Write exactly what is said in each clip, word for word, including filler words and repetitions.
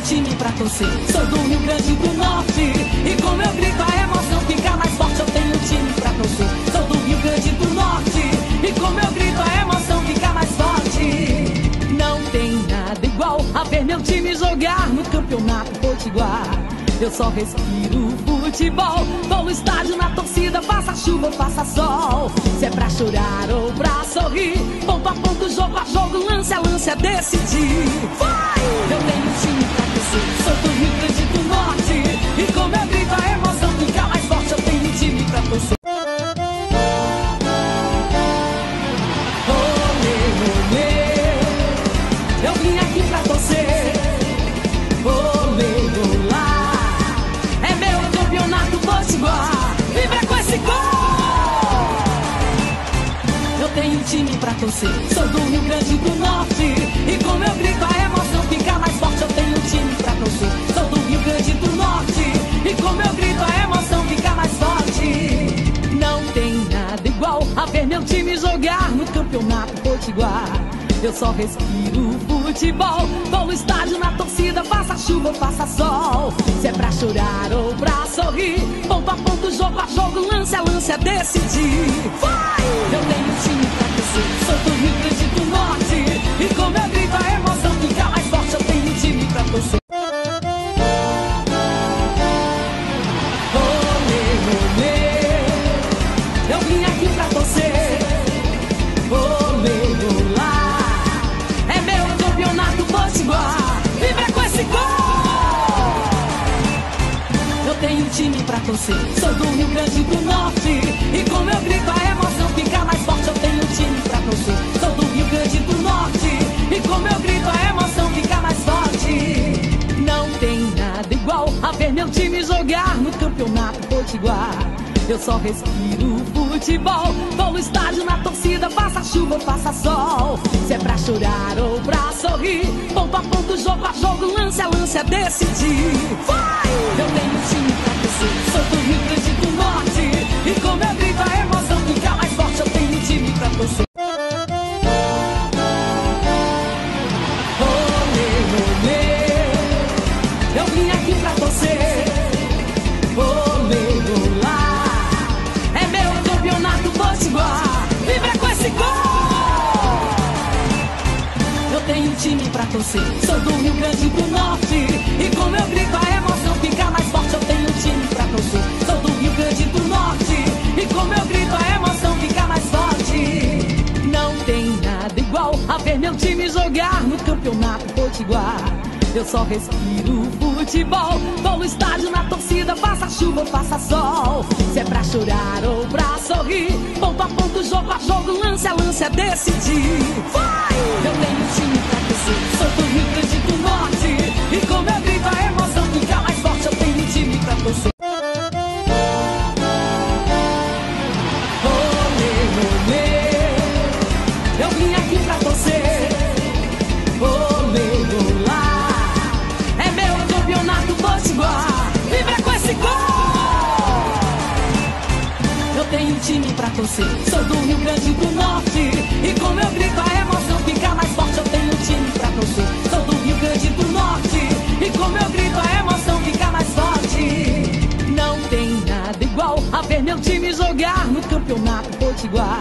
time pra torcer. Sou do Rio Grande do Norte e com meu grito a emoção fica mais forte. Eu tenho time pra torcer. Sou do Rio Grande do Norte e com meu grito a emoção fica mais forte. Não tem nada igual a ver meu time jogar no Campeonato Potiguar. Eu só respiro futebol. Vou no estádio na torcida, faça chuva ou faça sol. Se é pra chorar ou pra sorrir, ponto a ponto, jogo a jogo, lance a lance a decidir. Vai! Eu tenho time pra torcer. Sou do Rio Grande do Norte e com meu grito a emoção fica mais forte. Eu tenho time pra torcer. Olê, olê, eu vim aqui pra torcer. Vibra com esse gol! Eu tenho time pra torcer. Sou do Rio Grande do Norte e com meu grito a emoção fica mais forte. Eu tenho time pra torcer. Sou do Rio Grande do Norte e com meu grito a emoção fica mais forte. Não tem nada igual a ver meu time jogar no Campeonato Potiguar. Eu só respiro futebol. Vou no estádio na torcida, faça chuva ou faça sol. Se é pra chorar ou pra sorrir, ponto a ponto, jogo a jogo, lance a lance a decidir. Vai! Eu tenho time pra torcer. Sou do Rio Grande do Norte e com meu grito a emoção fica mais forte. Eu tenho time pra torcer. Olê, olê, eu vim aqui pra torcer. Vibra com esse gol! Eu tenho time pra torcer. Sou do Rio Grande do Norte e com meu grito a emoção fica mais forte. Eu tenho time pra torcer. Sou do Rio Grande do Norte e com meu grito a emoção fica mais forte. Não tem nada igual a ver meu time jogar no Campeonato Potiguar. Eu só respiro futebol. Vou no estádio na torcida, faça chuva ou faça sol. Se é pra chorar ou pra sorrir, ponto a ponto, jogo a jogo, lance a lance a decidir. Vai! Eu tenho time pra torcer. Sou do Rio Grande do Norte e com meu grito a emoção fica mais forte. Eu tenho time pra torcer. Olê, olê, eu vim aqui pra torcer. Vibra com esse gol! Eu tenho time pra torcer. Sou do Rio Grande do Norte e com meu grito a emoção fica mais forte. Eu tenho time pra torcer. Sou do Rio Grande do Norte e com meu grito a emoção fica mais forte. Não tem nada igual a ver meu time jogar no Campeonato Potiguar. Eu só respiro futebol. Vou no estádio na torcida, faça chuva ou faça sol. Se é pra chorar ou pra sorrir, ponto a ponto, jogo a jogo, lance a lance a decidir. Vai! Eu tenho time pra torcer. Sou do Rio Grande do Norte e com meu grito a emoção fica mais forte. Eu tenho time pra torcer. Olê, olê, eu vim aqui pra torcer. Vibra com esse gol! Eu tenho time pra torcer. Sou do Rio Grande do Norte e com meu grito a emoção fica mais forte. Eu tenho time pra torcer. Sou do Rio Grande do Norte e com meu grito a emoção fica mais forte. Não tem nada igual a ver meu time jogar no Campeonato Potiguar.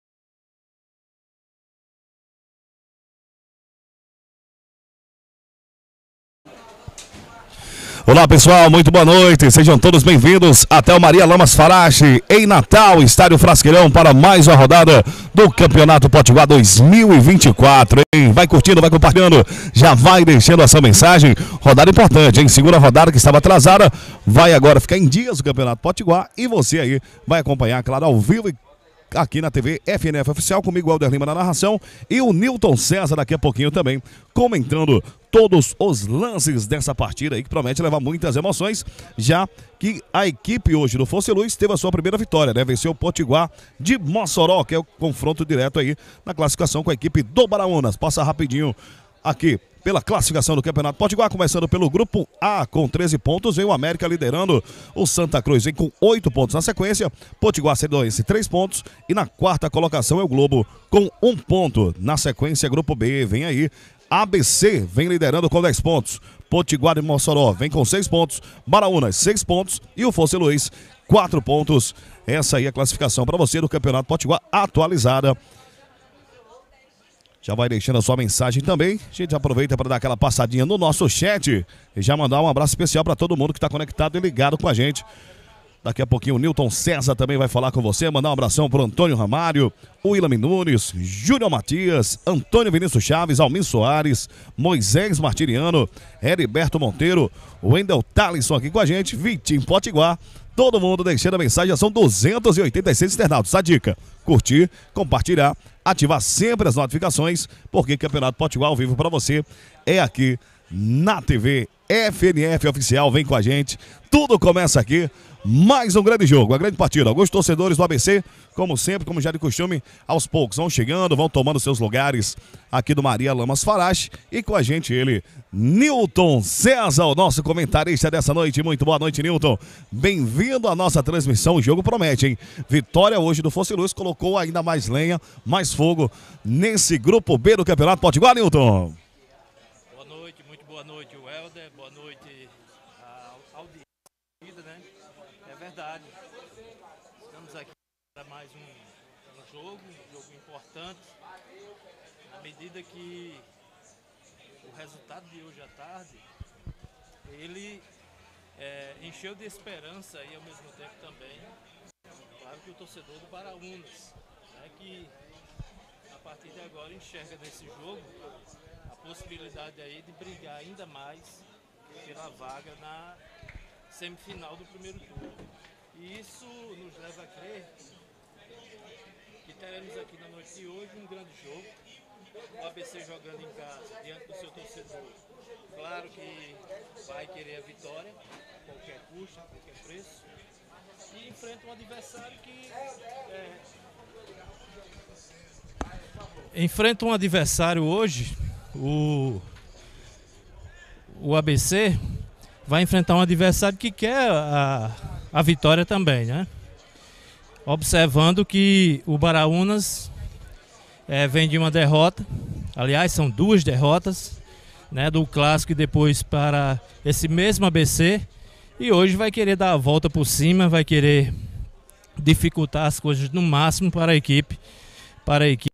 Olá pessoal, muito boa noite, sejam todos bem-vindos até o Maria Lamas Farache, em Natal, Estádio Frasqueirão, para mais uma rodada do Campeonato Potiguar dois mil e vinte e quatro, hein? Vai curtindo, vai compartilhando, já vai deixando a sua mensagem, rodada importante, hein? Segunda rodada que estava atrasada, vai agora ficar em dias do Campeonato Potiguar e você aí vai acompanhar, claro, ao vivo e aqui na T V F N F Oficial, comigo, Helder Lima na narração e o Nilton César daqui a pouquinho também, comentando todos os lances dessa partida aí, que promete levar muitas emoções, já que a equipe hoje do Força e Luz teve a sua primeira vitória, né? Venceu o Potiguar de Mossoró, que é o confronto direto aí na classificação com a equipe do Baraunas. Passa rapidinho aqui pela classificação do Campeonato Potiguar, começando pelo Grupo A com treze pontos, vem o América liderando, o Santa Cruz vem com oito pontos na sequência, Potiguar Cearense três pontos e na quarta colocação é o Globo com um ponto. Na sequência, Grupo B vem aí, A B C vem liderando com dez pontos, Potiguar e Mossoró vem com seis pontos, Baraunas seis pontos e o Fosse Luiz quatro pontos. Essa aí é a classificação para você do Campeonato Potiguar atualizada. Já vai deixando a sua mensagem também. A gente aproveita para dar aquela passadinha no nosso chat e já mandar um abraço especial para todo mundo que está conectado e ligado com a gente. Daqui a pouquinho o Newton César também vai falar com você. Mandar um abração para o Antônio Ramário, o William Nunes, Júnior Matias, Antônio Vinícius Chaves, Almir Soares, Moisés Martiriano, Heriberto Monteiro, Wendel Talisson aqui com a gente, Vitinho Potiguar. Todo mundo deixando a mensagem, já são duzentos e oitenta e seis internautas. A dica, curtir, compartilhar, ativar sempre as notificações, porque Campeonato Potiguar ao vivo para você é aqui na T V F N F Oficial. Vem com a gente, tudo começa aqui. Mais um grande jogo, uma grande partida. Alguns torcedores do A B C, como sempre, como já de costume, aos poucos vão chegando, vão tomando seus lugares aqui do Maria Lamas Farache. E com a gente ele, Newton César, o nosso comentarista dessa noite. Muito boa noite, Newton. Bem-vindo à nossa transmissão. O jogo promete, hein? Vitória hoje do Fosse Luz colocou ainda mais lenha, mais fogo nesse grupo B do Campeonato Potiguar, Newton. Boa noite, muito boa noite, Welder. Boa noite a audiência, né? É verdade. Estamos aqui para mais um, um jogo, um jogo importante. Na medida que o resultado de hoje à tarde, ele é, encheu de esperança e ao mesmo tempo também, claro que o torcedor do Baraunas, né, que a partir de agora enxerga nesse jogo a possibilidade aí de brigar ainda mais pela vaga na semifinal do primeiro turno. E isso nos leva a crer que teremos aqui na noite de hoje um grande jogo. O A B C jogando em casa, diante do seu torcedor. Claro que vai querer a vitória, a qualquer custo, a qualquer preço. E enfrenta um adversário que... É... Enfrenta um adversário hoje, o, o A B C vai enfrentar um adversário que quer a, a vitória também, né? Observando que o Baraunas é, vem de uma derrota, aliás, são duas derrotas, né, do clássico e depois para esse mesmo A B C, e hoje vai querer dar a volta por cima, vai querer dificultar as coisas no máximo para a equipe, para a equipe.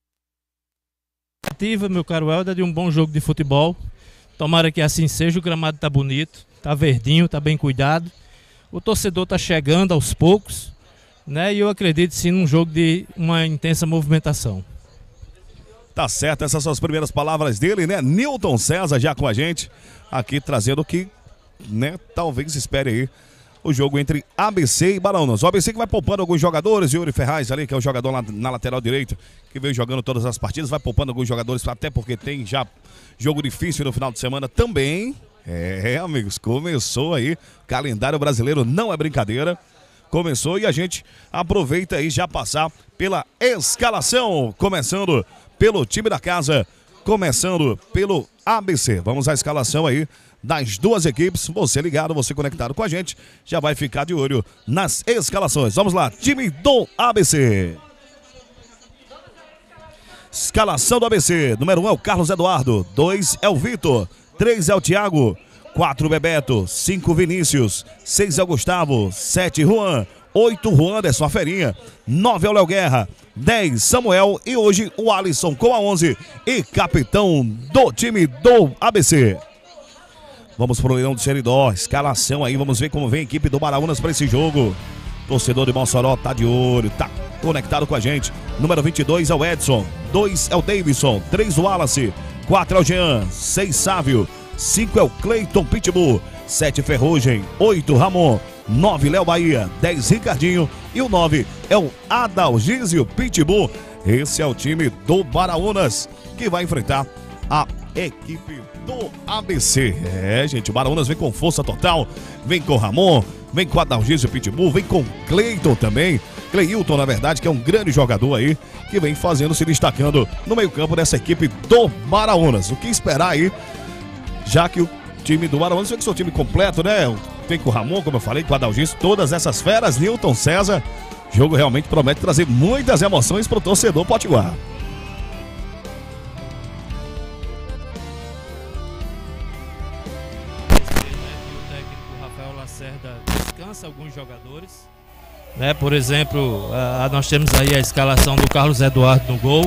Meu caro Helder, de um bom jogo de futebol. Tomara que assim seja. O gramado tá bonito, tá verdinho, tá bem cuidado. O torcedor tá chegando aos poucos, né? E eu acredito sim num jogo de uma intensa movimentação. Tá certo, essas são as primeiras palavras dele, né? Newton César já com a gente aqui trazendo o que, né? Talvez espere aí o jogo entre A B C e Baraunas. O A B C que vai poupando alguns jogadores, Yuri Ferraz ali, que é o jogador lá na lateral direita, que veio jogando todas as partidas, vai poupando alguns jogadores, até porque tem já jogo difícil no final de semana também. É, amigos, começou aí, calendário brasileiro não é brincadeira. Começou e a gente aproveita aí já passar pela escalação, começando pelo time da casa, começando pelo A B C. Vamos à escalação aí das duas equipes. Você ligado, você conectado com a gente, já vai ficar de olho nas escalações. Vamos lá, time do A B C. Escalação do A B C. Número um é o Carlos Eduardo, dois é o Vitor, três é o Thiago, quatro Bebeto, cinco Vinícius, seis é o Gustavo, sete Juan, oito Juan Anderson, a Ferinha, nove é o Léo Guerra, dez Samuel e hoje o Alisson com a onze e capitão do time do A B C. Vamos pro Leão do Seridó, escalação aí, vamos ver como vem a equipe do Baraunas para esse jogo. Torcedor de Mossoró tá de olho, tá conectado com a gente. Número vinte e dois é o Edson, dois é o Davidson, três o Wallace, quatro é o Jean, seis Sávio, cinco é o Cleiton Pitbull, sete Ferrugem, oito Ramon, nove Léo Bahia, dez Ricardinho e o nove é o Adalgísio Pitbull. Esse é o time do Baraunas que vai enfrentar a equipe do A B C. É, gente, o Baraunas vem com força total, vem com Ramon, vem com Adalgísio Pitbull, vem com Cleiton também, Cleilton na verdade, que é um grande jogador aí, que vem fazendo, se destacando no meio campo dessa equipe do Baraunas. O que esperar aí, já que o time do Baraunas vem com seu time completo, né? Vem com o Ramon, como eu falei, com o Adalgísio, todas essas feras, Newton César. O jogo realmente promete trazer muitas emoções para o torcedor potiguar. Rafael Lacerda descansa alguns jogadores, né? Por exemplo, a, a, nós temos aí a escalação do Carlos Eduardo no gol,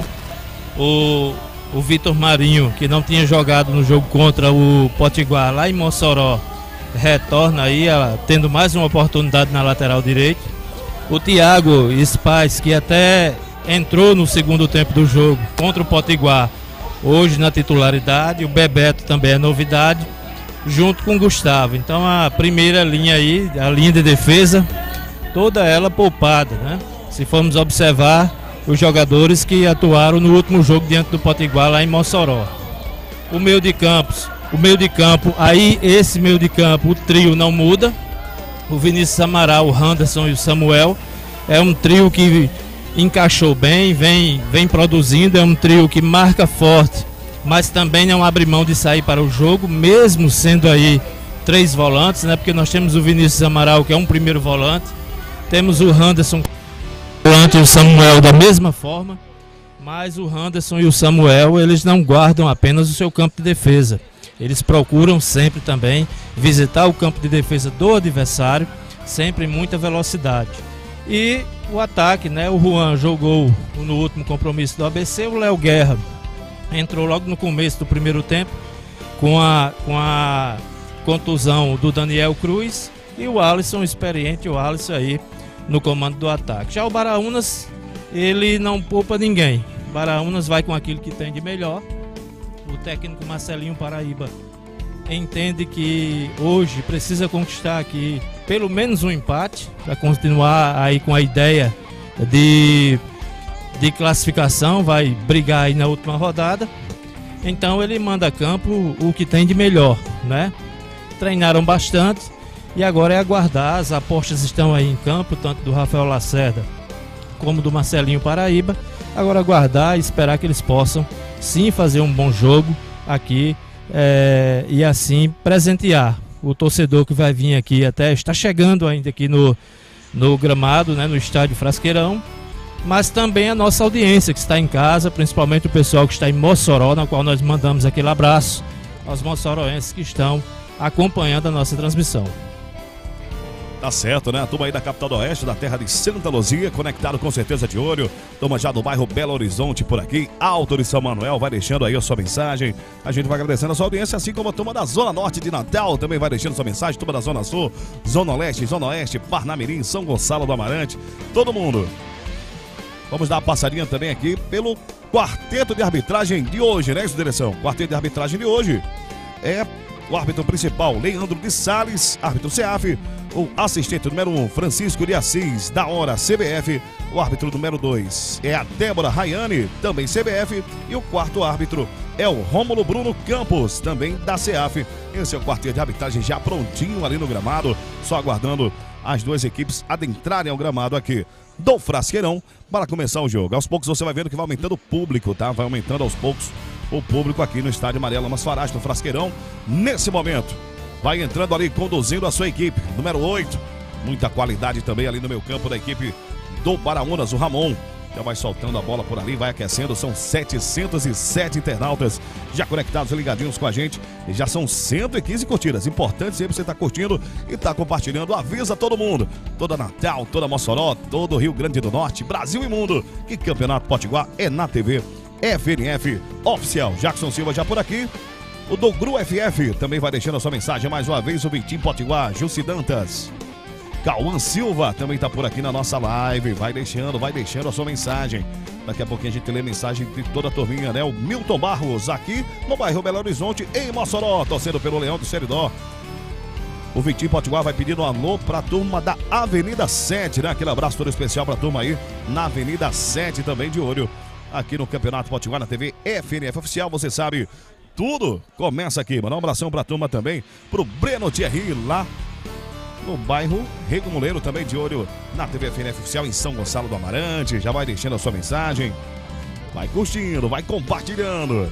o, o Vitor Marinho, que não tinha jogado no jogo contra o Potiguar lá em Mossoró, retorna aí, a, tendo mais uma oportunidade na lateral direita. O Thiago Spaz, que até entrou no segundo tempo do jogo contra o Potiguar, hoje na titularidade. O Bebeto também é novidade, junto com o Gustavo. Então a primeira linha aí, a linha de defesa, toda ela poupada, né? Se formos observar os jogadores que atuaram no último jogo diante do Potiguar lá em Mossoró. O meio de campos, o meio de campo, aí esse meio de campo, o trio não muda. O Vinícius Amaral, o Anderson e o Samuel é um trio que encaixou bem, vem, vem produzindo, é um trio que marca forte, mas também não abre mão de sair para o jogo, mesmo sendo aí três volantes, né? Porque nós temos o Vinícius Amaral, que é um primeiro volante, temos o Anderson volante e o Samuel da mesma forma, mas o Anderson e o Samuel, eles não guardam apenas o seu campo de defesa, eles procuram sempre também visitar o campo de defesa do adversário, sempre em muita velocidade. E o ataque, né? O Juan jogou no último compromisso do A B C, o Léo Guerra entrou logo no começo do primeiro tempo com a, com a contusão do Daniel Cruz, e o Alisson, experiente, o Alisson aí no comando do ataque. Já o Baraunas, ele não poupa ninguém. O Baraunas vai com aquilo que tem de melhor. O técnico Marcelinho Paraíba entende que hoje precisa conquistar aqui pelo menos um empate para continuar aí com a ideia de, de classificação, vai brigar aí na última rodada. Então ele manda a campo o que tem de melhor, né? Treinaram bastante e agora é aguardar. As apostas estão aí em campo, tanto do Rafael Lacerda como do Marcelinho Paraíba. Agora aguardar e esperar que eles possam sim fazer um bom jogo aqui, é, e assim presentear o torcedor que vai vir aqui, até está chegando ainda aqui no, no gramado, né, no estádio Frasqueirão, mas também a nossa audiência que está em casa, principalmente o pessoal que está em Mossoró, na qual nós mandamos aquele abraço aos moçoroenses que estão acompanhando a nossa transmissão. Tá certo, né? A turma aí da capital do Oeste, da terra de Santa Luzia, conectado com certeza de olho. Turma já do bairro Belo Horizonte por aqui, Alto de São Manuel, vai deixando aí a sua mensagem. A gente vai agradecendo a sua audiência, assim como a turma da Zona Norte de Natal também vai deixando sua mensagem. Turma da Zona Sul, Zona Leste, Zona Oeste, Parnamirim, São Gonçalo do Amarante, todo mundo. Vamos dar uma passadinha também aqui pelo quarteto de arbitragem de hoje, né, isso, direção? Quarteto de arbitragem de hoje é o árbitro principal, Leandro de Salles, árbitro C A F. O assistente número um, Francisco de Assis, da hora C B F. O árbitro número dois é a Débora Rayane, também C B F. E o quarto árbitro é o Rômulo Bruno Campos, também da C A F. Esse é o quarteto de arbitragem já prontinho ali no gramado, só aguardando as duas equipes adentrarem ao gramado aqui do Frasqueirão para começar o jogo. Aos poucos você vai vendo que vai aumentando o público, tá? Vai aumentando aos poucos o público aqui no estádio Maria Lamas Farage, no Frasqueirão. Nesse momento vai entrando ali, conduzindo a sua equipe, número oito. Muita qualidade também ali no meio campo da equipe do Baraunas, o Ramon. Já vai soltando a bola por ali, vai aquecendo. São setecentos e sete internautas já conectados e ligadinhos com a gente. E já são cento e quinze curtidas. Importante sempre você estar curtindo e estar compartilhando. Avisa todo mundo. Toda Natal, toda Mossoró, todo Rio Grande do Norte, Brasil e mundo. Que Campeonato Potiguar é na T V F N F Oficial. Jackson Silva já por aqui. O Dogru F F também vai deixando a sua mensagem mais uma vez. O Vitinho Potiguar, Jussi Dantas, Cauã Silva também está por aqui na nossa live. Vai deixando, vai deixando a sua mensagem. Daqui a pouquinho a gente lê a mensagem de toda a turminha, né? O Milton Barros aqui no bairro Belo Horizonte, em Mossoró, torcendo pelo Leão do Seridó. O Vitinho Potiguar vai pedindo um alô para a turma da Avenida sete, né? Aquele abraço todo especial para a turma aí na Avenida sete também de olho aqui no Campeonato Potiguar na T V F N F Oficial. Você sabe, tudo começa aqui. Mandar um abração pra turma também, pro Breno Thierry, lá no bairro Rego Muleiro, também de olho na T V F N F Oficial em São Gonçalo do Amarante. Já vai deixando a sua mensagem, vai curtindo, vai compartilhando.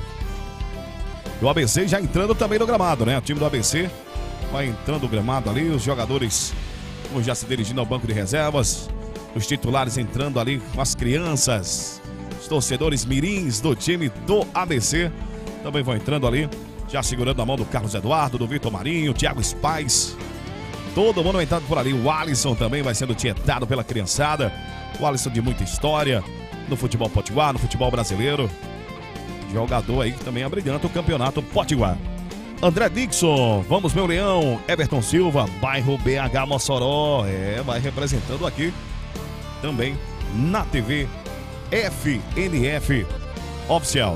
E o A B C já entrando também no gramado, né? O time do A B C vai entrando no gramado ali, os jogadores já se dirigindo ao banco de reservas, os titulares entrando ali com as crianças, os torcedores mirins do time do A B C também vão entrando ali, já segurando a mão do Carlos Eduardo, do Vitor Marinho, Thiago Spaz. todo mundo vai entrando por ali. O Alisson também vai sendo tietado pela criançada. O Alisson de muita história no futebol potiguar, no futebol brasileiro. Jogador aí que também abrilhanta o campeonato potiguar. André Dixon, vamos meu leão. Everton Silva, bairro B H Mossoró. É, vai representando aqui também na T V F N F Oficial.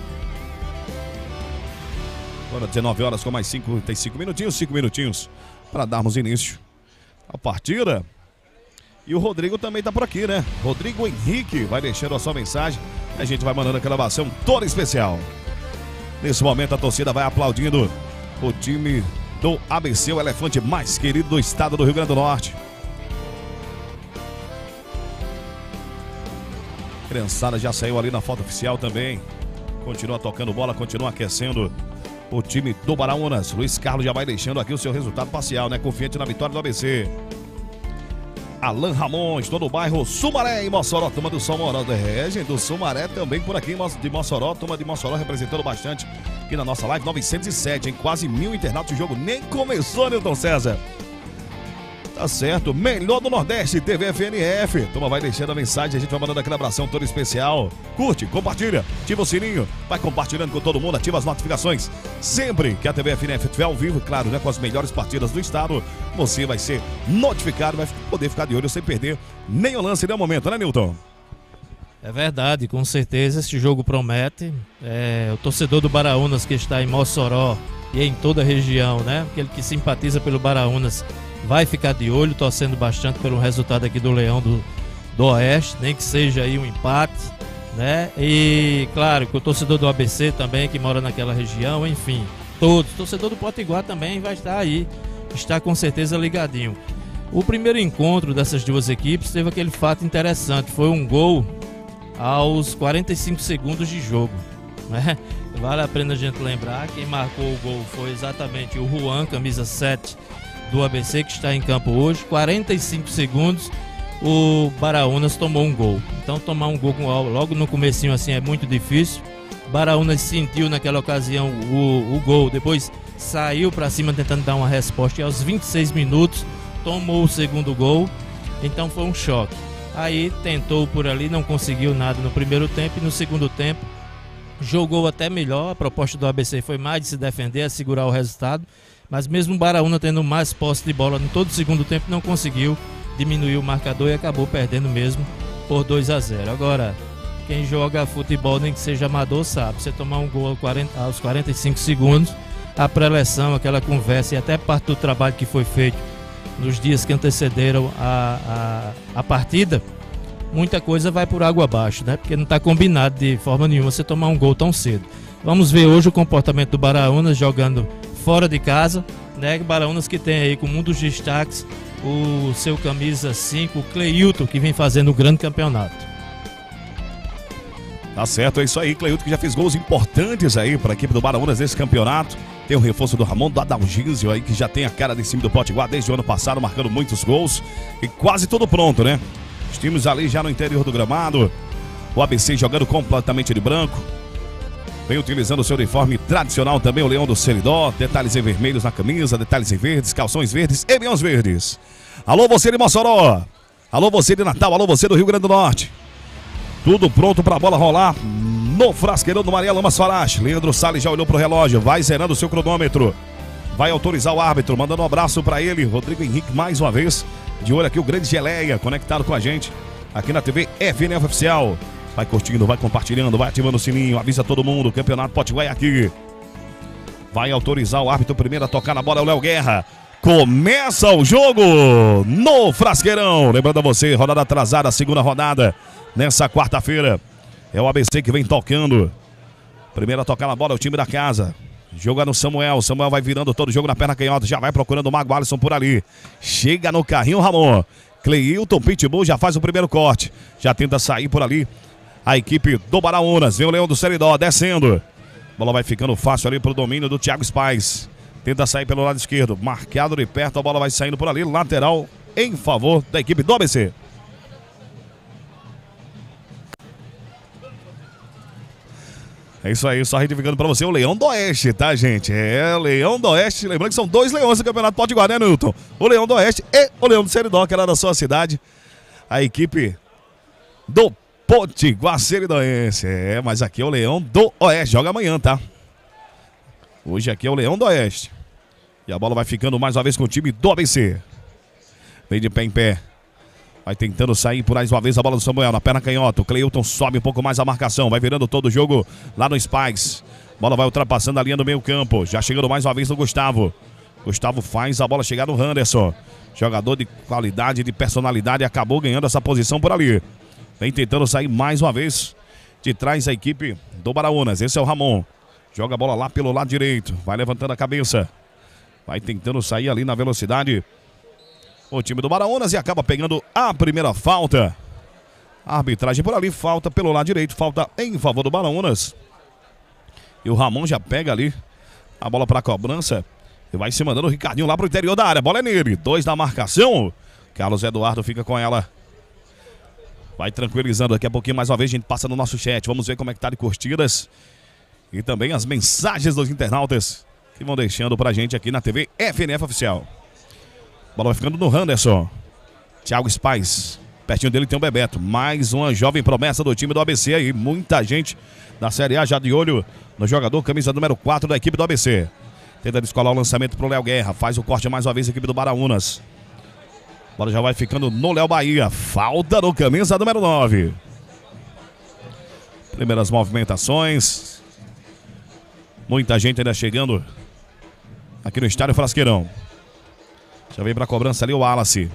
Agora dezenove horas com mais cinquenta e cinco minutinhos, cinco minutinhos para darmos início à partida. E o Rodrigo também tá por aqui, né? Rodrigo Henrique vai deixando a sua mensagem. E a gente vai mandando aquela gravação toda especial. Nesse momento a torcida vai aplaudindo o time do A B C, o elefante mais querido do estado do Rio Grande do Norte. A criançada já saiu ali na foto oficial também. Continua tocando bola, continua aquecendo o time do Baraunas. Luiz Carlos já vai deixando aqui o seu resultado parcial, né? Confiante na vitória do A B C. Alan Ramons, todo o bairro Sumaré em Mossoró, turma do Sumaré, é, gente, do Sumaré também por aqui de Mossoró, turma de Mossoró representando bastante aqui na nossa live, novecentos e sete, hein? Quase mil internautas, o jogo nem começou, Nilton César. Tá certo, melhor do Nordeste, T V F N F. Turma vai deixando a mensagem, a gente vai mandando aquele abração todo especial. Curte, compartilha, ativa o sininho, vai compartilhando com todo mundo, ativa as notificações. Sempre que a T V F N F estiver ao vivo, claro, né, com as melhores partidas do estado, você vai ser notificado, vai poder ficar de olho sem perder nem o lance, nem o momento, né, Nilton? É verdade, com certeza esse jogo promete. É, o torcedor do Baraunas que está em Mossoró e em toda a região, né, aquele que simpatiza pelo Baraunas, vai ficar de olho, torcendo bastante pelo resultado aqui do Leão do, do Oeste, nem que seja aí um empate, né? E claro que o torcedor do A B C também, que mora naquela região, enfim, todos. O torcedor do Potiguar também vai estar aí, está com certeza ligadinho. O primeiro encontro dessas duas equipes teve aquele fato interessante, foi um gol aos quarenta e cinco segundos de jogo, né? Vale a pena a gente lembrar, quem marcou o gol foi exatamente o Juan, camisa sete, do A B C, que está em campo hoje. Quarenta e cinco segundos o Baraunas tomou um gol. Então tomar um gol logo no comecinho assim é muito difícil. Baraunas sentiu naquela ocasião o, o gol, depois saiu para cima tentando dar uma resposta e aos vinte e seis minutos tomou o segundo gol. Então foi um choque. Aí tentou por ali, não conseguiu nada no primeiro tempo e no segundo tempo jogou até melhor. A proposta do A B C foi mais de se defender, a segurar o resultado. Mas mesmo o Baraúna tendo mais posse de bola em todo o segundo tempo, não conseguiu diminuir o marcador e acabou perdendo mesmo por dois a zero. Agora, quem joga futebol, nem que seja amador, sabe. Você tomar um gol aos quarenta e cinco segundos, a preleção, aquela conversa e até parte do trabalho que foi feito nos dias que antecederam a, a, a partida, muita coisa vai por água abaixo, né? Porque não está combinado de forma nenhuma você tomar um gol tão cedo. Vamos ver hoje o comportamento do Baraunas jogando fora de casa, né? Baraunas que tem aí como um dos destaques o seu camisa cinco, o Cleilton, que vem fazendo um grande campeonato. Tá certo, é isso aí, Cleilton, que já fez gols importantes aí para a equipe do Baraunas nesse campeonato. Tem o reforço do Ramon, do Adalgísio aí, que já tem a cara de cima do Potiguar desde o ano passado, marcando muitos gols. E quase tudo pronto, né? Os times ali já no interior do gramado. O A B C jogando completamente de branco. Vem utilizando o seu uniforme tradicional também, o Leão do Seridó. Detalhes em vermelhos na camisa, detalhes em verdes, calções verdes e meiões verdes. Alô, você de Mossoró. Alô, você de Natal. Alô, você do Rio Grande do Norte. Tudo pronto para a bola rolar no frasqueirão do Maria Lamas Farache. Leandro Salles já olhou pro relógio, vai zerando o seu cronômetro. Vai autorizar o árbitro, mandando um abraço para ele. Rodrigo Henrique, mais uma vez. De olho aqui, o grande Geleia, conectado com a gente aqui na T V F N F Oficial. Vai curtindo, vai compartilhando, vai ativando o sininho, avisa todo mundo, o Campeonato Potiguar é aqui. Vai autorizar o árbitro primeiro a tocar na bola, é o Léo Guerra. Começa o jogo no Frasqueirão. Lembrando a você, rodada atrasada, segunda rodada, nessa quarta-feira. É o A B C que vem tocando. Primeiro a tocar na bola é o time da casa. Joga no Samuel, Samuel vai virando todo o jogo na perna canhota, já vai procurando o Mago Alisson por ali. Chega no carrinho, Ramon. Cleilton Pitbull já faz o primeiro corte. Já tenta sair por ali a equipe do Baraunas. Vem o Leão do Seridó descendo. A bola vai ficando fácil ali para o domínio do Thiago Spies. Tenta sair pelo lado esquerdo. Marcado de perto, a bola vai saindo por ali. Lateral em favor da equipe do A B C. É isso aí, só retificando pra você o Leão do Oeste, tá, gente? É, Leão do Oeste. Lembrando que são dois leões do Campeonato Potiguar, né, Newton? O Leão do Oeste e o Leão do Seridó, que era da sua cidade. A equipe do Potiguar Seridoense. É, mas aqui é o Leão do Oeste. Joga amanhã, tá? Hoje aqui é o Leão do Oeste. E a bola vai ficando mais uma vez com o time do A B C. Vem de pé em pé. Vai tentando sair por mais uma vez a bola do Samuel na perna canhota. O Cleilton sobe um pouco mais a marcação. Vai virando todo o jogo lá no Spies. Bola vai ultrapassando a linha do meio campo. Já chegando mais uma vez no Gustavo. Gustavo faz a bola chegar no Anderson. Jogador de qualidade, de personalidade. Acabou ganhando essa posição por ali. Vem tentando sair mais uma vez de trás a equipe do Baraunas. Esse é o Ramon. Joga a bola lá pelo lado direito. Vai levantando a cabeça. Vai tentando sair ali na velocidade o time do Baraunas e acaba pegando a primeira falta. A arbitragem por ali, falta pelo lado direito, falta em favor do Baraunas. E o Ramon já pega ali a bola para a cobrança e vai se mandando o Ricardinho lá para o interior da área. A bola é nele, dois da marcação. Carlos Eduardo fica com ela. Vai tranquilizando, daqui a pouquinho mais uma vez a gente passa no nosso chat. Vamos ver como é que tá de curtidas e também as mensagens dos internautas que vão deixando pra gente aqui na T V F N F Oficial. Bola vai ficando no Anderson. Thiago Spies. Pertinho dele tem o Bebeto. Mais uma jovem promessa do time do A B C aí. Muita gente da Série A já de olho no jogador, camisa número quatro da equipe do A B C. Tenta descolar o lançamento pro Léo Guerra. Faz o corte mais uma vez a equipe do Baraunas. Bola já vai ficando no Léo Bahia. Falta no camisa número nove. Primeiras movimentações. Muita gente ainda chegando aqui no estádio Frasqueirão. Já vem para a cobrança ali o Wallace.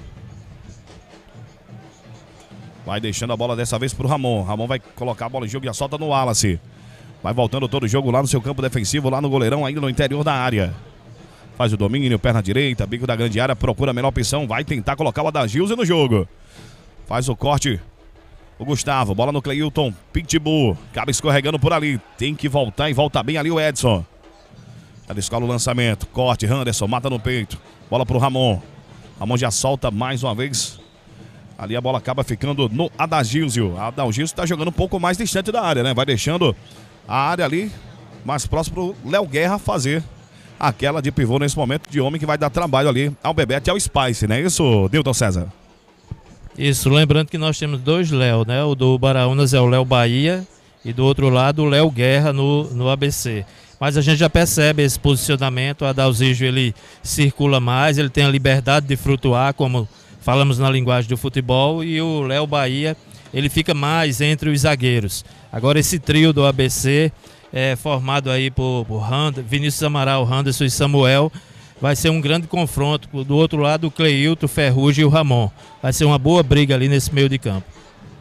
Vai deixando a bola dessa vez para o Ramon. Ramon vai colocar a bola em jogo e a solta no Wallace. Vai voltando todo o jogo lá no seu campo defensivo, lá no goleirão, ainda no interior da área. Faz o domínio, perna direita, bico da grande área, procura a melhor opção. Vai tentar colocar o Adagilze no jogo. Faz o corte o Gustavo, bola no Cleilton, Pitbull. Acaba escorregando por ali. Tem que voltar e volta bem ali o Edson. Já descola o lançamento, corte, Anderson, mata no peito. Bola pro Ramon. Ramon já solta mais uma vez. Ali a bola acaba ficando no Adagilzio. A Adagilzio tá jogando um pouco mais distante da área, né? Vai deixando a área ali mais próximo pro Léo Guerra fazer aquela de pivô nesse momento de homem que vai dar trabalho ali ao Bebeto e ao Spice, né? Isso, Newton César? Isso, lembrando que nós temos dois Léo, né? O do Baraunas é o Léo Bahia e do outro lado o Léo Guerra no, no A B C. Mas a gente já percebe esse posicionamento, o Adalzígio ele circula mais, ele tem a liberdade de flutuar, como falamos na linguagem do futebol, e o Léo Bahia, ele fica mais entre os zagueiros. Agora esse trio do A B C, é, formado aí por, por Handa, Vinícius Amaral, Anderson e Samuel, vai ser um grande confronto. Do outro lado o Cleilton, Ferrugem e o Ramon. Vai ser uma boa briga ali nesse meio de campo.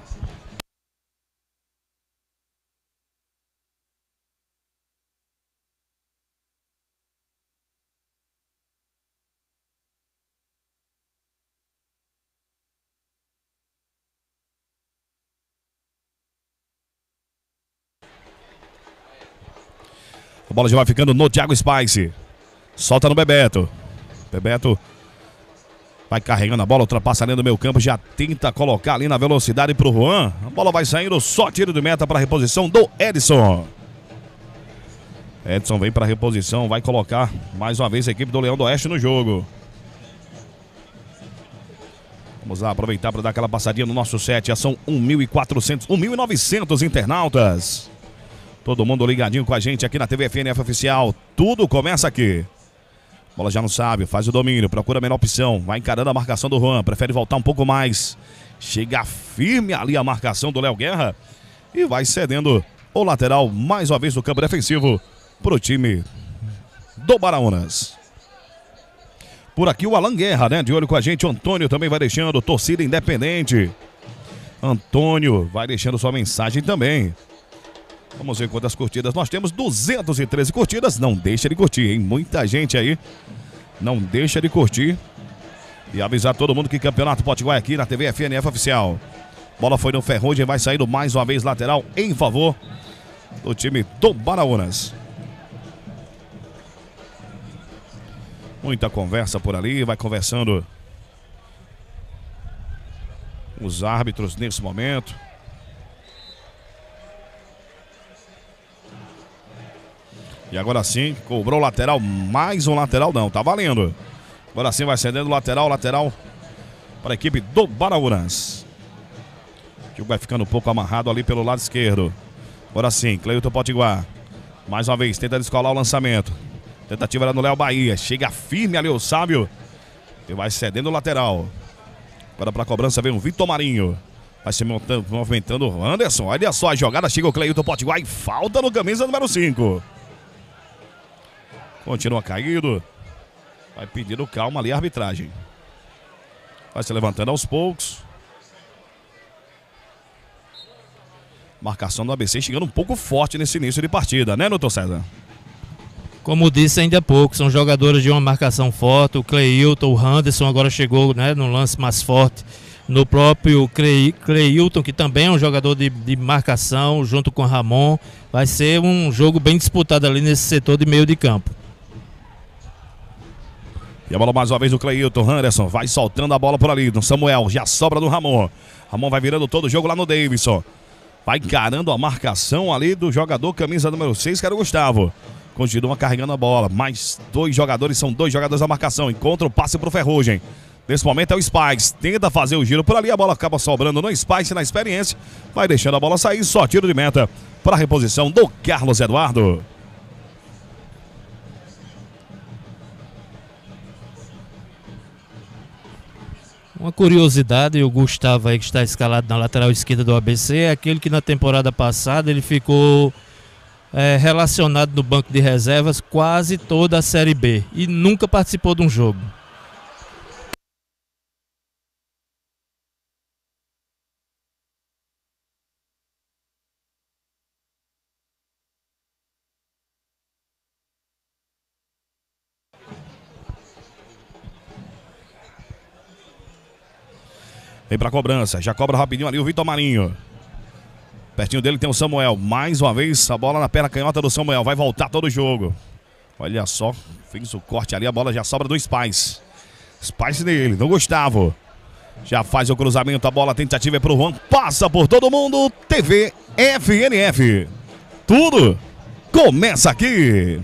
A bola já vai ficando no Thiago Spice. Solta no Bebeto. Bebeto vai carregando a bola, ultrapassa ali no meio campo, já tenta colocar ali na velocidade pro Juan. A bola vai saindo, só tiro de meta para a reposição do Edson. Edson vem para a reposição, vai colocar mais uma vez a equipe do Leão do Oeste no jogo. Vamos lá aproveitar para dar aquela passadinha no nosso set. Já são um mil e quatrocentos, um mil e novecentos internautas. Todo mundo ligadinho com a gente aqui na T V F N F Oficial. Tudo começa aqui. Bola já não sabe, faz o domínio, procura a melhor opção. Vai encarando a marcação do Juan, prefere voltar um pouco mais. Chega firme ali a marcação do Léo Guerra. E vai cedendo o lateral mais uma vez no campo defensivo para o time do Baraunas. Por aqui o Alan Guerra, né? De olho com a gente. O Antônio também vai deixando, torcida independente. Antônio vai deixando sua mensagem também. Vamos ver quantas curtidas nós temos. duzentas e treze curtidas. Não deixa de curtir, hein? Muita gente aí. Não deixa de curtir. E avisar todo mundo que Campeonato Potiguar aqui na T V F N F Oficial. Bola foi no Ferrugem, vai saindo mais uma vez lateral em favor do time do Baraunas. Muita conversa por ali, vai conversando os árbitros nesse momento. E agora sim, cobrou o lateral, mais um lateral não, tá valendo. Agora sim vai cedendo o lateral, lateral para a equipe do Baraunas. O jogo vai ficando um pouco amarrado ali pelo lado esquerdo. Agora sim, Cleilton Potiguar. Mais uma vez, tenta descolar o lançamento. Tentativa era no Léo Bahia. Chega firme ali o Sábio. E vai cedendo o lateral. Agora para a cobrança vem o Vitor Marinho. Vai se movimentando o Anderson. Olha só a jogada. Chega o Cleilton Potiguar e falta no camisa número cinco. Continua caído. Vai pedindo calma ali a arbitragem. Vai se levantando aos poucos. Marcação do A B C chegando um pouco forte nesse início de partida, né, Newton César? Como disse ainda há pouco, são jogadores de uma marcação forte. O Cleilton, o Anderson agora chegou, né, no lance mais forte. No próprio Cleilton, que também é um jogador de, de marcação, junto com o Ramon. Vai ser um jogo bem disputado ali nesse setor de meio de campo. E a bola mais uma vez do Cleilton. Anderson vai soltando a bola por ali. No Samuel, já sobra do Ramon. Ramon vai virando todo o jogo lá no Davidson. Vai encarando a marcação ali do jogador camisa número seis, que era o Gustavo. Continua carregando a bola. Mais dois jogadores, são dois jogadores da marcação. Encontra o passe pro Ferrugem. Nesse momento é o Spice. Tenta fazer o giro por ali. A bola acaba sobrando no Spice, na experiência. Vai deixando a bola sair. Só tiro de meta para a reposição do Carlos Eduardo. Uma curiosidade, o Gustavo aí que está escalado na lateral esquerda do A B C, é aquele que na temporada passada ele ficou é, relacionado no banco de reservas quase toda a Série B e nunca participou de um jogo. Vem pra cobrança, já cobra rapidinho ali o Vitor Marinho. Pertinho dele tem o Samuel. Mais uma vez a bola na perna canhota do Samuel. Vai voltar todo o jogo. Olha só, fez o corte ali, a bola já sobra do Spice. Spice dele, do Gustavo. Já faz o cruzamento, a bola, a tentativa é pro Juan. Passa por todo mundo, T V F N F. Tudo começa aqui.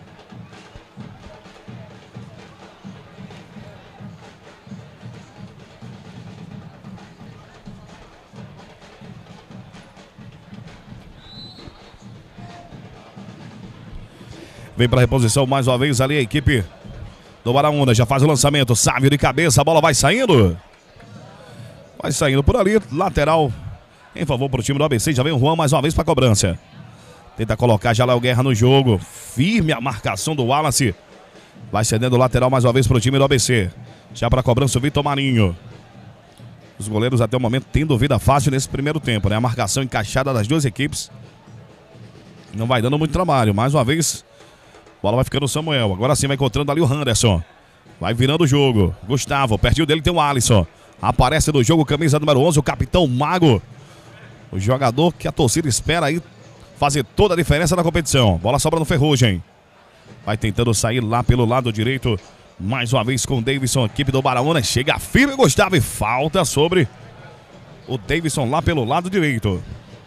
Vem para reposição mais uma vez ali a equipe do Baraunas. Já faz o lançamento. Sávio de cabeça. A bola vai saindo. Vai saindo por ali. Lateral em favor para o time do A B C. Já vem o Juan mais uma vez para a cobrança. Tenta colocar já Léo Guerra no jogo. Firme a marcação do Wallace. Vai cedendo o lateral mais uma vez para o time do A B C. Já para a cobrança o Vitor Marinho. Os goleiros até o momento tendo vida fácil nesse primeiro tempo, né? A marcação encaixada das duas equipes. Não vai dando muito trabalho. Mais uma vez... bola vai ficando no Samuel. Agora sim vai encontrando ali o Anderson. Vai virando o jogo. Gustavo, pertinho dele tem o Alisson. Aparece no jogo camisa número onze, o capitão Mago. O jogador que a torcida espera aí fazer toda a diferença na competição. Bola sobra no Ferrugem. Vai tentando sair lá pelo lado direito. Mais uma vez com o Davidson, equipe do Baraunas. Chega firme, Gustavo, e falta sobre o Davidson lá pelo lado direito.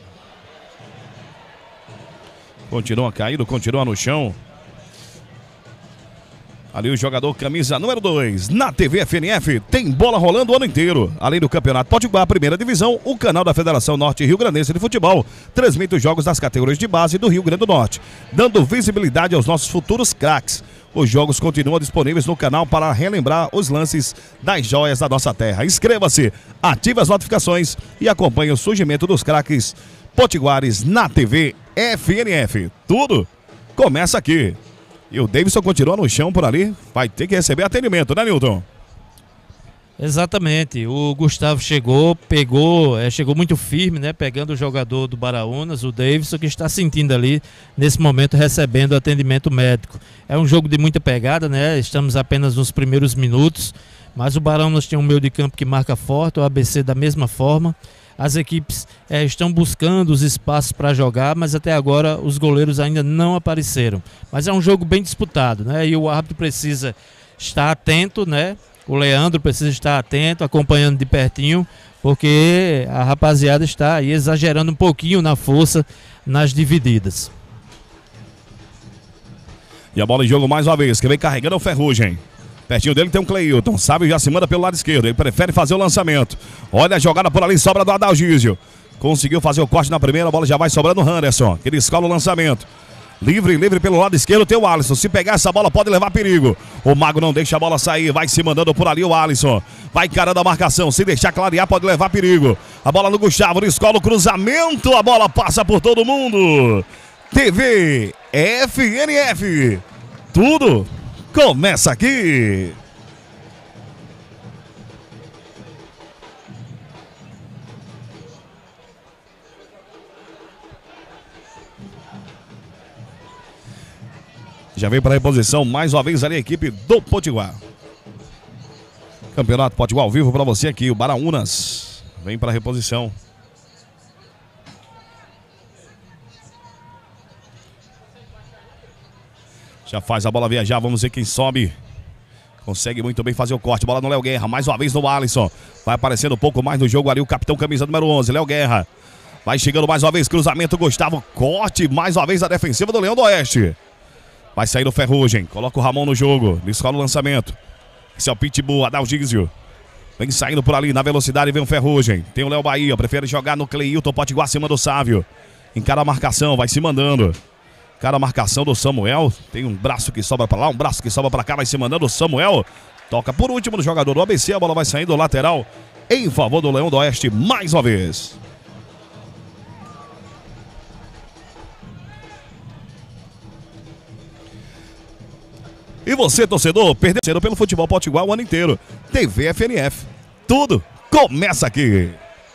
Continua caído, continua no chão. Ali o jogador camisa número dois. Na T V F N F tem bola rolando o ano inteiro. Além do Campeonato Potiguar, primeira divisão, o canal da Federação Norte Rio Grandense de Futebol transmite os jogos das categorias de base do Rio Grande do Norte, dando visibilidade aos nossos futuros craques. Os jogos continuam disponíveis no canal para relembrar os lances das joias da nossa terra. Inscreva-se, ative as notificações e acompanhe o surgimento dos craques potiguares na T V F N F. Tudo começa aqui. E o Davidson continua no chão por ali. Vai ter que receber atendimento, né, Nilton? Exatamente. O Gustavo chegou, pegou, é, chegou muito firme, né? Pegando o jogador do Baraunas, o Davidson, que está sentindo ali, nesse momento, recebendo atendimento médico. É um jogo de muita pegada, né? Estamos apenas nos primeiros minutos. Mas o Baraunas tem um meio de campo que marca forte, o A B C da mesma forma. As equipes é, estão buscando os espaços para jogar, mas até agora os goleiros ainda não apareceram. Mas é um jogo bem disputado, né? E o árbitro precisa estar atento, né? O Leandro precisa estar atento, acompanhando de pertinho, porque a rapaziada está aí exagerando um pouquinho na força nas divididas. E a bola em jogo mais uma vez, que vem carregando o Ferrugem. Pertinho dele tem um Cleilton, sabe, já se manda pelo lado esquerdo. Ele prefere fazer o lançamento. Olha a jogada por ali, sobra do Adalgísio. Conseguiu fazer o corte na primeira, a bola já vai sobrando o Anderson. Ele escola o lançamento. Livre, livre pelo lado esquerdo tem o Alisson. Se pegar essa bola pode levar perigo. O Mago não deixa a bola sair, vai se mandando por ali o Alisson. Vai encarando a marcação, se deixar clarear pode levar perigo. A bola no Gustavo, ele escola o cruzamento. A bola passa por todo mundo. T V F N F. Tudo começa aqui. Já vem para a reposição mais uma vez ali a equipe do Potiguar. Campeonato Potiguar ao vivo para você aqui. O Baraunas vem para a reposição. Já faz a bola viajar, vamos ver quem sobe. Consegue muito bem fazer o corte, bola no Léo Guerra, mais uma vez no Alisson. Vai aparecendo um pouco mais no jogo ali o capitão camisa número onze, Léo Guerra. Vai chegando mais uma vez, cruzamento, Gustavo, corte, mais uma vez a defensiva do Leão do Oeste. Vai sair o Ferrugem, coloca o Ramon no jogo, ele escola o lançamento. Esse é o Pitbull, Adalgísio. Vem saindo por ali, na velocidade vem o Ferrugem. Tem o Léo Bahia, prefere jogar no Cleilton, Potiguar acima do Sávio. Encara a marcação, vai se mandando. Cara, a marcação do Samuel. Tem um braço que sobra pra lá, um braço que sobra pra cá. Vai se mandando o Samuel. Toca por último no jogador do A B C. A bola vai saindo do lateral em favor do Leão do Oeste mais uma vez. E você, torcedor, perdeu pelo futebol potiguar o ano inteiro. T V F N F. Tudo começa aqui.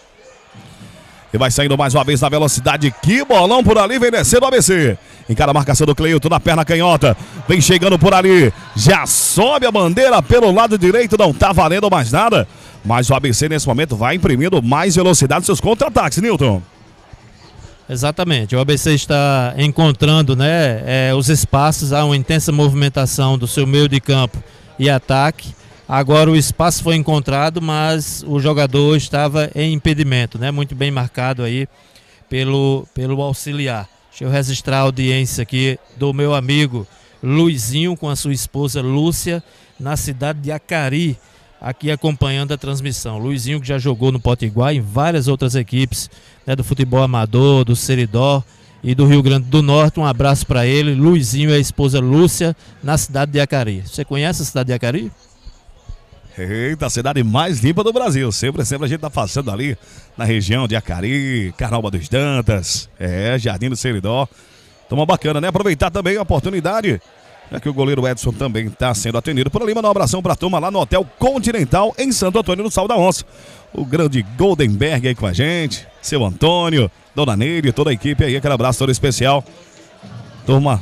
E vai saindo mais uma vez na velocidade. Que bolão por ali, vem descendo o A B C. Encara a marcação do Cleilton na perna canhota. Vem chegando por ali. Já sobe a bandeira pelo lado direito. Não tá valendo mais nada. Mas o A B C nesse momento vai imprimindo mais velocidade nos seus contra-ataques, Nilton. Exatamente. O A B C está encontrando, né, é, os espaços. Há uma intensa movimentação do seu meio de campo e ataque. Agora o espaço foi encontrado, mas o jogador estava em impedimento, né? Muito bem marcado aí pelo, pelo auxiliar. Deixa eu registrar a audiência aqui do meu amigo Luizinho com a sua esposa Lúcia, na cidade de Acari, aqui acompanhando a transmissão. Luizinho que já jogou no Potiguar em várias outras equipes, né, do futebol amador, do Seridó e do Rio Grande do Norte. Um abraço para ele. Luizinho e a esposa Lúcia, na cidade de Acari. Você conhece a cidade de Acari? Eita, a cidade mais limpa do Brasil. Sempre, sempre a gente tá passando ali na região de Acari, Carnaúba dos Dantas, é, Jardim do Seridó. Toma bacana, né? Aproveitar também a oportunidade, já que o goleiro Edson também está sendo atendido por ali. Mandar um abração pra turma lá no Hotel Continental, em Santo Antônio do Sal da Onça. O grande Goldenberg aí com a gente, seu Antônio, Dona Neide, toda a equipe aí, aquele abraço todo especial. Turma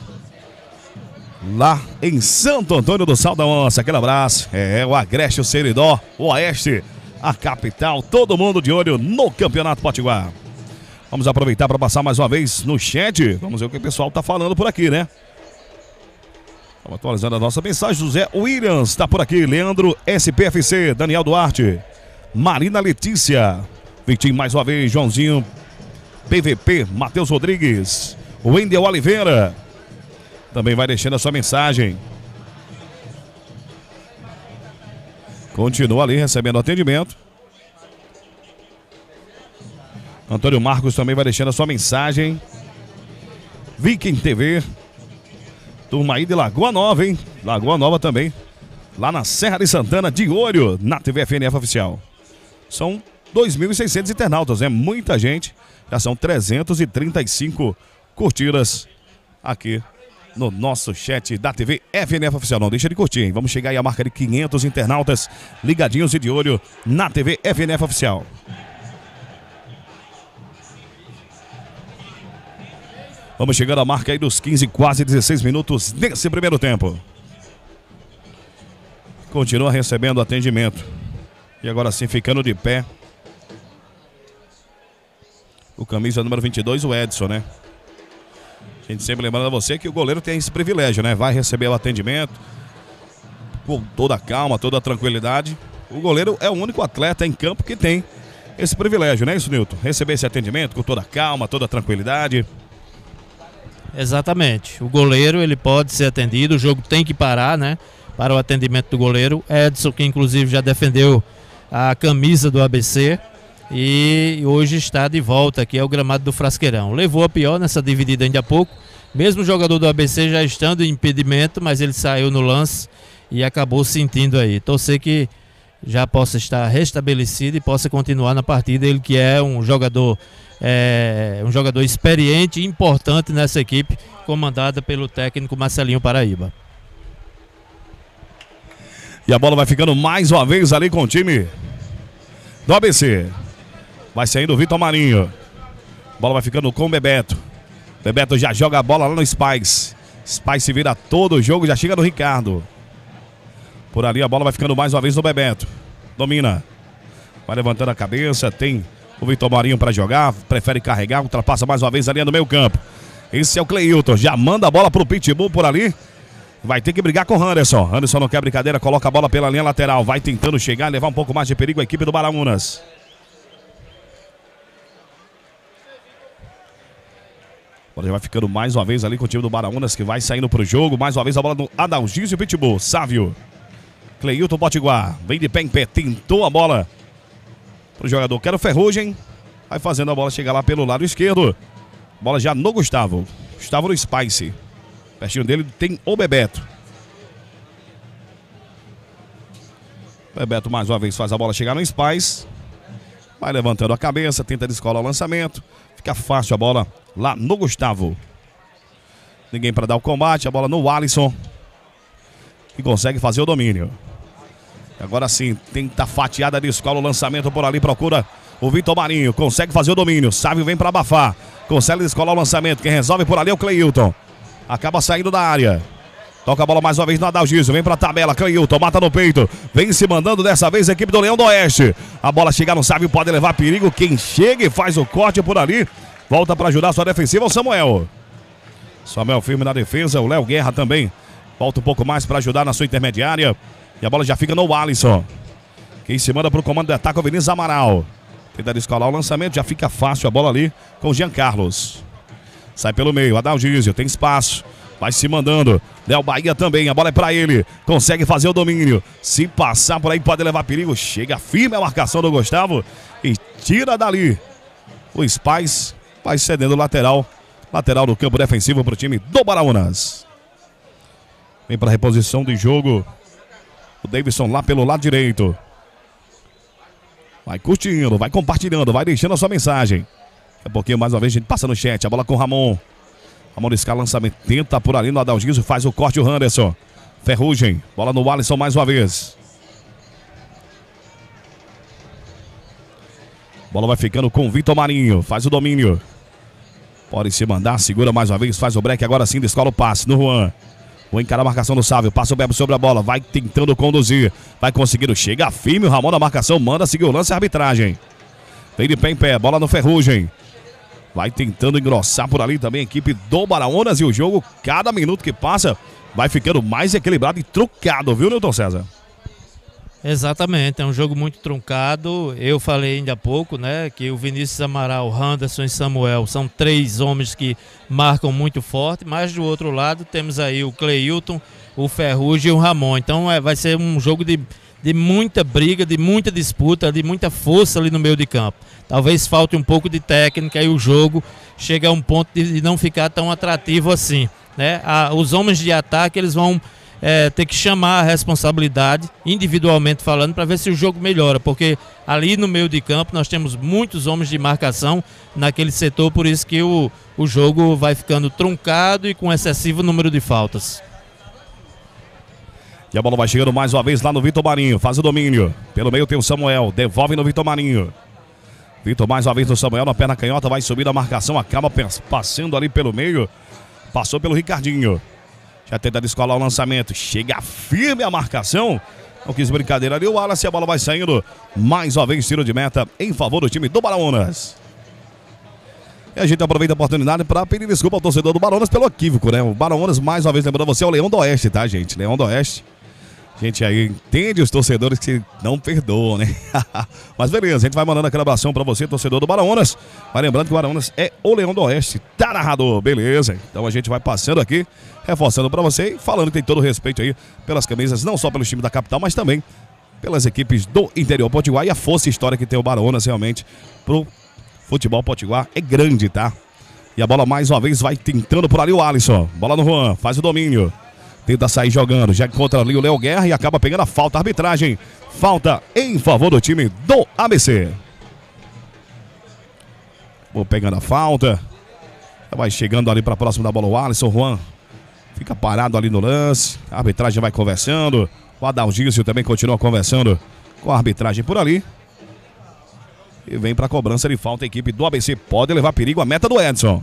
lá em Santo Antônio do Sal da Onça, aquele abraço. É, o Agreste, o Seridó, o Oeste, a capital, todo mundo de olho no Campeonato Potiguar. Vamos aproveitar para passar mais uma vez no chat. Vamos ver o que o pessoal tá falando por aqui, né? Estamos atualizando a nossa mensagem. José Williams está por aqui. Leandro S P F C, Daniel Duarte, Marina Letícia, Vitinho mais uma vez, Joãozinho P V P, Matheus Rodrigues, Wendel Oliveira também vai deixando a sua mensagem. Continua ali recebendo atendimento. Antônio Marcos também vai deixando a sua mensagem. Viking T V. Turma aí de Lagoa Nova, hein? Lagoa Nova também. Lá na Serra de Santana, de olho na T V F N F Oficial. São dois mil e seiscentos internautas, é muita gente. Já são trezentos e trinta e cinco curtidas aqui no nosso chat da T V F N F Oficial. Não deixa de curtir, hein? Vamos chegar aí à marca de quinhentos internautas ligadinhos e de olho na T V F N F Oficial. Vamos chegando à marca aí dos quinze, quase dezesseis minutos nesse primeiro tempo. Continua recebendo atendimento. E agora sim, ficando de pé, o camisa número vinte e dois, o Edson, né? A gente sempre lembrando a você que o goleiro tem esse privilégio, né? Vai receber o atendimento com toda a calma, toda a tranquilidade. O goleiro é o único atleta em campo que tem esse privilégio, não é isso, Nilton? Receber esse atendimento com toda a calma, toda a tranquilidade. Exatamente. O goleiro, ele pode ser atendido, o jogo tem que parar, né? Para o atendimento do goleiro. Edson, que inclusive já defendeu a camisa do A B C e hoje está de volta aqui ao gramado do Frasqueirão. Levou a pior nessa dividida ainda há pouco, mesmo o jogador do A B C já estando em impedimento, mas ele saiu no lance e acabou sentindo aí. Torcer que já possa estar restabelecido e possa continuar na partida, ele que é um jogador é, um jogador experiente e importante nessa equipe, comandada pelo técnico Marcelinho Paraíba. E a bola vai ficando mais uma vez ali com o time do A B C. Vai saindo o Vitor Marinho. A bola vai ficando com o Bebeto. Bebeto já joga a bola lá no Spice. Spice vira todo o jogo, já chega no Ricardo. Por ali a bola vai ficando mais uma vez no Bebeto. Domina. Vai levantando a cabeça. Tem o Vitor Marinho para jogar. Prefere carregar. Ultrapassa mais uma vez ali no meio campo. Esse é o Cleilton. Já manda a bola pro Pitbull por ali. Vai ter que brigar com o Anderson. Anderson não quer brincadeira, coloca a bola pela linha lateral. Vai tentando chegar e levar um pouco mais de perigo a equipe do Baraunas. A bola já vai ficando mais uma vez ali com o time do Baraunas, que vai saindo pro jogo. Mais uma vez a bola do Adalgísio e Pitbull. Sávio. Cleilton Potiguar. Vem de pé em pé. Tentou a bola pro jogador. Quero Ferrugem. Vai fazendo a bola chegar lá pelo lado esquerdo. Bola já no Gustavo. Gustavo no Spice. Pertinho dele tem o Bebeto. Bebeto mais uma vez faz a bola chegar no Spice. Vai levantando a cabeça, tenta descolar o lançamento. Fica fácil a bola lá no Gustavo. Ninguém para dar o combate, a bola no Alisson. E consegue fazer o domínio. Agora sim, tenta fatiada, descola o lançamento por ali, procura o Vitor Marinho. Consegue fazer o domínio, Sávio vem para abafar. Consegue descolar o lançamento, quem resolve por ali é o Cleilton. Acaba saindo da área. Toca a bola mais uma vez no Adalgísio. Vem pra tabela. Cleilton mata no peito. Vem se mandando dessa vez a equipe do Leão do Oeste. A bola chegar no Sávio, pode levar perigo. Quem chega e faz o corte por ali. Volta para ajudar a sua defensiva, o Samuel. Samuel firme na defesa. O Léo Guerra também. Volta um pouco mais para ajudar na sua intermediária. E a bola já fica no Alisson. Quem se manda pro comando de ataque é o Vinícius Amaral. Tenta descolar o lançamento. Já fica fácil a bola ali com o Jean Carlos. Sai pelo meio, Adalgísio, tem espaço. Vai se mandando. Léo Bahia também, a bola é pra ele. Consegue fazer o domínio. Se passar por aí pode levar perigo. Chega firme a marcação do Gustavo. E tira dali. O Spice vai cedendo o lateral. Lateral do campo defensivo pro time do Baraunas. Vem pra reposição de jogo. O Davidson lá pelo lado direito. Vai curtindo, vai compartilhando, vai deixando a sua mensagem. Daqui a pouquinho, mais uma vez, a gente passa no chat. A bola com o Ramon. Ramon escala lançamento. Tenta por ali no Adalgísio. Faz o corte o Anderson. Ferrugem. Bola no Alisson mais uma vez. Bola vai ficando com o Vitor Marinho. Faz o domínio. Pode se mandar. Segura mais uma vez. Faz o break. Agora sim, descola o passe no Juan. Vou encarar a marcação do Sávio. Passa o Bebo sobre a bola. Vai tentando conduzir. Vai conseguindo. Chega firme. O Ramon na marcação. Manda seguir o lance e a arbitragem. Vem de pé em pé. Bola no Ferrugem. Vai tentando engrossar por ali também a equipe do Baraunas. E o jogo, cada minuto que passa, vai ficando mais equilibrado e truncado, viu, Nilton César? Exatamente, é um jogo muito truncado. Eu falei ainda há pouco, né, que o Vinícius Amaral, Anderson e Samuel são três homens que marcam muito forte. Mas do outro lado temos aí o Cleilton, o Ferrugem e o Ramon. Então é, vai ser um jogo de... de muita briga, de muita disputa, de muita força ali no meio de campo. Talvez falte um pouco de técnica e o jogo chega a um ponto de, de não ficar tão atrativo assim, né? Ah, os homens de ataque, eles vão é, ter que chamar a responsabilidade, individualmente falando, para ver se o jogo melhora, porque ali no meio de campo nós temos muitos homens de marcação naquele setor, por isso que o, o jogo vai ficando truncado e com excessivo número de faltas. E a bola vai chegando mais uma vez lá no Vitor Marinho. Faz o domínio. Pelo meio tem o Samuel. Devolve no Vitor Marinho. Vitor mais uma vez no Samuel. Na perna canhota. Vai subir a marcação. Acaba passando ali pelo meio. Passou pelo Ricardinho. Já tenta descolar o lançamento. Chega firme a marcação. Não quis brincadeira ali o Wallace. A bola vai saindo. Mais uma vez tiro de meta em favor do time do Baraunas. E a gente aproveita a oportunidade para pedir desculpa ao torcedor do Baraunas pelo equívoco, né? O Baraunas, mais uma vez, lembrando você, é o Leão do Oeste, tá, gente? Leão do Oeste. A gente aí entende os torcedores que não perdoam, né? Mas beleza, a gente vai mandando aquela abração pra você, torcedor do Baraunas. Mas lembrando que o Baraunas é o Leão do Oeste, tá narrador, beleza? Então a gente vai passando aqui, reforçando pra você e falando que tem todo o respeito aí pelas camisas, não só pelos times da capital, mas também pelas equipes do interior potiguar e a força histórica que tem o Baraunas realmente pro futebol potiguar é grande, tá? E a bola mais uma vez vai tentando por ali o Alisson. Bola no Juan, faz o domínio. Tenta sair jogando, já encontra ali o Léo Guerra e acaba pegando a falta. Arbitragem, falta em favor do time do A B C. Vou pegando a falta. Vai chegando ali para próximo da bola o Alisson. Juan fica parado ali no lance. A arbitragem vai conversando. O Adalgício também continua conversando com a arbitragem por ali. E vem para a cobrança de falta. A equipe do A B C pode levar perigo a meta do Edson.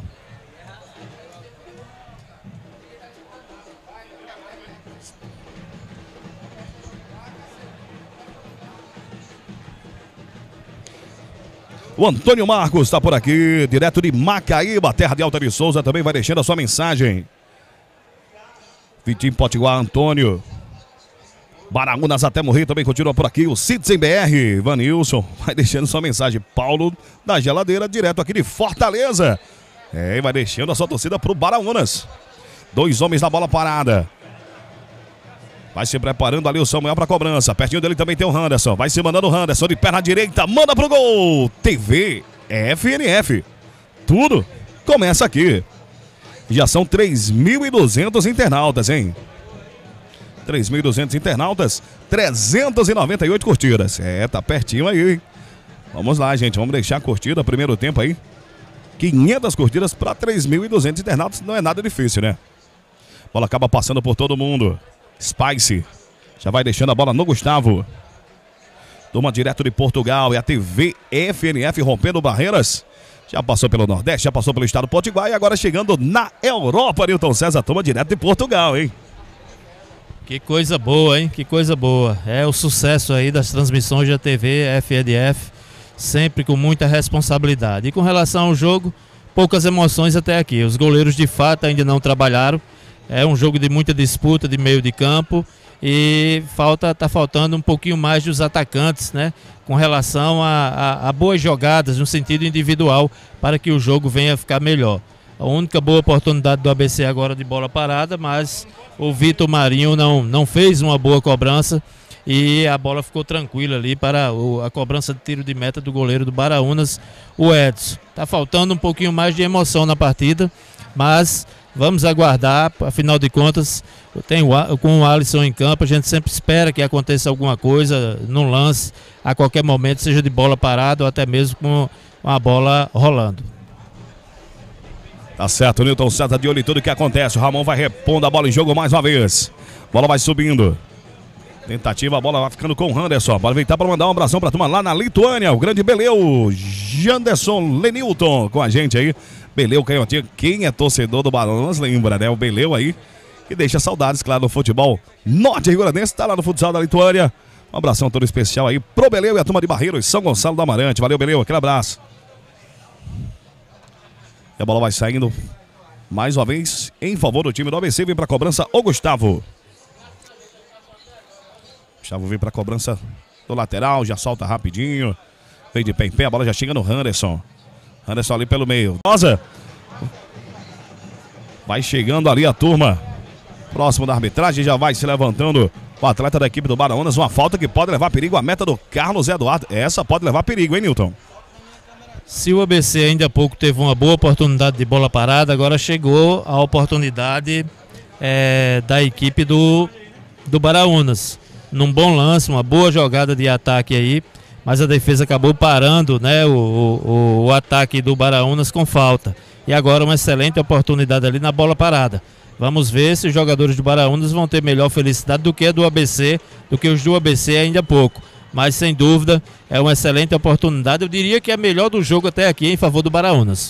O Antônio Marcos está por aqui, direto de Macaíba, terra de Alta de Souza, também vai deixando a sua mensagem. Vitinho Potiguar, Antônio. Baraunas até morrer também continua por aqui. O Citizen B R, Vanilson, vai deixando sua mensagem. Paulo da Geladeira, direto aqui de Fortaleza. É, vai deixando a sua torcida pro Baraunas. Dois homens na bola parada. Vai se preparando ali o Samuel para cobrança. Pertinho dele também tem o Henderson. Vai se mandando o Henderson de perna direita. Manda pro gol. T V F N F. Tudo começa aqui. Já são três mil e duzentos internautas, hein? três mil e duzentos internautas. trezentas e noventa e oito curtidas. É, tá pertinho aí, hein? Vamos lá, gente. Vamos deixar a curtida. Primeiro tempo aí. quinhentas curtidas para três mil e duzentos internautas. Não é nada difícil, né? A bola acaba passando por todo mundo. Spice já vai deixando a bola no Gustavo. Toma direto de Portugal. É a T V F N F rompendo barreiras. Já passou pelo Nordeste, já passou pelo estado Potiguar e agora chegando na Europa. Nilton César toma direto de Portugal, hein? Que coisa boa, hein? Que coisa boa. É o sucesso aí das transmissões da T V F N F, sempre com muita responsabilidade. E com relação ao jogo, poucas emoções até aqui. Os goleiros de fato ainda não trabalharam. É um jogo de muita disputa de meio de campo e falta, tá faltando um pouquinho mais dos atacantes, né? Com relação a, a, a boas jogadas no sentido individual para que o jogo venha a ficar melhor. A única boa oportunidade do A B C agora de bola parada, mas o Vitor Marinho não, não fez uma boa cobrança e a bola ficou tranquila ali para o, a cobrança de tiro de meta do goleiro do Baraunas, o Edson. Tá faltando um pouquinho mais de emoção na partida, mas vamos aguardar, afinal de contas, tem o, com o Alisson em campo, a gente sempre espera que aconteça alguma coisa no lance, a qualquer momento, seja de bola parada ou até mesmo com a bola rolando. Tá certo, Nilton César de olho em tudo que acontece. O Ramon vai repondo a bola em jogo mais uma vez. Bola vai subindo. Tentativa, a bola vai ficando com o Henderson. Aproveitar para mandar um abração para a turma lá na Lituânia. O grande Beleu, Janderson Lenilton com a gente aí. Beleu Canhotinha, quem é torcedor do Baraunas lembra, né? O Beleu aí, que deixa saudades, claro, do futebol norte-rio-grandense, tá lá no futsal da Lituânia. Um abração todo especial aí pro Beleu e a turma de Barreiros, São Gonçalo do Amarante. Valeu, Beleu, aquele abraço. E a bola vai saindo mais uma vez em favor do time do A B C. Vem pra cobrança o Gustavo. Gustavo vem pra cobrança do lateral, já solta rapidinho. Vem de pé em pé, a bola já chega no Henderson. Anderson ali pelo meio. Rosa. Vai chegando ali a turma. Próximo da arbitragem, já vai se levantando o atleta da equipe do Baraunas. Uma falta que pode levar perigo. A meta do Carlos Eduardo. Essa pode levar perigo, hein, Nilton? Se o A B C ainda há pouco teve uma boa oportunidade de bola parada, agora chegou a oportunidade é, da equipe do, do Baraunas. Num bom lance, uma boa jogada de ataque aí. Mas a defesa acabou parando, né, o, o, o ataque do Baraunas com falta. E agora uma excelente oportunidade ali na bola parada. Vamos ver se os jogadores do Baraunas vão ter melhor felicidade do que a do A B C, do que os do A B C ainda há pouco. Mas sem dúvida é uma excelente oportunidade. Eu diria que é a melhor do jogo até aqui em favor do Baraunas.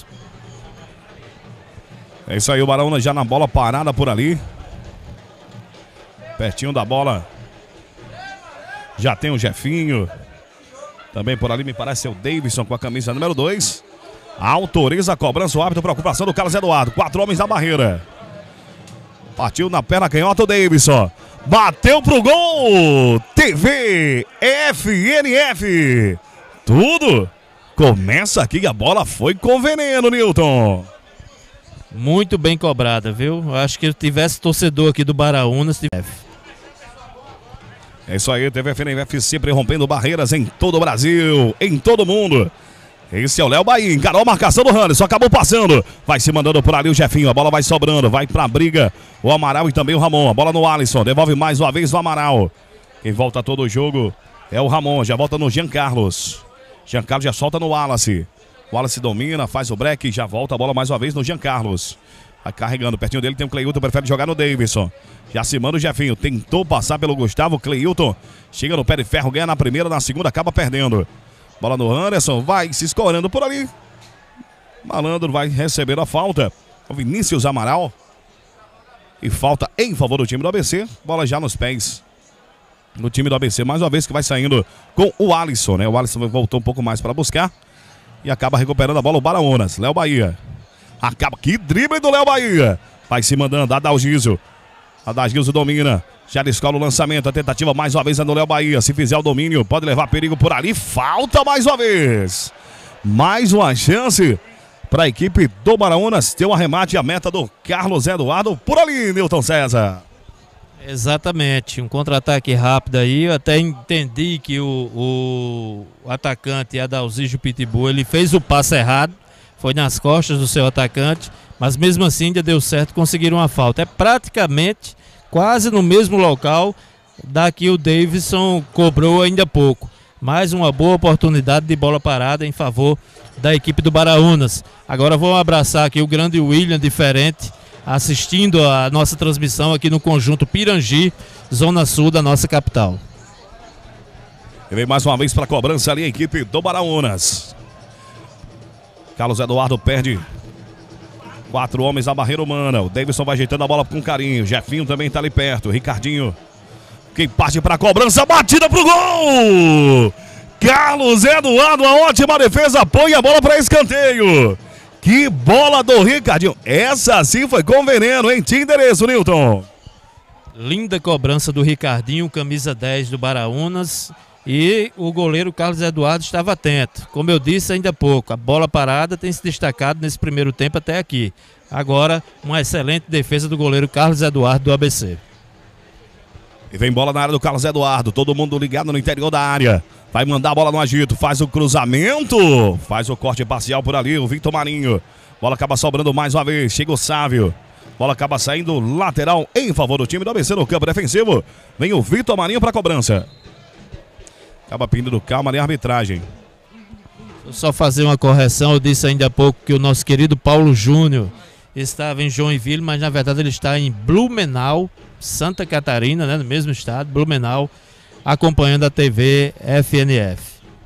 É isso aí, o Baraunas já na bola parada por ali. Pertinho da bola. Já tem o Jefinho. Também por ali me parece ser o Davidson com a camisa número dois. Autoriza a cobrança, o árbitro para a ocupação do Carlos Eduardo. Quatro homens na barreira. Partiu na perna canhota o Davidson. Bateu pro gol. T V F N F. Tudo começa aqui, a bola foi com veneno, Nilton. Muito bem cobrada, viu? Eu acho que se tivesse torcedor aqui do Baraunas. É isso aí, T V F N F sempre rompendo barreiras em todo o Brasil, em todo o mundo. Esse é o Léo Bahia, encarou a marcação do Anderson, acabou passando. Vai se mandando por ali o Jefinho, a bola vai sobrando, vai pra briga o Amaral e também o Ramon. A bola no Alisson, devolve mais uma vez o Amaral. Quem volta todo o jogo é o Ramon, já volta no Jean Carlos. Jean Carlos já solta no Wallace. O Wallace domina, faz o break, já volta a bola mais uma vez no Jean Carlos. Vai carregando, pertinho dele tem o Cleilton, prefere jogar no Davidson. Já se manda o Jefinho, tentou passar pelo Gustavo, Cleilton chega no pé de ferro, ganha na primeira, na segunda acaba perdendo. Bola no Anderson, vai se escorando por ali. Malandro vai receber a falta. O Vinícius Amaral. E falta em favor do time do A B C. Bola já nos pés do time do A B C. Mais uma vez que vai saindo com o Alisson, né? O Alisson voltou um pouco mais para buscar. E acaba recuperando a bola o Baraunas. Léo Bahia. Acaba. Que drible do Léo Bahia. Vai se mandando. Adalgísio. Adalgísio domina. Já descola o lançamento, a tentativa mais uma vez é no Léo Bahia. Se fizer o domínio, pode levar perigo por ali. Falta mais uma vez. Mais uma chance para a equipe do Baraunas ter um arremate e a meta do Carlos Eduardo por ali, Nilton César. Exatamente, um contra-ataque rápido aí. Eu até entendi que o, o atacante Adalgísio Pitbull, ele fez o passe errado. Foi nas costas do seu atacante, mas mesmo assim ainda deu certo, conseguiram uma falta. É praticamente quase no mesmo local da que o Davidson cobrou ainda há pouco. Mais uma boa oportunidade de bola parada em favor da equipe do Baraunas. Agora vou abraçar aqui o grande William Diferente, assistindo a nossa transmissão aqui no conjunto Pirangi, zona sul da nossa capital. E vem mais uma vez para a cobrança ali a equipe do Baraunas. Carlos Eduardo perde quatro homens na barreira humana. O Davidson vai ajeitando a bola com carinho. Jefinho também está ali perto. Ricardinho. Quem parte para a cobrança. Batida pro gol! Carlos Eduardo, a ótima defesa. Põe a bola para escanteio. Que bola do Ricardinho. Essa sim foi com veneno, hein? Tinha endereço, Nilton. Linda cobrança do Ricardinho, camisa dez do Baraunas. E o goleiro Carlos Eduardo estava atento. Como eu disse ainda há pouco, a bola parada tem se destacado nesse primeiro tempo até aqui. Agora, uma excelente defesa do goleiro Carlos Eduardo do A B C. E vem bola na área do Carlos Eduardo. Todo mundo ligado no interior da área. Vai mandar a bola no agito. Faz o cruzamento. Faz o corte parcial por ali. O Victor Marinho. Bola acaba sobrando mais uma vez. Chega o Sávio. Bola acaba saindo lateral em favor do time do A B C no campo defensivo. Vem o Victor Marinho para a cobrança. Acaba pedindo calma ali a arbitragem. Vou só fazer uma correção. Eu disse ainda há pouco que o nosso querido Paulo Júnior estava em Joinville, mas na verdade ele está em Blumenau, Santa Catarina, né, no mesmo estado, Blumenau, acompanhando a T V F N F.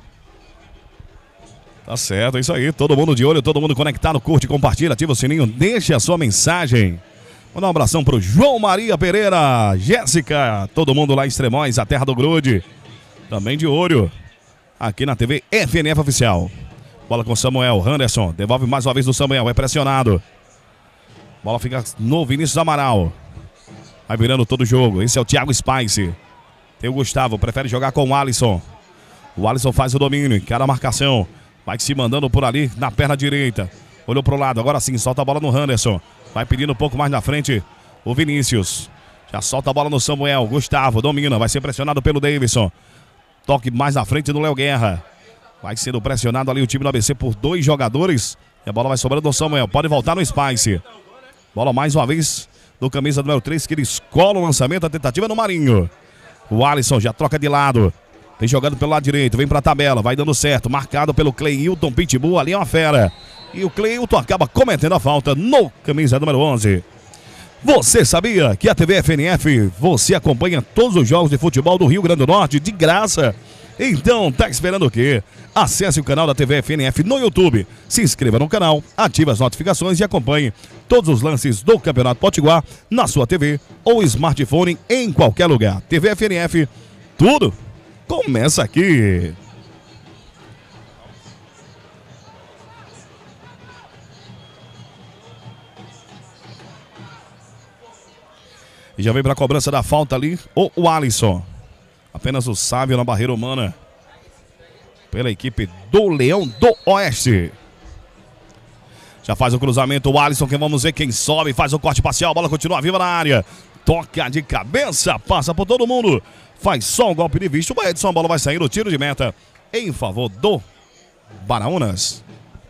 Tá certo, é isso aí. Todo mundo de olho, todo mundo conectado. Curte, compartilha, ativa o sininho, deixa a sua mensagem. Mandar um abração pro João Maria Pereira, Jéssica, todo mundo lá em Extremóis, a terra do grude. Também de olho aqui na T V F N F Oficial. Bola com Samuel, Anderson, devolve mais uma vez do Samuel, é pressionado. Bola fica no Vinícius Amaral. Vai virando todo o jogo, esse é o Thiago Spice. Tem o Gustavo, prefere jogar com o Alisson. O Alisson faz o domínio, encara a marcação. Vai se mandando por ali na perna direita. Olhou pro lado, agora sim, solta a bola no Anderson. Vai pedindo um pouco mais na frente o Vinícius. Já solta a bola no Samuel, Gustavo domina, vai ser pressionado pelo Davidson. Toque mais na frente do Léo Guerra. Vai sendo pressionado ali o time do A B C por dois jogadores. E a bola vai sobrando do Samuel. Pode voltar no Spice. Bola mais uma vez do camisa número três, que ele escola o lançamento. A tentativa no Marinho. O Alisson já troca de lado. Tem jogando pelo lado direito. Vem pra tabela. Vai dando certo. Marcado pelo Cleilton Pitbull. Ali é uma fera. E o Cleilton acaba cometendo a falta no camisa número onze. Você sabia que a T V F N F, você acompanha todos os jogos de futebol do Rio Grande do Norte de graça? Então, tá esperando o quê? Acesse o canal da T V F N F no YouTube, se inscreva no canal, ative as notificações e acompanhe todos os lances do Campeonato Potiguar na sua T V ou smartphone em qualquer lugar. T V F N F, tudo começa aqui. E já vem para a cobrança da falta ali o, o Alisson. Apenas o Sávio na barreira humana. Pela equipe do Leão do Oeste. Já faz o cruzamento o Alisson, que vamos ver quem sobe. Faz o corte parcial, a bola continua viva na área. Toca de cabeça, passa por todo mundo. Faz só um golpe de vista. O Edson, a bola vai sair no tiro de meta em favor do Baraunas.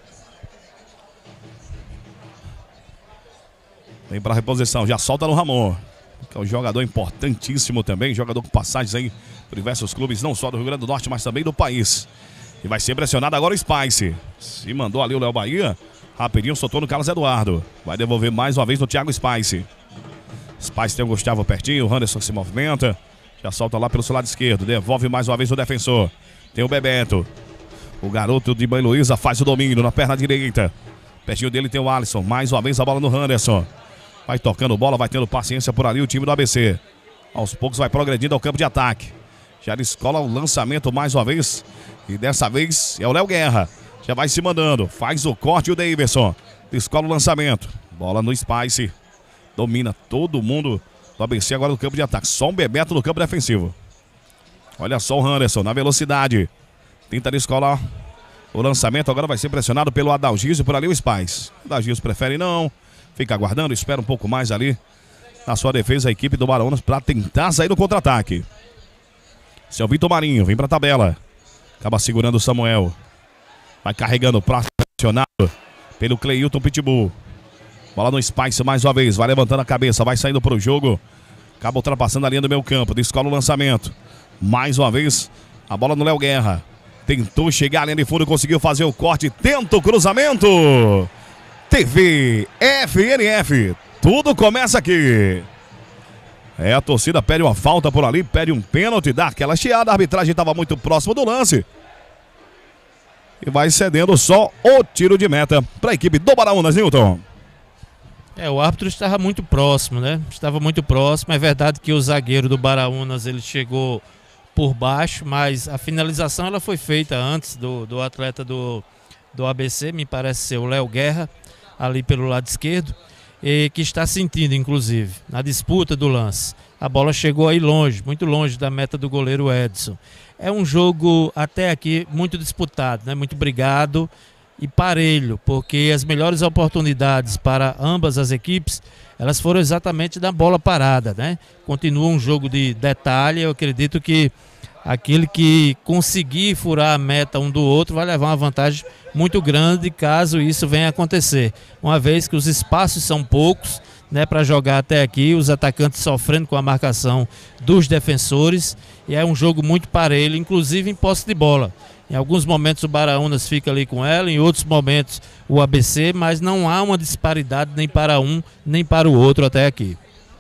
Vem para a reposição, já solta no Ramon, que é um jogador importantíssimo também. Jogador com passagens aí por diversos clubes, não só do Rio Grande do Norte, mas também do país. E vai ser pressionado agora o Spice. Se mandou ali o Léo Bahia. Rapidinho, soltou no Carlos Eduardo. Vai devolver mais uma vez no Thiago Spice. Spice tem o Gustavo pertinho, o Anderson se movimenta. Já solta lá pelo seu lado esquerdo. Devolve mais uma vez o defensor. Tem o Bebeto. O garoto de Mãe Luísa faz o domínio na perna direita. Pertinho dele tem o Alisson. Mais uma vez a bola no Anderson. Vai tocando bola, vai tendo paciência por ali o time do A B C. Aos poucos vai progredindo ao campo de ataque. Já descola o lançamento mais uma vez. E dessa vez é o Léo Guerra. Já vai se mandando. Faz o corte o Davidson. Descola o lançamento. Bola no Spice. Domina todo mundo do A B C agora no campo de ataque. Só um Bebeto no campo defensivo. Olha só o Anderson na velocidade. Tenta descolar o lançamento. Agora vai ser pressionado pelo Adalgísio. Por ali o Spice. O Adalgísio prefere não. Fica aguardando. Espera um pouco mais ali na sua defesa a equipe do Baraunas para tentar sair do contra-ataque. Seu Vitor Marinho vem para a tabela. Acaba segurando o Samuel. Vai carregando o prato pressionado pelo Cleilton Pitbull. Bola no Spice mais uma vez. Vai levantando a cabeça. Vai saindo para o jogo. Acaba ultrapassando a linha do meio campo. Descola o lançamento. Mais uma vez. A bola no Léo Guerra. Tentou chegar à linha de fundo. Conseguiu fazer o corte. Tenta o cruzamento. T V F N F. Tudo começa aqui. É, a torcida pede uma falta por ali. Pede um pênalti. Dá aquela chiada. A arbitragem estava muito próximo do lance. E vai cedendo só o tiro de meta para a equipe do Baraunas, Nilton. É, o árbitro estava muito próximo, né? Estava muito próximo. É verdade que o zagueiro do Baraunas ele chegou por baixo, mas a finalização ela foi feita antes do, do atleta do, do A B C, me parece ser o Léo Guerra, ali pelo lado esquerdo, e que está sentindo, inclusive, na disputa do lance. A bola chegou aí longe, muito longe da meta do goleiro Edson. É um jogo até aqui muito disputado, né? Muito brigado e parelho, porque as melhores oportunidades para ambas as equipes, elas foram exatamente da bola parada, né? Continua um jogo de detalhe. Eu acredito que aquele que conseguir furar a meta um do outro vai levar uma vantagem muito grande caso isso venha a acontecer. Uma vez que os espaços são poucos, né, para jogar até aqui, os atacantes sofrendo com a marcação dos defensores, e é um jogo muito parelho, inclusive em posse de bola. Em alguns momentos o Baraunas fica ali com ela, em outros momentos o A B C, mas não há uma disparidade nem para um, nem para o outro até aqui.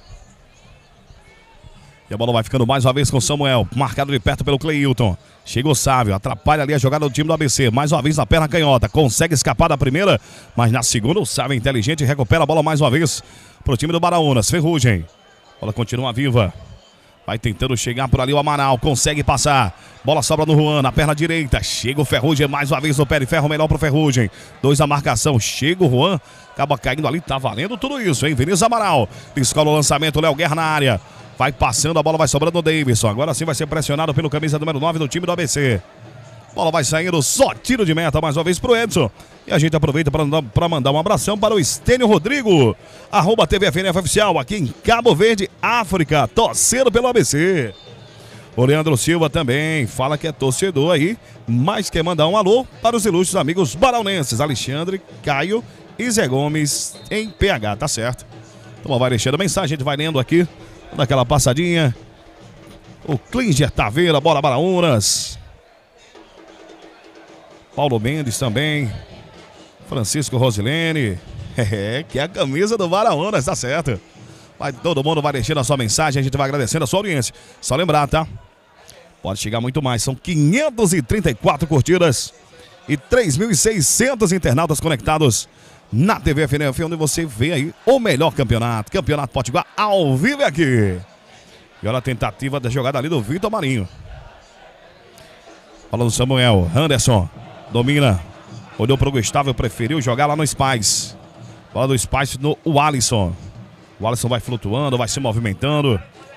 E a bola vai ficando mais uma vez com o Samuel, marcado de perto pelo Cleilton. Chega o Sávio, atrapalha ali a jogada do time do A B C. Mais uma vez na perna canhota, consegue escapar da primeira, mas na segunda o Sávio é inteligente e recupera a bola mais uma vez para o time do Baraunas. Ferrugem, a bola continua viva. Vai tentando chegar por ali o Amaral, consegue passar. Bola sobra no Juan, na perna direita. Chega o Ferrugem, mais uma vez no pé de ferro, melhor pro Ferrugem. Dois a marcação, chega o Juan, acaba caindo ali, tá valendo tudo isso, hein? Vinícius Amaral, descola o lançamento, Léo Guerra na área. Vai passando, a bola vai sobrando no Davidson. Agora sim vai ser pressionado pelo camisa número nove do time do A B C. Bola vai saindo, só tiro de meta mais uma vez pro Edson. E a gente aproveita para mandar um abração para o Estênio Rodrigo, arroba T V F N F Oficial, aqui em Cabo Verde, África, torcendo pelo A B C. O Leandro Silva também fala que é torcedor aí, mas quer mandar um alô para os ilustres amigos baraunenses, Alexandre, Caio e Zé Gomes em P H, tá certo? Então vai deixando a mensagem, a gente vai lendo aqui, dando aquela passadinha. O Klinger Taveira, bola Baraunas. Paulo Mendes também. Francisco Rosilene. É, que é a camisa do Baraunas, tá certo. Vai, todo mundo vai deixando a sua mensagem, a gente vai agradecendo a sua audiência. Só lembrar, tá? Pode chegar muito mais. São quinhentas e trinta e quatro curtidas e três mil e seiscentos internautas conectados na T V F N F, onde você vê aí o melhor campeonato. Campeonato Potiguar ao vivo aqui. E olha a tentativa da jogada ali do Vitor Marinho. Bola do Samuel. Anderson domina. Olhou para o Gustavo, preferiu jogar lá no Spice. Bola do Spice no o Alisson. O Alisson vai flutuando, vai se movimentando.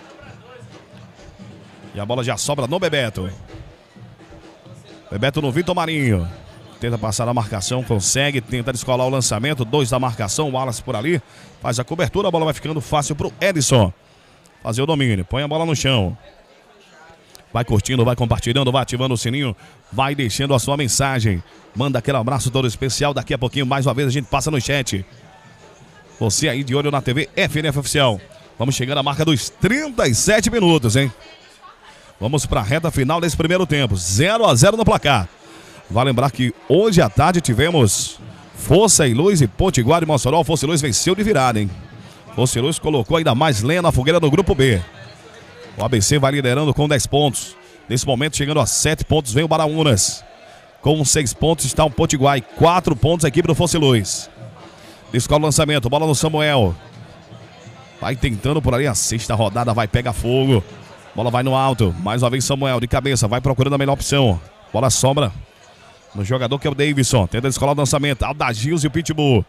E a bola já sobra no Bebeto. Bebeto no Vitor Marinho. Tenta passar a marcação, consegue, tenta descolar o lançamento. Dois da marcação, o Wallace por ali. Faz a cobertura, a bola vai ficando fácil pro Edson fazer o domínio. Põe a bola no chão. Vai curtindo, vai compartilhando, vai ativando o sininho. Vai deixando a sua mensagem. Manda aquele abraço todo especial. Daqui a pouquinho, mais uma vez, a gente passa no chat. Você aí de olho na T V F N F Oficial. Vamos chegando à marca dos trinta e sete minutos, hein? Vamos para a reta final desse primeiro tempo. zero a zero no placar. Vai lembrar que hoje à tarde tivemos Força e Luz e Potiguar de Mossoró. Força e Luz venceu de virada, hein? Força e Luz colocou ainda mais lenha na fogueira do grupo B. O A B C vai liderando com dez pontos. Nesse momento, chegando a sete pontos, vem o Baraunas. Com seis pontos está o Potiguar. quatro pontos a equipe do Força e Luz. Descola o lançamento, bola no Samuel. Vai tentando por ali a sexta rodada, vai pegar fogo. Bola vai no alto, mais uma vez Samuel de cabeça, vai procurando a melhor opção. Bola sobra no jogador que é o Davidson. Tenta descolar o lançamento, Aldagils e o Pitbull.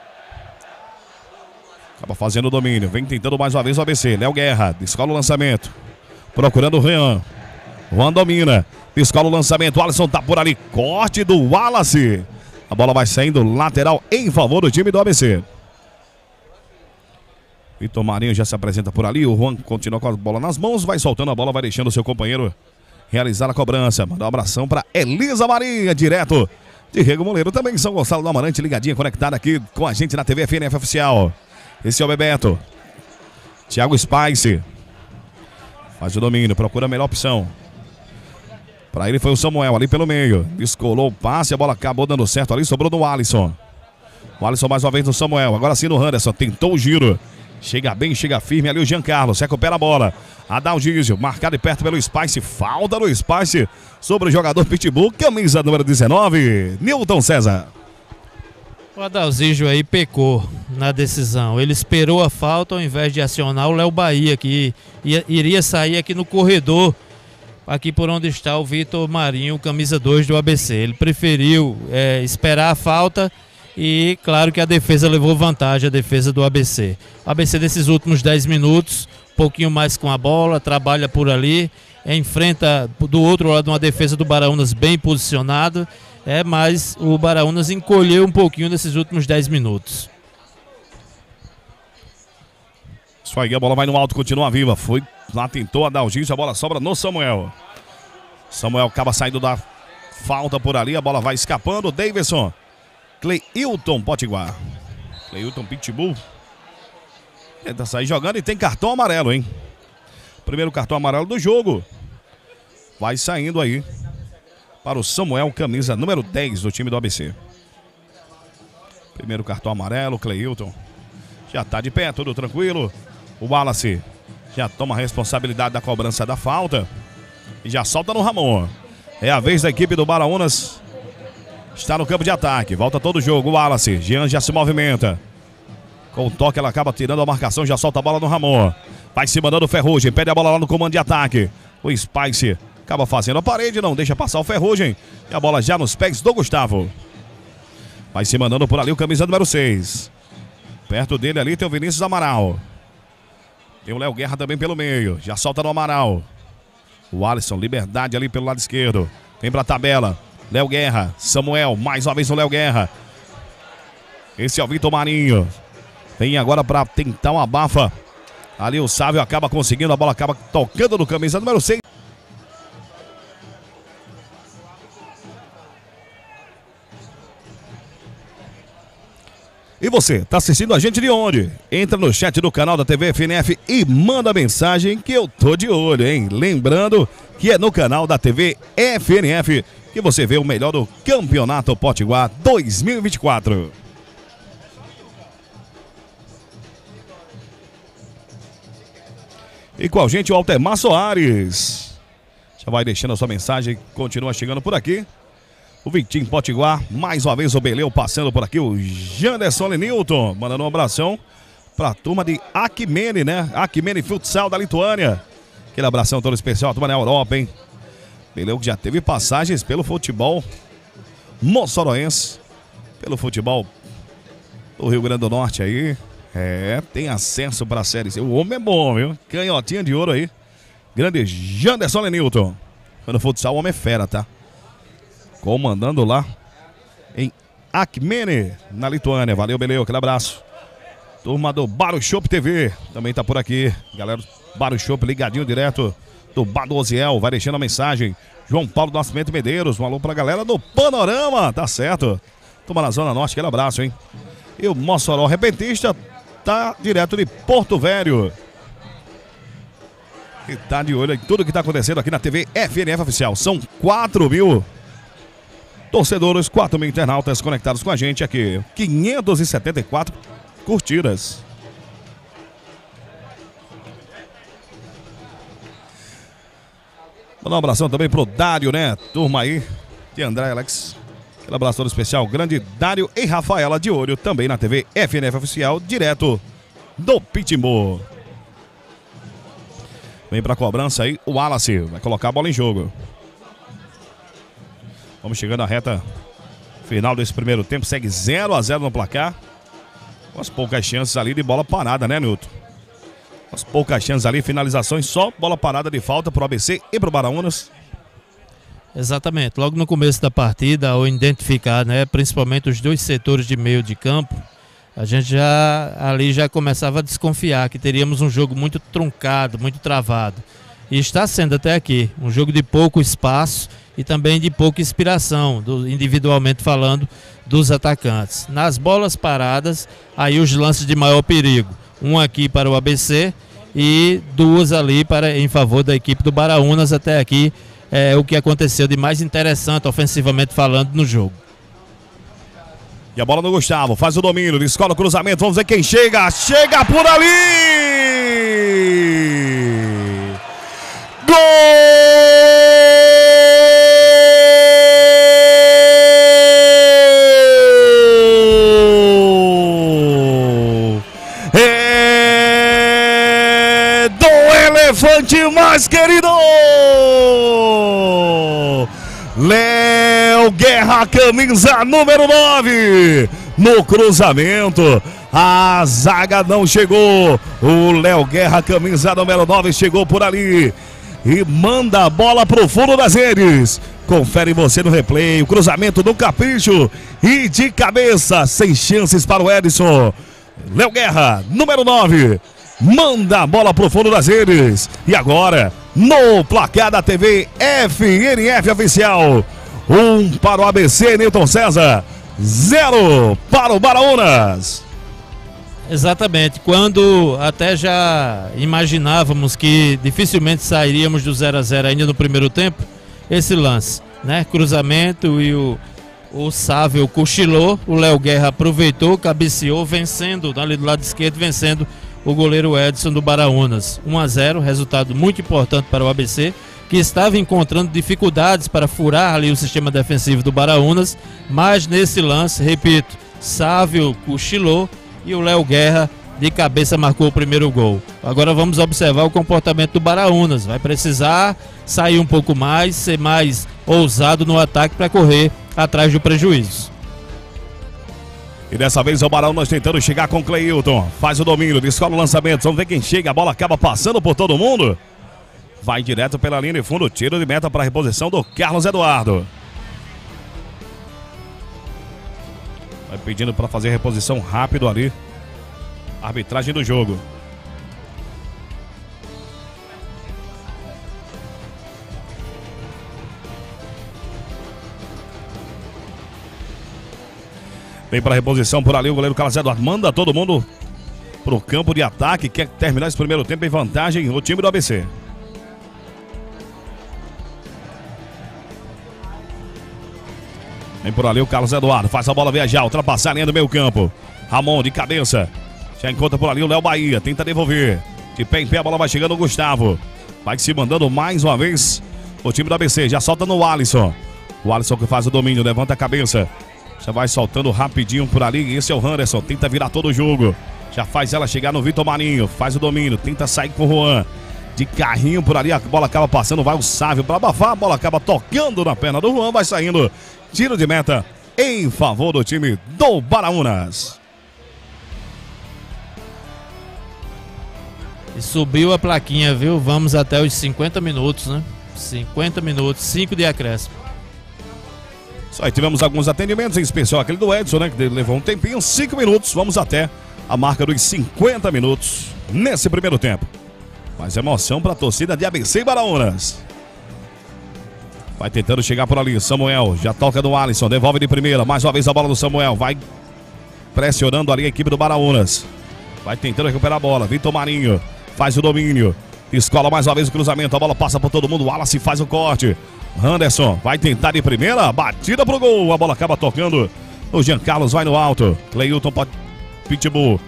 Acaba fazendo o domínio, vem tentando mais uma vez o A B C. Léo Guerra, descola o lançamento. Procurando o Rian. Juan domina, descola o lançamento. O Alisson tá por ali, corte do Wallace. A bola vai saindo lateral em favor do time do A B C. Vitor Marinho já se apresenta por ali. O Juan continua com a bola nas mãos. Vai soltando a bola, vai deixando o seu companheiro realizar a cobrança. Mandar um abração para Elisa Maria, direto de Rego Moleiro. Também São Gonçalo do Amarante, ligadinha, conectada aqui com a gente na T V F N F Oficial. Esse é o Bebeto. Thiago Spice. Faz o domínio, procura a melhor opção. Para ele foi o Samuel ali pelo meio. Descolou o passe, a bola acabou dando certo ali. Sobrou no Alisson. O Alisson mais uma vez no Samuel. Agora sim no Anderson. Tentou o giro. Chega bem, chega firme ali o Giancarlo. Recupera a bola. Adalgísio, marcado e perto pelo Spice. Falta no Spice sobre o jogador Pitbull. Camisa número dezenove, Newton César. O Adalgísio aí pecou na decisão. Ele esperou a falta ao invés de acionar o Léo Bahia, que ia, iria sair aqui no corredor, aqui por onde está o Vitor Marinho, camisa dois do A B C. Ele preferiu é, esperar a falta. E claro que a defesa levou vantagem, a defesa do A B C. O A B C desses últimos dez minutos, um pouquinho mais com a bola, trabalha por ali, é, enfrenta do outro lado uma defesa do Baraunas bem posicionada, é, mas o Baraunas encolheu um pouquinho nesses últimos dez minutos. Isso aí, a bola vai no alto, continua viva. Foi lá, tentou a Dalgis, a bola sobra no Samuel. Samuel acaba saindo da falta por ali, a bola vai escapando. Davidson. Cleilton Potiguar. Cleilton Pitbull. Tenta sair jogando e tem cartão amarelo, hein? Primeiro cartão amarelo do jogo. Vai saindo aí para o Samuel, camisa número dez do time do A B C. Primeiro cartão amarelo, Cleilton. Já tá de pé, tudo tranquilo. O Wallace já toma a responsabilidade da cobrança da falta. E já solta no Ramon. É a vez da equipe do Baraunas. Está no campo de ataque, volta todo o jogo. O Wallace, Jean já se movimenta. Com o toque ela acaba tirando a marcação, já solta a bola no Ramon. Vai se mandando o Ferrugem, pede a bola lá no comando de ataque. O Spice acaba fazendo a parede, não deixa passar o Ferrugem. E a bola já nos pés do Gustavo. Vai se mandando por ali o camisa número seis. Perto dele ali tem o Vinícius Amaral. Tem o Léo Guerra também pelo meio, já solta no Amaral. O Alisson, liberdade ali pelo lado esquerdo. Vem pra tabela. Léo Guerra, Samuel, mais uma vez o Léo Guerra. Esse é o Vitor Marinho. Vem agora para tentar uma abafa. Ali o Sávio acaba conseguindo, a bola acaba tocando no camisa número seis. E você, tá assistindo a gente de onde? Entra no chat do canal da T V F N F e manda mensagem que eu tô de olho, hein? Lembrando que é no canal da T V F N F que você vê o melhor do Campeonato Potiguar dois mil e vinte e quatro. E com a gente o Altemar Soares. Já vai deixando a sua mensagem, continua chegando por aqui. O Vitinho Potiguar, mais uma vez o Beleu passando por aqui, o Janderson Newton, mandando um abração para a turma de Akmeni, né? Akmeni Futsal da Lituânia. Aquele abração todo especial, a turma na Europa, hein? Beleu que já teve passagens pelo futebol moçoroense, pelo futebol do Rio Grande do Norte aí. É, tem acesso para a Série C. O homem é bom, viu? Canhotinha de ouro aí. Grande Janderson Lenilton. No futsal, o homem é fera, tá? Comandando lá em Akmene, na Lituânia. Valeu, beleza, aquele abraço. Turma do Bar Shop T V também tá por aqui. Galera do Bar Shop ligadinho direto do Bar do Oziel. Vai deixando a mensagem. João Paulo do Nascimento Medeiros. Um alô pra galera do Panorama. Tá certo. Turma na Zona Norte, aquele abraço, hein? E o Mossoró Repentista tá direto de Porto Velho. E tá de olho em tudo que tá acontecendo aqui na T V F N F Oficial. São quatro mil torcedores, quatro mil internautas conectados com a gente aqui. quinhentas e setenta e quatro curtidas. Mandar um abração também pro Dário, né? Turma aí de André Alex. Aquele abraço todo especial. Grande Dário e Rafaela de olho também na T V F N F Oficial, direto do Pitbull. Vem pra cobrança aí o Wallace. Vai colocar a bola em jogo. Vamos chegando à reta final desse primeiro tempo. Segue zero a zero no placar. Com as poucas chances ali de bola parada, né, Nilton? Com as poucas chances ali, finalizações, só bola parada de falta pro A B C e pro Baraunas. Exatamente. Logo no começo da partida, ao identificar, né, principalmente os dois setores de meio de campo, a gente já ali já começava a desconfiar que teríamos um jogo muito truncado, muito travado. E está sendo até aqui um jogo de pouco espaço e também de pouca inspiração, do, individualmente falando, dos atacantes. Nas bolas paradas, aí os lances de maior perigo. Um aqui para o A B C e duas ali para, em favor da equipe do Baraunas. Até aqui é o que aconteceu de mais interessante, ofensivamente falando, no jogo. E a bola do Gustavo, faz o domínio, descola o cruzamento, vamos ver quem chega, chega por ali! Gol! É do elefante mais querido! Léo Guerra, camisa número nove. No cruzamento, a zaga não chegou. O Léo Guerra, camisa número nove, chegou por ali e manda a bola pro fundo das redes. Confere você no replay. O cruzamento do Capricho e de cabeça, sem chances para o Edson. Léo Guerra, número nove, manda a bola pro fundo das redes. E agora, no placar da T V F N F Oficial, um para o A B C, Newton César, zero para o Baraunas. Exatamente, quando até já imaginávamos que dificilmente sairíamos do zero a zero ainda no primeiro tempo, esse lance, né? Cruzamento e o, o Sávio cochilou, o Léo Guerra aproveitou, cabeceou, vencendo, ali do lado esquerdo, vencendo o goleiro Edson do Baraunas. um a zero, resultado muito importante para o A B C, que estava encontrando dificuldades para furar ali o sistema defensivo do Baraunas, mas nesse lance, repito, Sávio cochilou e o Léo Guerra de cabeça marcou o primeiro gol. Agora vamos observar o comportamento do Baraunas. Vai precisar sair um pouco mais, ser mais ousado no ataque para correr atrás do prejuízo. E dessa vez é o Baraunas tentando chegar com o Cleilton. Faz o domínio, descola o lançamento. Vamos ver quem chega. A bola acaba passando por todo mundo. Vai direto pela linha de fundo. Tiro de meta para a reposição do Carlos Eduardo. Vai pedindo para fazer a reposição rápido ali. Arbitragem do jogo. Vem para a reposição por ali o goleiro Carlos Eduardo. Manda todo mundo para o campo de ataque. Quer terminar esse primeiro tempo em vantagem o time do A B C. Vem por ali o Carlos Eduardo. Faz a bola viajar, ultrapassar a linha do meio campo. Ramon de cabeça. Já encontra por ali o Léo Bahia. Tenta devolver. De pé em pé a bola vai chegando o Gustavo. Vai se mandando mais uma vez o time do A B C. Já solta no Alisson. O Alisson que faz o domínio. Levanta a cabeça. Já vai soltando rapidinho por ali. Esse é o Anderson. Tenta virar todo o jogo. Já faz ela chegar no Vitor Marinho. Faz o domínio. Tenta sair com o Juan. De carrinho por ali. A bola acaba passando. Vai o Sávio para abafar. A bola acaba tocando na perna do Juan. Vai saindo. Tiro de meta em favor do time do Baraunas. E subiu a plaquinha, viu? Vamos até os cinquenta minutos, né? cinquenta minutos, cinco de acréscimo. Isso aí, tivemos alguns atendimentos, em especial aquele do Edson, né? Que levou um tempinho, cinco minutos. Vamos até a marca dos cinquenta minutos nesse primeiro tempo. Mais emoção para a torcida de A B C e Baraunas. Vai tentando chegar por ali, Samuel, já toca do Alisson, devolve de primeira, mais uma vez a bola do Samuel, vai pressionando ali a equipe do Baraunas. Vai tentando recuperar a bola, Vitor Marinho faz o domínio, escola mais uma vez o cruzamento, a bola passa por todo mundo, o Wallace faz o corte. Anderson vai tentar de primeira, batida pro gol, a bola acaba tocando, o Jean Carlos vai no alto, Cleilton Pitbull.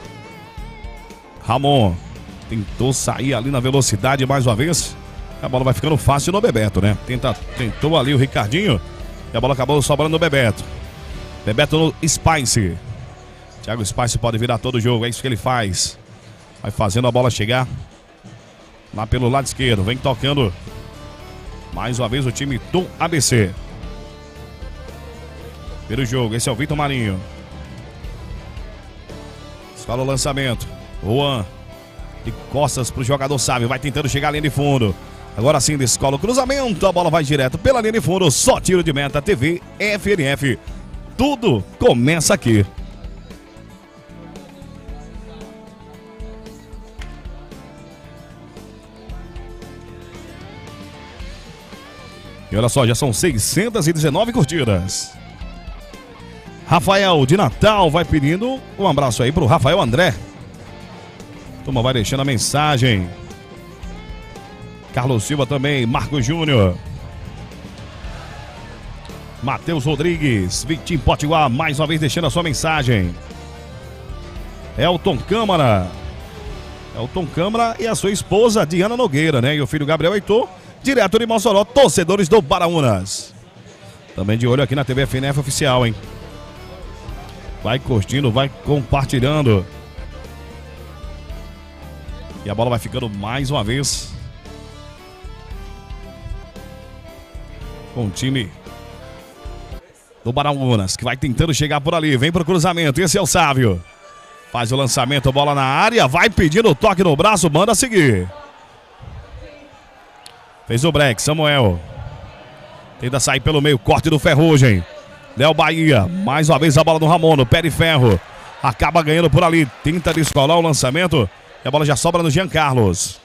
Ramon tentou sair ali na velocidade mais uma vez. A bola vai ficando fácil no Bebeto, né? Tenta, tentou ali o Ricardinho e a bola acabou sobrando no Bebeto. Bebeto no Spice. Thiago Spice pode virar todo o jogo, é isso que ele faz. Vai fazendo a bola chegar lá pelo lado esquerdo. Vem tocando mais uma vez o time do A B C. Primeiro jogo, esse é o Vitor Marinho. Escola o lançamento. Juan de costas pro jogador Sávio. Vai tentando chegar à linha de fundo. Agora sim, descola o cruzamento, a bola vai direto pela linha de fundo, só tiro de meta, T V F N F. Tudo começa aqui. E olha só, já são seiscentas e dezenove curtidas. Rafael de Natal vai pedindo um abraço aí pro Rafael André. Turma vai deixando a mensagem. Carlos Silva também, Marcos Júnior, Matheus Rodrigues, Vitinho Potiguar, mais uma vez deixando a sua mensagem. Elton Câmara, Elton Câmara e a sua esposa Diana Nogueira, né? E o filho Gabriel Heitor, direto de Mossoró, torcedores do Baraunas. Também de olho aqui na T V F N F oficial, hein? Vai curtindo, vai compartilhando. E a bola vai ficando mais uma vez com o time do Baraunas, que vai tentando chegar por ali. Vem pro cruzamento, esse é o Sávio. Faz o lançamento, bola na área, vai pedindo o toque no braço, manda seguir. Fez o break, Samuel. Tenta sair pelo meio, corte do Ferrugem. Léo Bahia, mais uma vez a bola no Ramon, no pé de ferro. Acaba ganhando por ali, tenta descolar o lançamento. E a bola já sobra no Jean Carlos.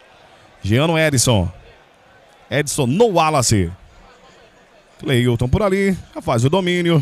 Jean Edson. Edson no Wallace. Cleilton por ali, já faz o domínio.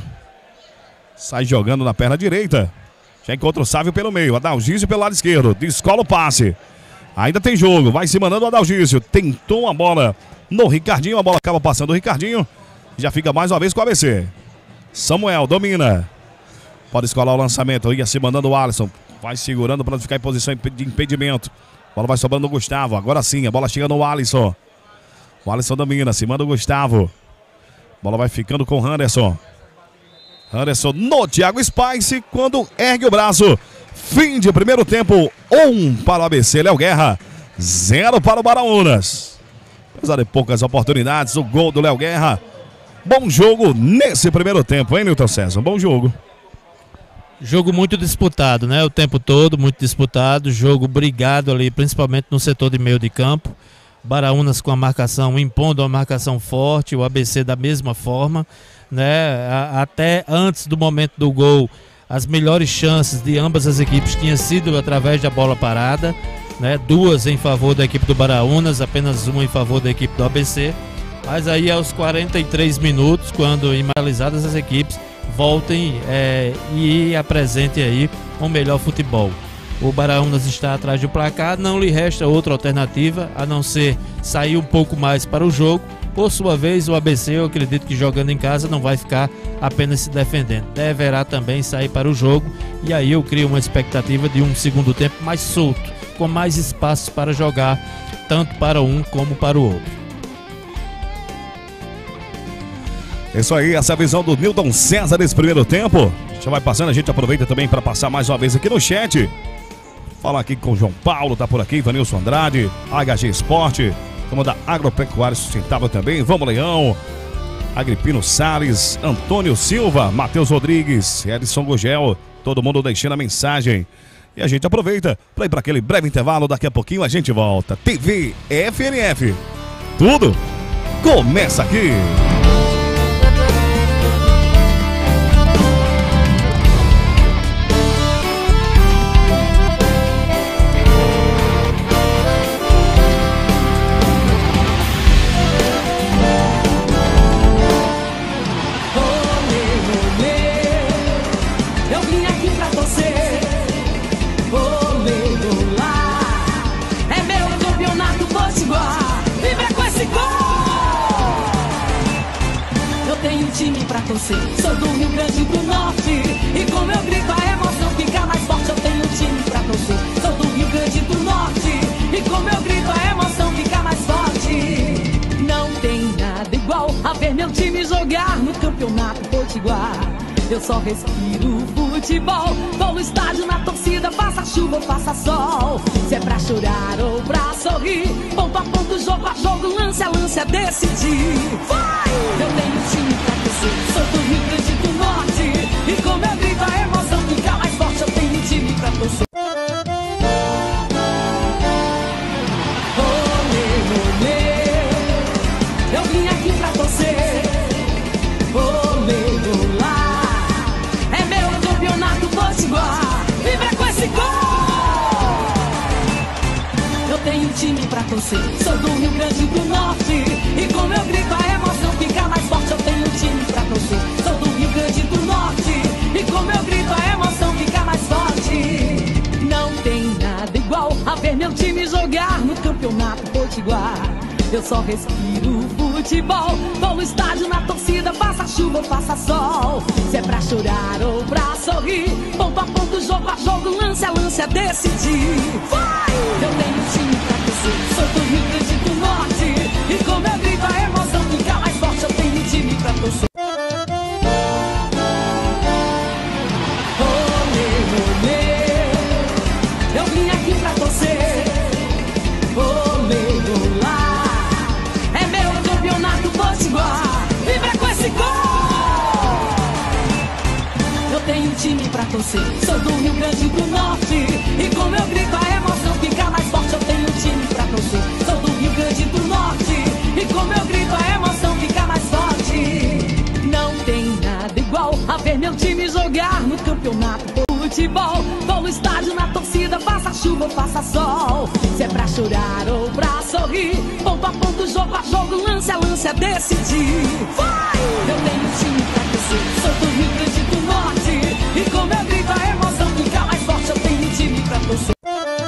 Sai jogando na perna direita. Já encontra o Sávio pelo meio, Adalgísio pelo lado esquerdo. Descola o passe. Ainda tem jogo, vai se mandando o Adalgísio. Tentou a bola no Ricardinho, a bola acaba passando o Ricardinho. Já fica mais uma vez com o A B C. Samuel domina. Pode escolar o lançamento, ia se mandando o Alisson. Vai segurando para não ficar em posição de impedimento. A bola vai sobrando no Gustavo, agora sim, a bola chega no Alisson. O Alisson domina, se manda o Gustavo. A bola vai ficando com o Anderson. Anderson no Thiago Spice, quando ergue o braço. Fim de primeiro tempo, um para o A B C, Léo Guerra, zero para o Baraunas. Apesar de poucas oportunidades, o gol do Léo Guerra. Bom jogo nesse primeiro tempo, hein, Nilton César? Bom jogo. Jogo muito disputado, né? O tempo todo, muito disputado. Jogo brigado ali, principalmente no setor de meio de campo. Baraunas com a marcação, impondo uma marcação forte, o A B C da mesma forma, né? Até antes do momento do gol, as melhores chances de ambas as equipes tinham sido através da bola parada, né? Duas em favor da equipe do Baraunas, apenas uma em favor da equipe do A B C. Mas aí aos quarenta e três minutos, quando imoralizadas as equipes, voltem é, e apresentem aí um melhor futebol. O Baraunas está atrás do placar, não lhe resta outra alternativa a não ser sair um pouco mais para o jogo. Por sua vez, o A B C, eu acredito que jogando em casa não vai ficar apenas se defendendo, deverá também sair para o jogo, e aí eu crio uma expectativa de um segundo tempo mais solto, com mais espaços para jogar, tanto para um como para o outro. É isso aí, essa é a visão do Nilton César nesse primeiro tempo. Já vai passando, a gente aproveita também para passar mais uma vez aqui no chat. Fala aqui com o João Paulo, tá por aqui, Vanilson Andrade, H G Esporte, comanda Agropecuária Sustentável também, Vamos Leão, Agripino Salles, Antônio Silva, Matheus Rodrigues, Edson Gugel, todo mundo deixando a mensagem. E a gente aproveita para ir para aquele breve intervalo. Daqui a pouquinho a gente volta. T V F N F. Tudo começa aqui. Time pra torcer, sou do Rio Grande do Norte e com meu grito a emoção fica mais forte. Eu tenho time pra torcer, sou do Rio Grande do Norte e com meu grito a emoção fica mais forte. Não tem nada igual a ver meu time jogar no campeonato potiguar. Eu só respiro futebol, vou no estádio na torcida, faça chuva ou faça sol. Se é pra chorar ou pra sorrir, ponto a ponto, jogo a jogo, lance a lance, é decidir. Vai! Eu tenho time pra torcer, sou do Rio Grande do Norte e com meu grito a emoção fica mais forte. Eu tenho time pra torcer. Olê, olê, eu vim aqui pra torcer. Olê, olá, é meu campeonato potiguar. Viva com esse gol! Eu tenho time pra torcer, sou do Rio Grande do Norte e com meu grito a emoção fica mais forte. Eu tenho time pra torcer, sou do Rio Grande do Norte e com meu grito a emoção fica mais forte. Não tem nada igual a ver meu time jogar no campeonato potiguar. Eu só respiro futebol, vou no estádio na torcida, faça chuva ou faça sol. Se é pra chorar ou pra sorrir, ponto a ponto, jogo a jogo, lance a lance, é decidir. Vai! Eu tenho time pra torcer, sou do Rio Grande do Norte e com meu grito a emoção fica mais forte. Eu tenho time pra torcer. Olê, olê, eu vim aqui pra torcer. Olê, olá, é meu campeonato potiguar. Viva com esse gol! Eu tenho time pra torcer, sou do Rio Grande do Norte e com meu grito a emoção fica mais forte. Eu tenho time pra torcer, sou do Rio Grande do Norte e com meu grito a emoção fica mais forte. Não tem nada igual a ver meu time jogar no campeonato futebol. Vou no estádio na torcida, faça chuva ou faça sol. Se é pra chorar ou pra sorrir, ponto a ponto, jogo a jogo, lance a lance, é decidir. Vai! Eu tenho time pra torcer, sou do Rio Grande do Norte e com meu grito a emoção fica mais forte. Eu tenho time pra torcer.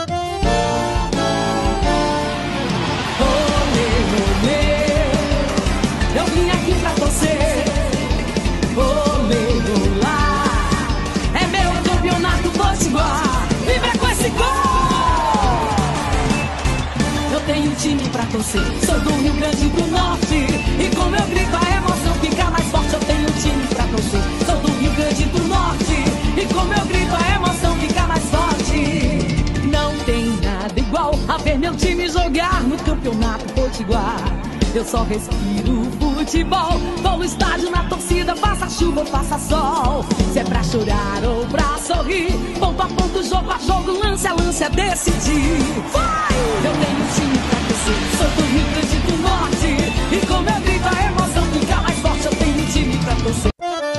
Olê, olê, eu vim aqui pra torcer. Olê, olá, é meu campeonato potiguar. Viva com esse gol! Eu tenho time pra torcer, sou do Rio Grande do Norte e com meu grito a emoção fica mais forte. Eu tenho time pra torcer, sou do Rio Grande do Norte e com meu grito a emoção fica mais forte. Não tem nada igual a ver meu time jogar no campeonato potiguar. Eu só respiro futebol, vou no estádio na torcida, faça chuva ou faça sol. Se é pra chorar ou pra sorrir, ponto a ponto, jogo a jogo, lance a lance, é decidir. Vai! Eu tenho time pra torcer, sou do Rio Grande do Norte e com meu grito a emoção fica mais forte. Eu tenho time pra torcer.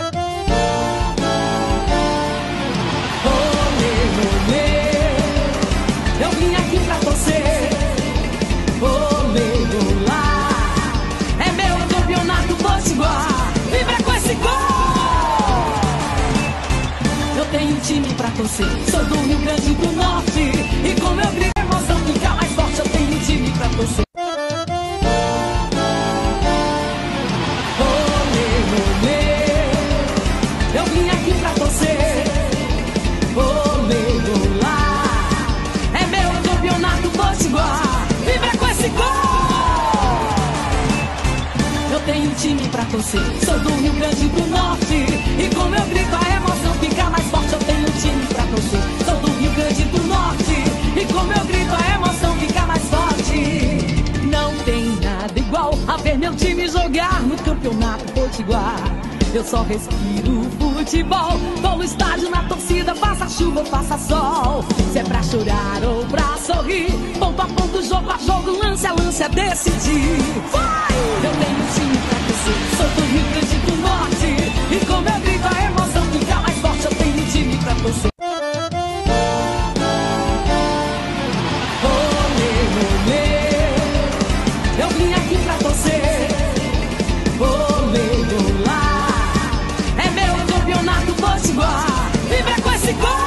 Olê, olê, eu vim aqui pra torcer. Olê, olá, é meu campeonato potiguar. Viva com esse gol! Eu tenho time pra torcer, sou do Rio Grande do Norte e com meu grito a emoção fica mais forte. Eu tenho time pra torcer. Olê, olê, eu vim aqui pra torcer. Olê, olá, é meu campeonato potiguar. Viva com esse gol! Eu tenho time pra torcer, sou do Rio Grande do Norte e com meu grito a emoção fica mais forte. Eu tenho time pra torcer, sou do Rio Grande do Norte e com meu grito a emoção fica mais forte. Não tem nada igual a ver meu time jogar no campeonato potiguar. Eu só respiro futebol. Vou no estádio, na torcida, faça chuva ou faça sol. Se é pra chorar ou pra sorrir, ponto a ponto, jogo a jogo, lance a lance a decidir. Vai! Eu tenho um time pra torcer, sou do Rio Grande do Norte, e com meu grito a emoção fica mais forte. Eu tenho um time pra torcer. Eu vim aqui pra torcer, olê, olá. É meu campeonato potiguar, viver com esse gol.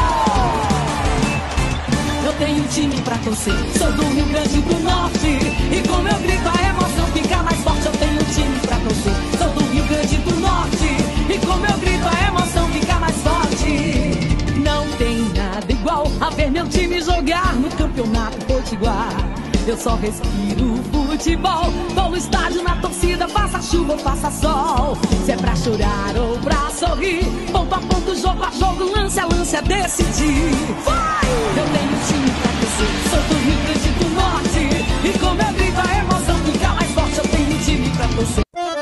Eu tenho um time pra torcer, sou do Rio Grande do Norte, e com meu grito a emoção fica mais forte. Eu tenho um time pra torcer, sou do Rio Grande do Norte, e com meu grito a emoção fica mais forte. Não tem nada igual a ver meu time jogar no campeonato potiguar. Eu só respiro futebol. Vou no estádio, na torcida, faça chuva ou faça sol. Se é pra chorar ou pra sorrir, ponto a ponto, jogo a jogo, lance a lance a decidir. Vai! Eu tenho um time pra torcer, sou do Rio Grande do Norte, e com meu grito a emoção fica mais forte. Eu tenho um time pra torcer.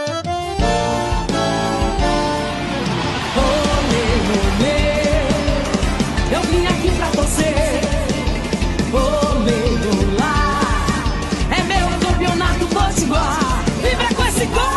Olê, olê. Eu vim aqui pra torcer. Viver com esse gol.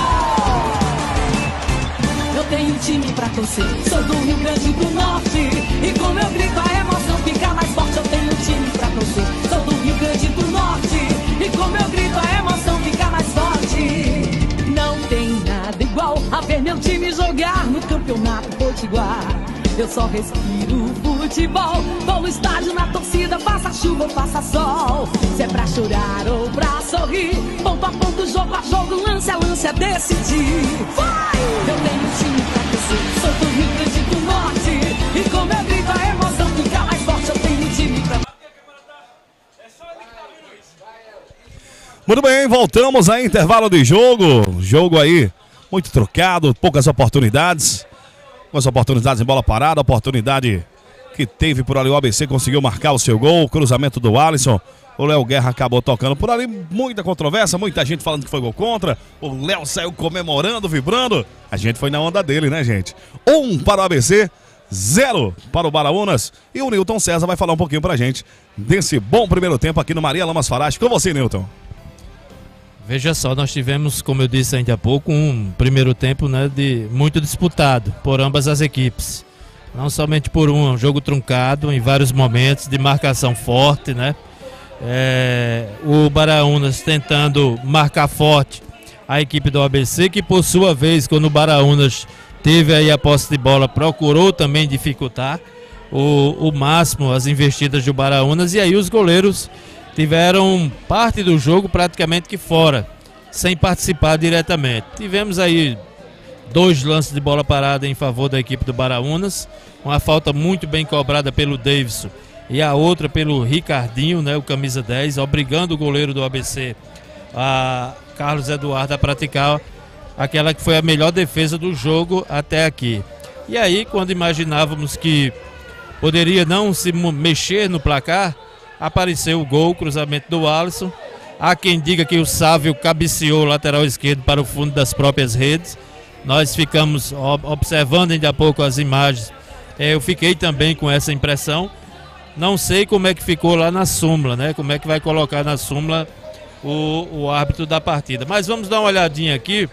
Eu tenho um time pra torcer, sou do Rio Grande do Norte, e com meu grito a emoção fica mais forte. Eu tenho um time pra torcer, sou do Rio Grande do Norte, e com meu grito a emoção fica mais forte. Não tem nada igual a ver meu time jogar no campeonato potiguar. Eu só respiro futebol. Vou no estádio, na torcida, faça chuva ou faça sol. Se é pra chorar ou pra sorrir, ponto a ponto, jogo a jogo, lance a lance a decidir. Vai! Eu tenho um time pra torcer, sou do Rio Grande do Norte, e com meu grito a emoção fica mais forte. Eu tenho um time pra... Muito bem, voltamos a intervalo de jogo. Jogo aí muito trocado, poucas oportunidades. Algumas oportunidades em bola parada, oportunidade que teve por ali o A B C, conseguiu marcar o seu gol, cruzamento do Alisson, o Léo Guerra acabou tocando por ali, muita controvérsia, muita gente falando que foi gol contra, o Léo saiu comemorando, vibrando, a gente foi na onda dele, né, gente? Um para o A B C, zero para o Baraunas, e o Nilton César vai falar um pouquinho pra gente desse bom primeiro tempo aqui no Maria Lamas Farache. Com você, Nilton. Veja só, nós tivemos, como eu disse ainda há pouco, um primeiro tempo, né, de muito disputado por ambas as equipes. Não somente por um, um jogo truncado em vários momentos, de marcação forte, né? É, o Baraunas tentando marcar forte a equipe do A B C, que por sua vez, quando o Baraunas teve aí a posse de bola, procurou também dificultar o, o máximo as investidas do Baraunas, e aí os goleiros tiveram parte do jogo praticamente que fora, sem participar diretamente. Tivemos aí dois lances de bola parada em favor da equipe do Baraunas, uma falta muito bem cobrada pelo Davidson e a outra pelo Ricardinho, né, o camisa dez, obrigando o goleiro do A B C, a Carlos Eduardo, a praticar aquela que foi a melhor defesa do jogo até aqui. E aí, quando imaginávamos que poderia não se mexer no placar, apareceu o gol, o cruzamento do Alisson. Há quem diga que o Sávio cabeceou o lateral esquerdo para o fundo das próprias redes. Nós ficamos observando ainda há pouco as imagens. Eu fiquei também com essa impressão. Não sei como é que ficou lá na súmula, né? Como é que vai colocar na súmula o, o árbitro da partida. Mas vamos dar uma olhadinha aqui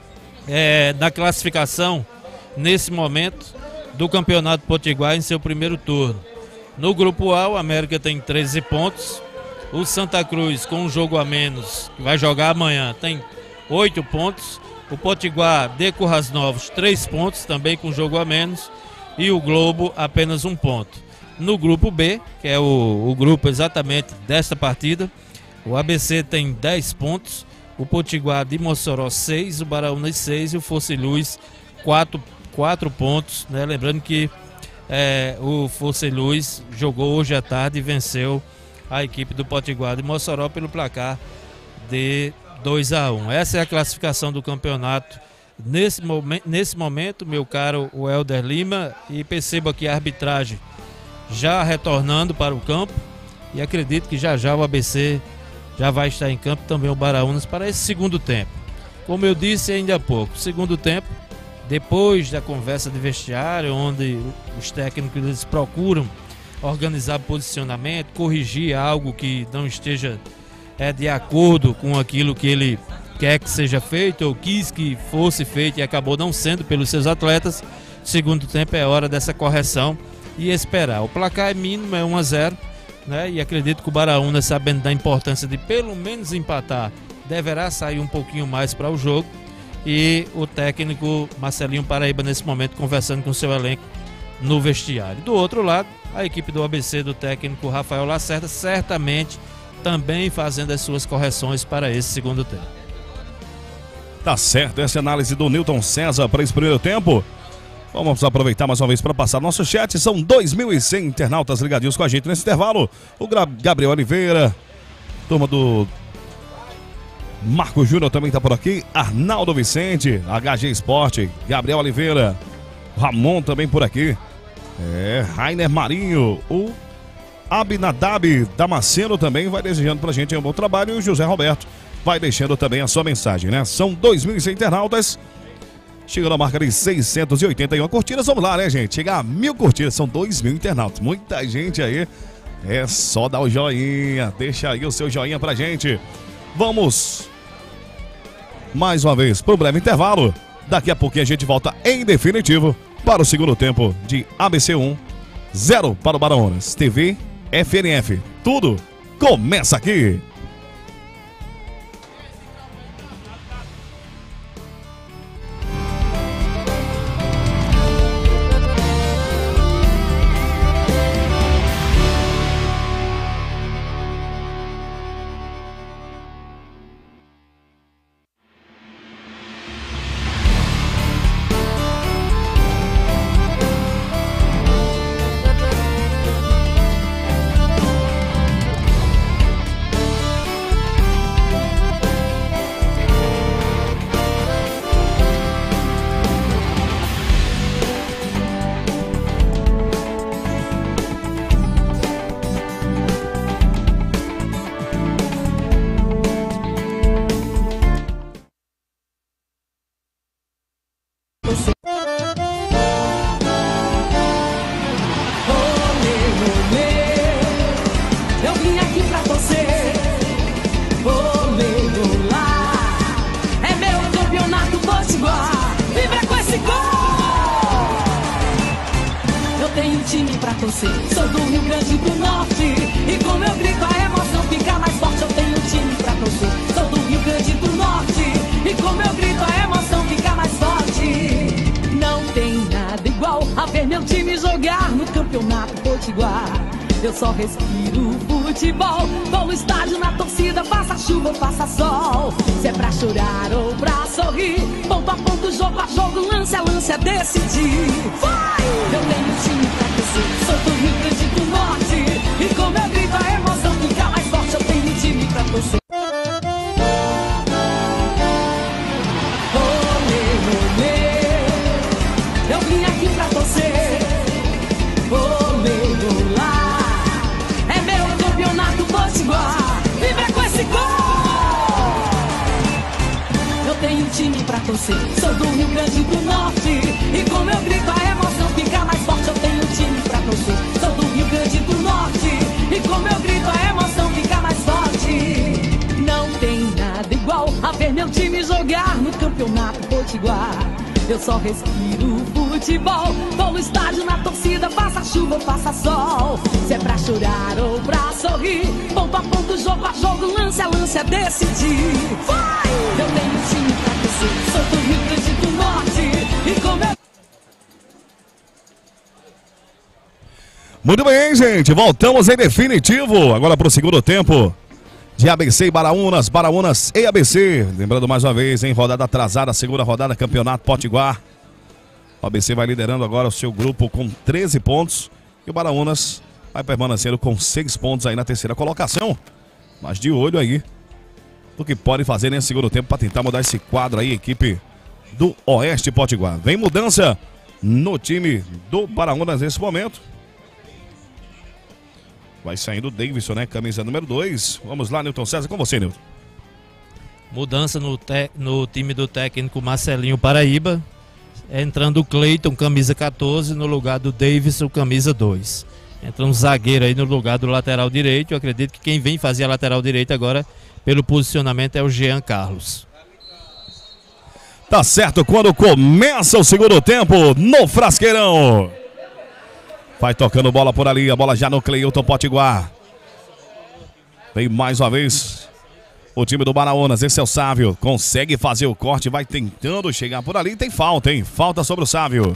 é, na classificação, nesse momento, do Campeonato Potiguar em seu primeiro turno. No grupo A, o América tem treze pontos. O Santa Cruz, com um jogo a menos, que vai jogar amanhã, tem oito pontos. O Potiguar de Currais Novos, três pontos, também com jogo a menos. E o Globo, apenas um ponto. No grupo B, que é o, o grupo exatamente desta partida, o A B C tem dez pontos. O Potiguar de Mossoró, seis. O Baraunas, seis. E o Força e Luz, quatro, quatro pontos. Né? Lembrando que É, o Força e Luz jogou hoje à tarde e venceu a equipe do Potiguar de Mossoró pelo placar de dois a um. Essa é a classificação do campeonato nesse, momen nesse momento, meu caro o Helder Lima, e perceba que a arbitragem já retornando para o campo, e acredito que já já o A B C já vai estar em campo, também o Baraunas, para esse segundo tempo. Como eu disse ainda há pouco, segundo tempo depois da conversa de vestiário, onde os técnicos eles procuram organizar posicionamento, corrigir algo que não esteja é, de acordo com aquilo que ele quer que seja feito ou quis que fosse feito e acabou não sendo pelos seus atletas. Segundo tempo é hora dessa correção e esperar. O placar é mínimo, é um a zero, né? E acredito que o Baraúna, sabendo da importância de pelo menos empatar, deverá sair um pouquinho mais para o jogo. E o técnico Marcelinho Paraíba nesse momento conversando com o seu elenco no vestiário. Do outro lado, a equipe do A B C do técnico Rafael Lacerda certamente também fazendo as suas correções para esse segundo tempo. Tá certo, essa é a análise do Newton César para esse primeiro tempo. Vamos aproveitar mais uma vez para passar nosso chat. São dois mil e cem internautas ligadinhos com a gente nesse intervalo. O Gabriel Oliveira, turma do Marco Júnior também está por aqui. Arnaldo Vicente, H G Esporte, Gabriel Oliveira, Ramon também por aqui. É, Rainer Marinho, o Abinadab Damasceno também vai desejando pra gente um bom trabalho. E o José Roberto vai deixando também a sua mensagem, né? São dois mil e cem internautas. Chegando a marca de seiscentas e oitenta e uma curtidas. Vamos lá, né, gente? Chegar a mil curtidas. São dois mil internautas. Muita gente aí. É só dar o joinha. Deixa aí o seu joinha pra gente. Vamos mais uma vez pro breve intervalo. Daqui a pouquinho a gente volta em definitivo para o segundo tempo de A B C um, zero para o Baraúnas. T V F N F. Tudo começa aqui. Sou do Rio Grande do Norte e com meu grito a emoção fica mais forte. Eu tenho um time pra torcer. Sou do Rio Grande do Norte e com meu grito a emoção fica mais forte. Não tem nada igual a ver meu time jogar no Campeonato Potiguar. Eu só respiro futebol. Vou no estádio na torcida, faça chuva ou faça sol. Se é pra chorar ou pra sorrir, ponto a ponto, jogo a jogo, lance a lance, é decidir. Vai! Eu tenho um time pra torcer. Sou do Rio Grande do Norte e com meu grito a emoção fica mais forte. Eu tenho um time pra torcer. Olê, olê, eu vim aqui pra torcer. Olê, olá, é meu campeonato potiguar. Vibra com esse gol! Eu tenho um time pra torcer. Sou do Rio Grande do Norte e com meu grito a emoção fica mais forte. Eu tenho um time pra torcer. Sou do Rio Grande do Norte e com meu grito a emoção fica mais forte. Não tem nada igual a ver meu time jogar no Campeonato Potiguar. Eu só respiro futebol. Vou no estádio na torcida, faça chuva ou faça sol. Se é pra chorar ou pra sorrir, ponto a ponto, jogo a jogo, lance a lance, é decidir. Vai! Eu tenho um time pra torcer. Sou do Rio Grande do Norte e com meu... Muito bem, gente. Voltamos em definitivo. Agora para o segundo tempo de A B C e Baraúnas. Baraúnas e A B C. Lembrando mais uma vez, em rodada atrasada, segunda rodada, Campeonato Potiguar. O A B C vai liderando agora o seu grupo com treze pontos. E o Baraúnas vai permanecendo com seis pontos aí na terceira colocação. Mas de olho aí do que pode fazer nesse segundo tempo para tentar mudar esse quadro aí, equipe do Oeste Potiguar. Vem mudança no time do Baraúnas nesse momento. Vai saindo o Davidson, né? Camisa número dois. Vamos lá, Newton César, com você, Newton. Mudança no, te... no time do técnico Marcelinho Paraíba. entrando o Cleiton, camisa quatorze, no lugar do Davidson, camisa dois. Entra um zagueiro aí no lugar do lateral direito. Eu acredito que quem vem fazer a lateral direita agora, pelo posicionamento, é o Jean Carlos. Tá certo, quando começa o segundo tempo no Frasqueirão. Vai tocando bola por ali, a bola já no Cleilton Potiguar. Vem mais uma vez o time do Baraunas, esse é o Sávio. Consegue fazer o corte, vai tentando chegar por ali. Tem falta, hein? Falta sobre o Sávio.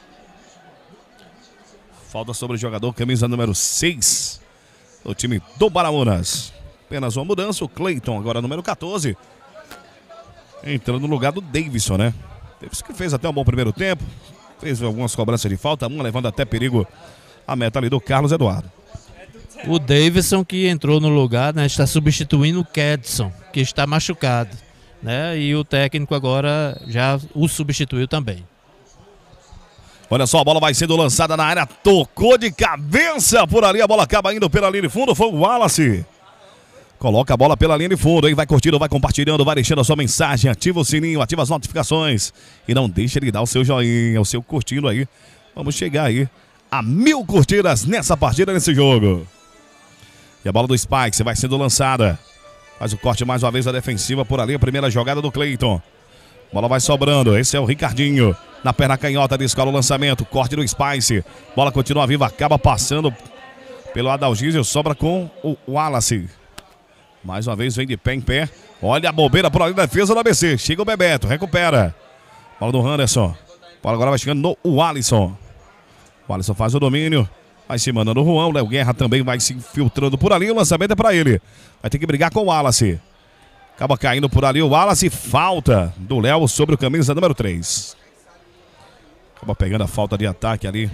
Falta sobre o jogador, camisa número seis do time do Baraunas. Apenas uma mudança, o Cleiton, agora número quatorze. Entrando no lugar do Davidson, né? Davidson que fez até um bom primeiro tempo. Fez algumas cobranças de falta, uma levando até perigo a meta ali do Carlos Eduardo. O Davidson que entrou no lugar, né? Está substituindo o Kedson, que está machucado, né? E o técnico agora já o substituiu também. Olha só, a bola vai sendo lançada na área, tocou de cabeça por ali, a bola acaba indo pela linha de fundo, foi o Wallace. Coloca a bola pela linha de fundo, aí vai curtindo, vai compartilhando, vai deixando a sua mensagem, ativa o sininho, ativa as notificações e não deixe de dar o seu joinha, o seu curtindo aí. Vamos chegar aí a mil curtidas nessa partida, nesse jogo. E a bola do Spike vai sendo lançada. Faz o corte mais uma vez a defensiva por ali, a primeira jogada do Cleiton. Bola vai sobrando, esse é o Ricardinho. Na perna canhota, descola o lançamento, corte do Spice. Bola continua viva, acaba passando pelo Adalgísio, sobra com o Wallace. Mais uma vez vem de pé em pé. Olha a bobeira por ali da defesa do A B C. Chega o Bebeto, recupera. Bola do Anderson. Bola agora vai chegando no Alisson. O Alisson faz o domínio. Vai se mandando o Juan. O Léo Guerra também vai se infiltrando por ali. O lançamento é para ele. Vai ter que brigar com o Wallace. Acaba caindo por ali o Wallace. Falta do Léo sobre o camisa número três. Acaba pegando a falta de ataque ali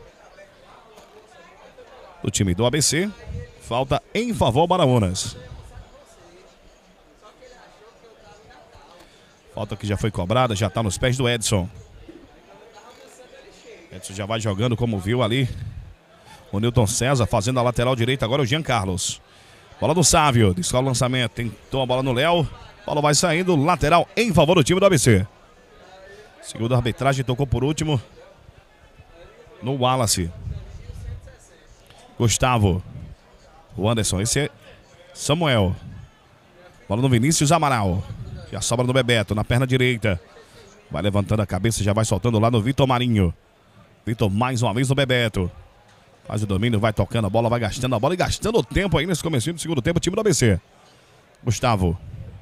do time do A B C. Falta em favor Baraunas. Falta que já foi cobrada, já está nos pés do Edson. Edson já vai jogando como viu ali. O Newton César fazendo a lateral direita, agora o Jean Carlos. Bola do Sávio, descola o lançamento, tentou a bola no Léo. Bola vai saindo, lateral em favor do time do A B C. Segundo a arbitragem, tocou por último no Wallace. Gustavo. O Anderson, esse é Samuel. Bola no Vinícius Amaral. Já sobra no Bebeto, na perna direita. Vai levantando a cabeça, já vai soltando lá no Vitor Marinho. Vitor mais uma vez no Bebeto. Faz o domínio, vai tocando a bola, vai gastando a bola e gastando o tempo aí nesse comecinho do segundo tempo, time do A B C. Gustavo.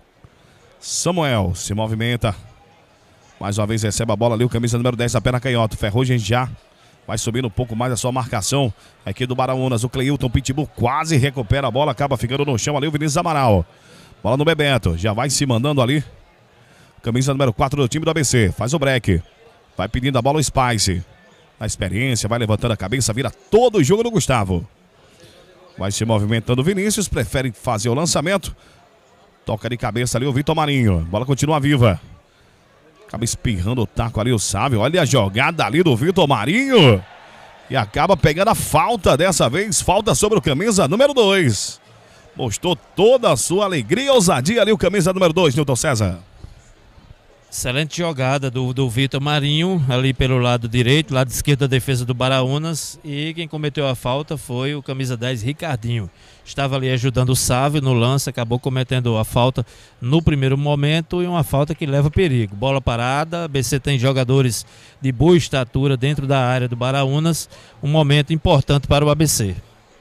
Samuel se movimenta. Mais uma vez recebe a bola ali, o camisa número dez, a perna canhota. Ferrugem já vai subindo um pouco mais a sua marcação. Aqui do Baraunas, o Cleilton Pitbull quase recupera a bola, acaba ficando no chão ali o Vinícius Amaral. Bola no Bebeto, já vai se mandando ali. Camisa número quatro do time do A B C, faz o break. Vai pedindo a bola o Spice. Na experiência, vai levantando a cabeça, vira todo o jogo do Gustavo. Vai se movimentando o Vinícius, prefere fazer o lançamento. Toca de cabeça ali o Vitor Marinho. Bola continua viva. Acaba espirrando o taco ali o Sávio. Olha a jogada ali do Vitor Marinho. E acaba pegando a falta dessa vez. Falta sobre o camisa número dois. Mostrou toda a sua alegria e ousadia ali o camisa número dois, Newton César. Excelente jogada do, do Vitor Marinho, ali pelo lado direito, lado esquerdo da defesa do Baraunas. E quem cometeu a falta foi o camisa dez, Ricardinho. Estava ali ajudando o Sávio no lance, acabou cometendo a falta no primeiro momento e uma falta que leva perigo. Bola parada, A B C tem jogadores de boa estatura dentro da área do Baraunas. Um momento importante para o A B C.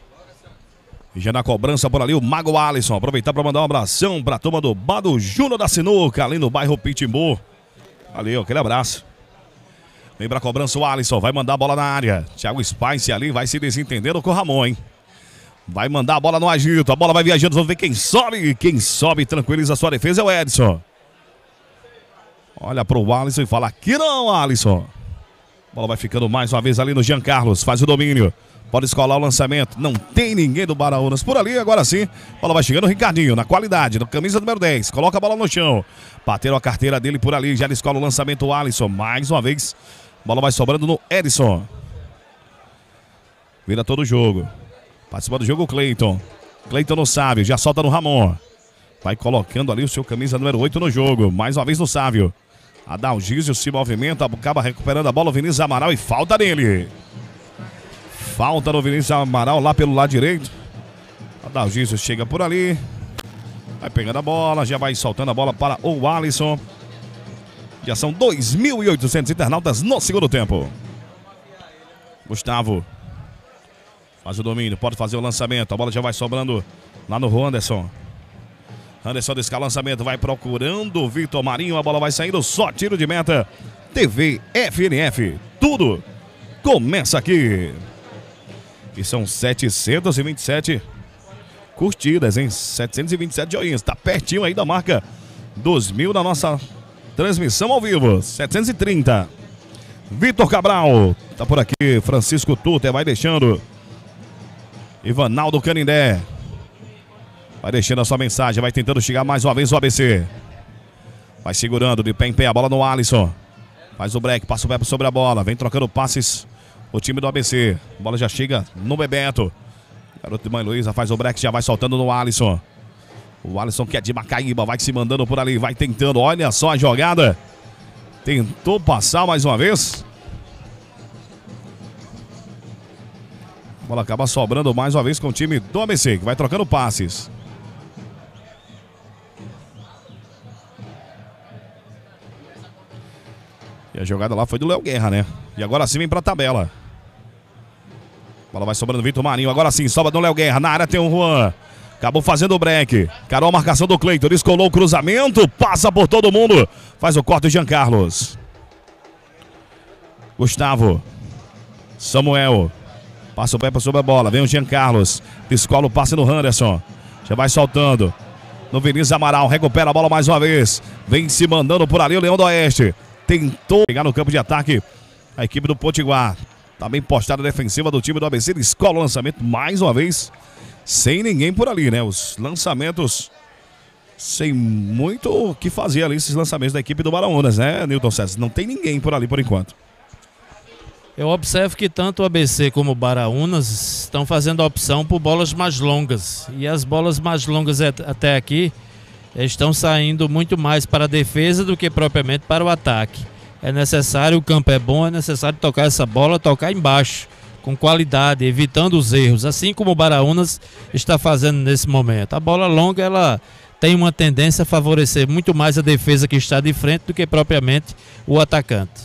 E já na cobrança por ali o Mago Alisson. Aproveitar para mandar um abração para a turma do Bado Júnior da Sinuca, ali no bairro Pitimbu. Valeu, aquele abraço. Vem para a cobrança o Alisson, vai mandar a bola na área. Thiago Spice ali vai se desentendendo com o Ramon, hein? Vai mandar a bola no agito, a bola vai viajando, vamos ver quem sobe. Quem sobe e tranquiliza a sua defesa é o Edson. Olha para o Alisson e fala, aqui não, Alisson. A bola vai ficando mais uma vez ali no Jean Carlos, faz o domínio. Pode escolar o lançamento. Não tem ninguém do Baraunas por ali. Agora sim. A bola vai chegando o Ricardinho. Na qualidade. No camisa número dez. Coloca a bola no chão. Bateram a carteira dele por ali. Já escola o lançamento o Alisson. Mais uma vez. A bola vai sobrando no Edson. Vira todo o jogo. Participa do jogo o Cleiton. Cleiton no Sávio. Já solta no Ramon. Vai colocando ali o seu camisa número oito no jogo. Mais uma vez no Sávio. Adalgísio se movimenta, acaba recuperando a bola o Vinícius Amaral e falta nele. Falta no Vinícius Amaral lá pelo lado direito. Adalgísio chega por ali. Vai pegando a bola, já vai soltando a bola para o Alisson. Já são dois mil e oitocentos internautas no segundo tempo. Gustavo faz o domínio, pode fazer o lançamento. A bola já vai sobrando lá no Anderson. Anderson desse lançamento, vai procurando o Vitor Marinho. A bola vai saindo, só tiro de meta. T V F N F, tudo começa aqui. E são setecentos e vinte e sete curtidas, hein? setecentos e vinte e sete joinhas. Tá pertinho aí da marca dos mil na nossa transmissão ao vivo. setecentos e trinta. Vitor Cabral tá por aqui. Francisco Tuter vai deixando. Ivanaldo Canindé vai deixando a sua mensagem. Vai tentando chegar mais uma vez o A B C. Vai segurando de pé em pé a bola no Alisson. Faz o break, passa o pé sobre a bola. Vem trocando passes o time do A B C. A bola já chega no Bebeto. Garoto de Mãe Luísa faz o break, já vai soltando no Alisson. O Alisson que é de Macaíba, vai se mandando por ali, vai tentando. Olha só a jogada. Tentou passar mais uma vez. A bola acaba sobrando mais uma vez com o time do A B C, que vai trocando passes. E a jogada lá foi do Léo Guerra, né? E agora sim vem pra tabela. A bola vai sobrando Vitor Marinho. Agora sim, sobra do Léo Guerra. Na área tem o Juan. Acabou fazendo o break. Carol, marcação do Cleiton. Descolou o cruzamento. Passa por todo mundo. Faz o corte de Jean Carlos. Gustavo. Samuel. Passa o pé sobre a bola. Vem o Jean Carlos. Descola o passe no Anderson. Já vai soltando. No Vinícius Amaral. Recupera a bola mais uma vez. Vem se mandando por ali o Leão do Oeste. Tentou pegar no campo de ataque a equipe do Potiguar. Tá bem postada a defensiva do time do A B C. Descola o lançamento mais uma vez. Sem ninguém por ali, né? Os lançamentos sem muito o que fazer ali. Esses lançamentos da equipe do Baraunas, né, Newton César? Não tem ninguém por ali por enquanto. Eu observo que tanto o A B C como o Baraunas estão fazendo a opção por bolas mais longas. E as bolas mais longas até aqui estão saindo muito mais para a defesa do que propriamente para o ataque. É necessário, o campo é bom, é necessário tocar essa bola, tocar embaixo, com qualidade, evitando os erros, assim como o Baraunas está fazendo nesse momento. A bola longa, ela tem uma tendência a favorecer muito mais a defesa que está de frente do que propriamente o atacante.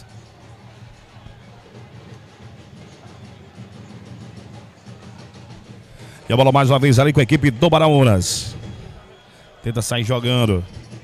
E a bola mais uma vez ali com a equipe do Baraunas. Tenta sair jogando.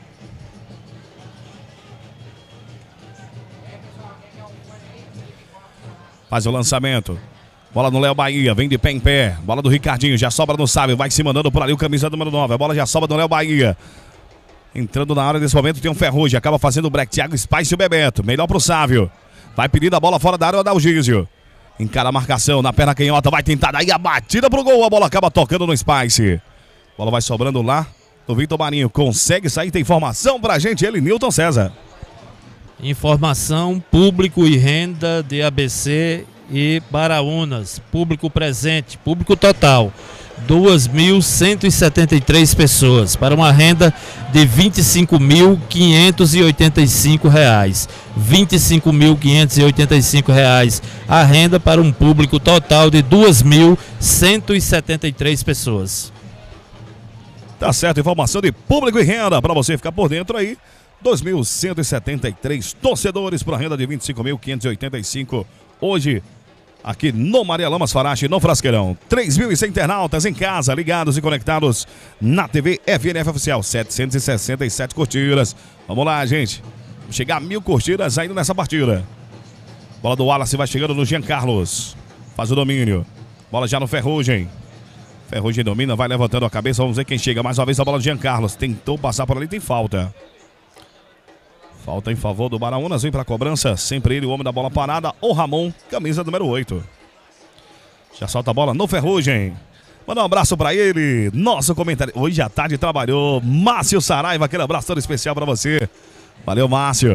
Faz o lançamento. Bola no Léo Bahia, vem de pé em pé. Bola do Ricardinho, já sobra no Sábio. Vai se mandando por ali o camisa número nove. A bola já sobra no Léo Bahia. Entrando na área desse momento tem um Ferrugem. Acaba fazendo o break. Thiago Spice e o Bebeto. Melhor pro Sávio. Vai pedir a bola fora da área o Adalgísio. Encara a marcação na perna canhota. Vai tentar daí a batida pro gol. A bola acaba tocando no Spice. A bola vai sobrando lá do Vitor Marinho. Consegue sair. Tem informação pra gente. Ele, Newton César. Informação, público e renda de A B C e Baraunas. Público presente, público total. duas mil cento e setenta e três pessoas, para uma renda de vinte e cinco mil quinhentos e oitenta e cinco reais. vinte e cinco mil quinhentos e oitenta e cinco reais a renda para um público total de duas mil cento e setenta e três pessoas. Tá certo, informação de público e renda para você ficar por dentro aí. dois mil cento e setenta e três torcedores para a renda de vinte e cinco mil quinhentos e oitenta e cinco hoje aqui no Maria Lamas Farache, no Frasqueirão. três mil e cem internautas em casa, ligados e conectados na T V F N F Oficial. setecentos e sessenta e sete curtidas. Vamos lá, gente. Vamos chegar a mil curtidas ainda nessa partida. Bola do Wallace vai chegando no Jean Carlos. Faz o domínio. Bola já no Ferrugem. Ferrugem domina, vai levantando a cabeça. Vamos ver quem chega. Mais uma vez a bola do Jean Carlos. Tentou passar por ali, tem falta. Falta em favor do Baraunas, vem para a cobrança. Sempre ele, o homem da bola parada, o Ramon, camisa número oito. Já solta a bola no Ferrugem. Manda um abraço para ele, nosso comentário. Hoje à tarde trabalhou Márcio Saraiva, aquele abraço todo especial para você. Valeu, Márcio.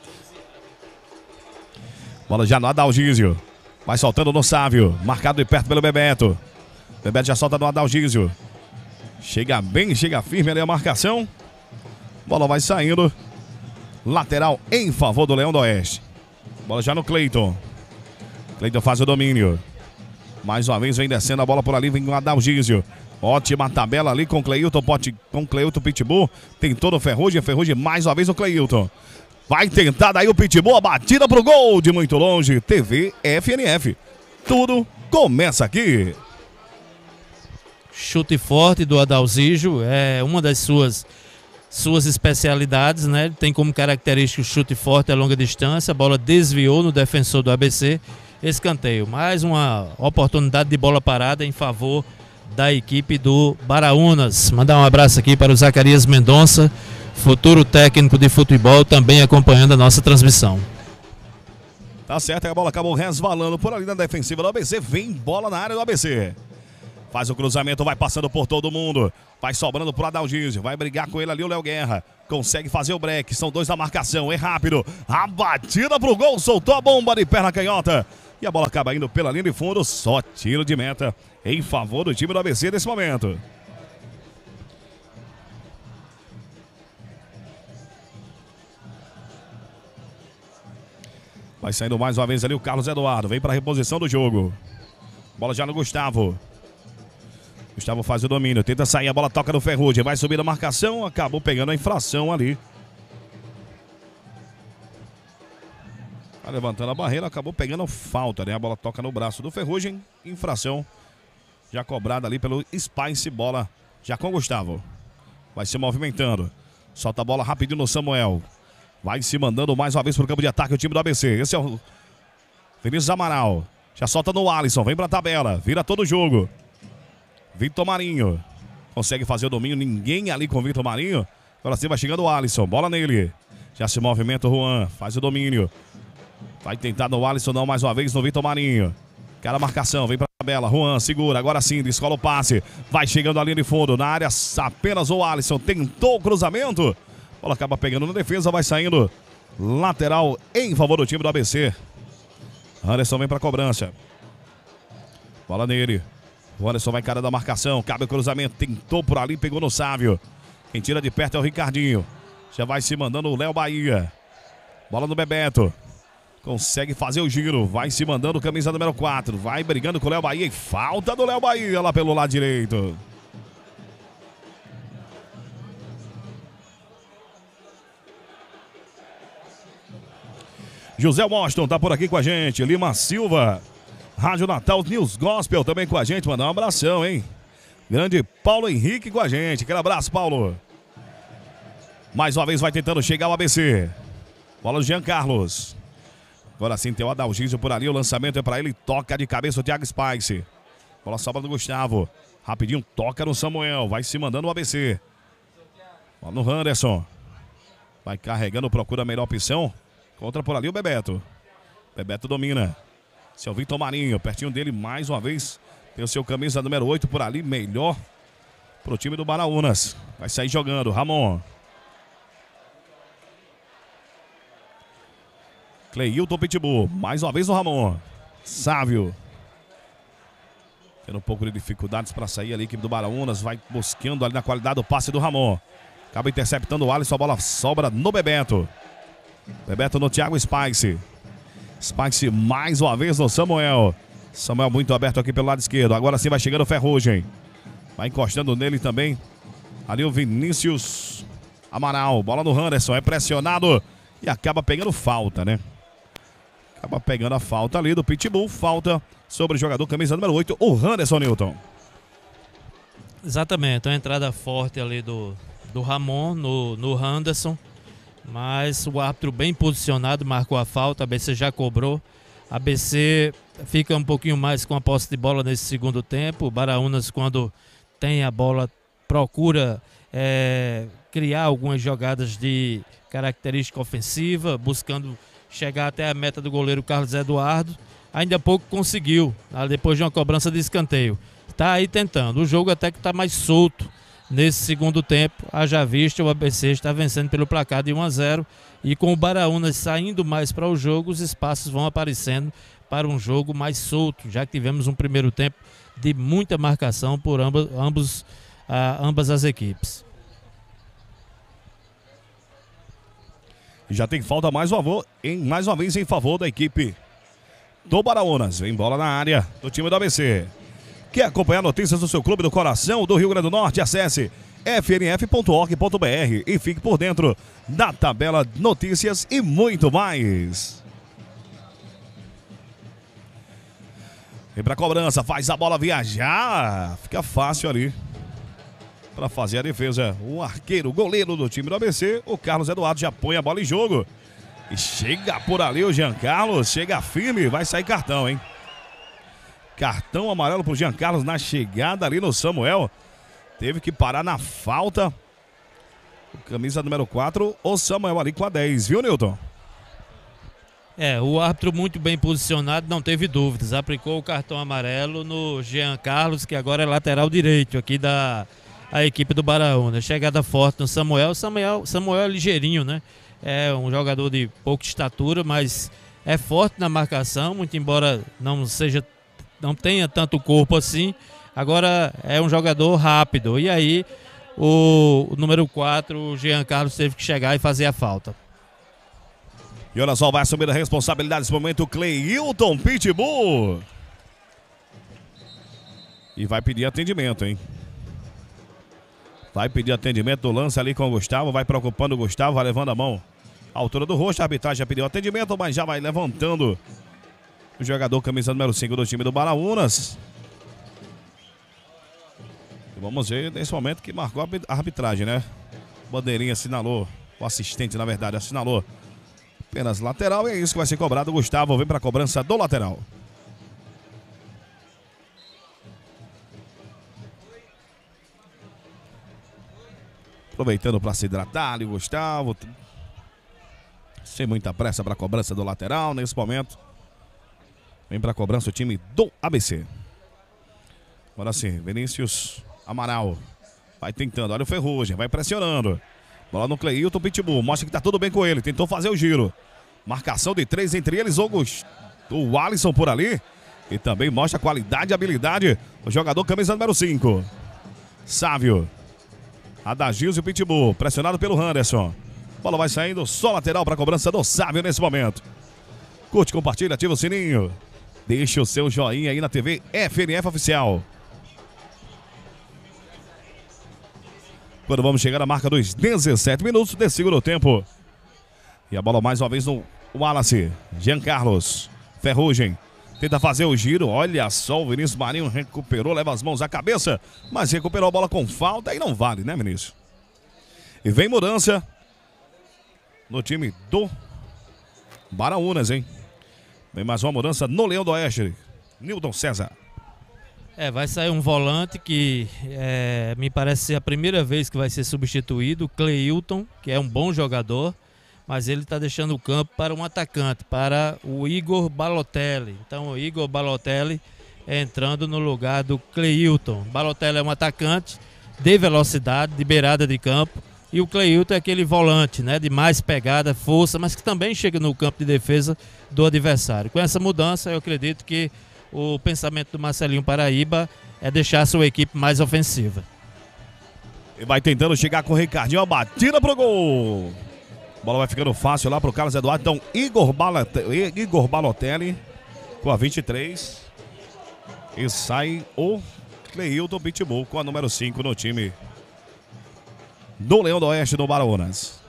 Bola já no Adalgísio. Vai soltando no Sávio, marcado de perto pelo Bebeto. Bebeto já solta no Adalgísio. Chega bem, chega firme ali a marcação. Bola vai saindo. Lateral em favor do Leão do Oeste. Bola já no Cleiton. Cleiton faz o domínio. Mais uma vez vem descendo a bola por ali, vem o Adalgísio. Ótima tabela ali com o Cleilton, com o Cleilton Pitbull. Tentou no Ferrugem, Ferrugem mais uma vez o Cleilton. Vai tentar daí o Pitbull, a batida pro gol de muito longe. T V F N F. Tudo começa aqui. Chute forte do Adalgísio, é uma das suas, suas especialidades, né? Tem como característica o chute forte a longa distância. A bola desviou no defensor do A B C. Escanteio. Mais uma oportunidade de bola parada em favor da equipe do Baraunas. Mandar um abraço aqui para o Zacarias Mendonça, futuro técnico de futebol, também acompanhando a nossa transmissão. Tá certo, a bola acabou resvalando por ali na defensiva do A B C. Vem bola na área do A B C. Faz o cruzamento, vai passando por todo mundo. Vai sobrando pro Adalgísio. Vai brigar com ele ali o Léo Guerra. Consegue fazer o break. São dois da marcação. É rápido. A batida pro gol. Soltou a bomba de perna canhota. E a bola acaba indo pela linha de fundo. Só tiro de meta em favor do time do A B C nesse momento. Vai saindo mais uma vez ali o Carlos Eduardo. Vem para a reposição do jogo. Bola já no Gustavo. Gustavo faz o domínio. Tenta sair. A bola toca no Ferrugem. Vai subir a marcação. Acabou pegando a infração ali. Tá levantando a barreira. Acabou pegando falta, né? A bola toca no braço do Ferrugem. Infração. Já cobrada ali pelo Spice. Bola já com o Gustavo. Vai se movimentando. Solta a bola rapidinho no Samuel. Vai se mandando mais uma vez para o campo de ataque o time do A B C. Esse é o Vinícius Amaral. Já solta no Alisson. Vem para a tabela. Vira todo o jogo. Vitor Marinho. Consegue fazer o domínio. Ninguém ali com o Vitor Marinho. Agora sim vai chegando o Alisson. Bola nele. Já se movimenta o Juan. Faz o domínio. Vai tentar no Alisson não mais uma vez no Vitor Marinho. Cara marcação. Vem para a tabela. Juan segura. Agora sim. Descola o passe. Vai chegando a linha de fundo. Na área apenas o Alisson. Tentou o cruzamento. Bola acaba pegando na defesa. Vai saindo. Lateral em favor do time do A B C. Anderson vem para a cobrança. Bola nele. O Anderson vai cara da marcação. Cabe o cruzamento. Tentou por ali. Pegou no Sávio. Quem tira de perto é o Ricardinho. Já vai se mandando o Léo Bahia. Bola no Bebeto. Consegue fazer o giro. Vai se mandando o camisa número quatro. Vai brigando com o Léo Bahia. E falta do Léo Bahia lá pelo lado direito. José Washington tá por aqui com a gente. Lima Silva. Rádio Natal News Gospel também com a gente. Mandar um abração, hein? Grande Paulo Henrique com a gente. Aquele abraço, Paulo. Mais uma vez vai tentando chegar o A B C. Bola do Jean Carlos. Agora sim tem o Adalgísio por ali. O lançamento é para ele. Toca de cabeça o Thiago Spice. Bola sobra do Gustavo. Rapidinho toca no Samuel. Vai se mandando o A B C. Bola no Anderson. Vai carregando, procura a melhor opção. Contra por ali o Bebeto. Bebeto domina. Seu Vitor Marinho, pertinho dele mais uma vez. Tem o seu camisa número oito por ali. Melhor para o time do Baraunas. Vai sair jogando. Ramon. Cleilton Pitbull. Mais uma vez o Ramon. Sávio. Tendo um pouco de dificuldades para sair ali. A equipe do Baraunas vai buscando ali na qualidade do passe do Ramon. Acaba interceptando o Alisson. A bola sobra no Bebeto. Bebeto no Thiago Spice. Spice mais uma vez no Samuel. Samuel muito aberto aqui pelo lado esquerdo. Agora sim vai chegando o Ferrugem. Vai encostando nele também. Ali o Vinícius Amaral. Bola no Anderson. É pressionado. E acaba pegando falta, né? Acaba pegando a falta ali do Pitbull. Falta sobre o jogador camisa número oito, o Anderson Newton. Exatamente. Uma entrada forte ali do, do Ramon no, no Anderson. Mas o árbitro bem posicionado marcou a falta. A B C já cobrou. A B C fica um pouquinho mais com a posse de bola nesse segundo tempo. O Baraunas, quando tem a bola, procura é, criar algumas jogadas de característica ofensiva, buscando chegar até a meta do goleiro Carlos Eduardo. Ainda há pouco conseguiu, depois de uma cobrança de escanteio. Está aí tentando. O jogo até que está mais solto. Nesse segundo tempo, haja vista, o A B C está vencendo pelo placar de um a zero. E com o Baraunas saindo mais para o jogo, os espaços vão aparecendo para um jogo mais solto, já que tivemos um primeiro tempo de muita marcação por ambos, ambos, ah, ambas as equipes. Já tem falta mais uma, vez, em, mais uma vez em favor da equipe do Baraunas. Vem bola na área do time do A B C. Quer acompanhar notícias do seu clube do coração do Rio Grande do Norte? Acesse f n f ponto org ponto b r e fique por dentro da tabela notícias e muito mais. Vem pra cobrança, faz a bola viajar. Fica fácil ali para fazer a defesa. O arqueiro, o goleiro do time do A B C, o Carlos Eduardo, já põe a bola em jogo. E chega por ali o Jean Carlos, chega firme, vai sair cartão, hein? Cartão amarelo pro Jean Carlos na chegada ali no Samuel. Teve que parar na falta. Camisa número quatro, o Samuel ali com a dez, viu, Newton? É, o árbitro muito bem posicionado, não teve dúvidas. Aplicou o cartão amarelo no Jean Carlos, que agora é lateral direito aqui da a equipe do Baraunas. Chegada forte no Samuel. Samuel. Samuel é ligeirinho, né? É um jogador de pouca estatura, mas é forte na marcação, muito embora não seja, não tenha tanto corpo assim. Agora é um jogador rápido. E aí o, o número quatro, o Jean Carlos, teve que chegar e fazer a falta. E olha só, vai assumir a responsabilidade nesse momento o Cleilton Pitbull. E vai pedir atendimento, hein? Vai pedir atendimento do lance ali com o Gustavo. Vai preocupando o Gustavo, vai levando a mão à altura do rosto. A arbitragem já pediu atendimento, mas já vai levantando o jogador camisa número cinco do time do Baraunas. E vamos ver nesse momento que marcou a arbitragem, né? Bandeirinha assinalou, o assistente, na verdade, assinalou apenas lateral. E é isso que vai ser cobrado. O Gustavo vem para a cobrança do lateral. Aproveitando para se hidratar ali o Gustavo. Sem muita pressa para a cobrança do lateral nesse momento. Vem para a cobrança o time do A B C. Agora sim, Vinícius Amaral vai tentando. Olha o Ferrugem, vai pressionando. Bola no Cleilton Pitbull. Mostra que tá tudo bem com ele. Tentou fazer o giro. Marcação de três entre eles. O, Gust... o Alisson por ali. E também mostra a qualidade e habilidade do jogador camisa número cinco. Sávio. Adagilson e Pitbull, pressionado pelo Anderson. Bola vai saindo, só lateral para a cobrança do Sávio nesse momento. Curte, compartilha, ativa o sininho. Deixa o seu joinha aí na T V F N F Oficial. Quando vamos chegar à marca dos dezessete minutos desse segundo tempo. E a bola mais uma vez no Wallace. Jean Carlos. Ferrugem. Tenta fazer o giro, olha só, o Vinícius Marinho recuperou, leva as mãos à cabeça, mas recuperou a bola com falta e não vale, né, Vinícius? E vem mudança no time do Baraunas, hein? Vem mais uma mudança no Leão do Oeste, Nilton César. É, vai sair um volante que é, me parece ser a primeira vez que vai ser substituído, o Cleilton, que é um bom jogador. Mas ele está deixando o campo para um atacante, para o Igor Balotelli. Então o Igor Balotelli é entrando no lugar do Cleilton. Balotelli é um atacante de velocidade, de beirada de campo. E o Cleilton é aquele volante, né, de mais pegada, força, mas que também chega no campo de defesa do adversário. Com essa mudança, eu acredito que o pensamento do Marcelinho Paraíba é deixar a sua equipe mais ofensiva. E vai tentando chegar com o Ricardinho, a batida pro gol. A bola vai ficando fácil lá pro Carlos Eduardo. Então, Igor Balotelli, Igor Balotelli com a vinte e três. E sai o Cleilton Pitbull com a número cinco no time do Leão do Oeste do Baraunas.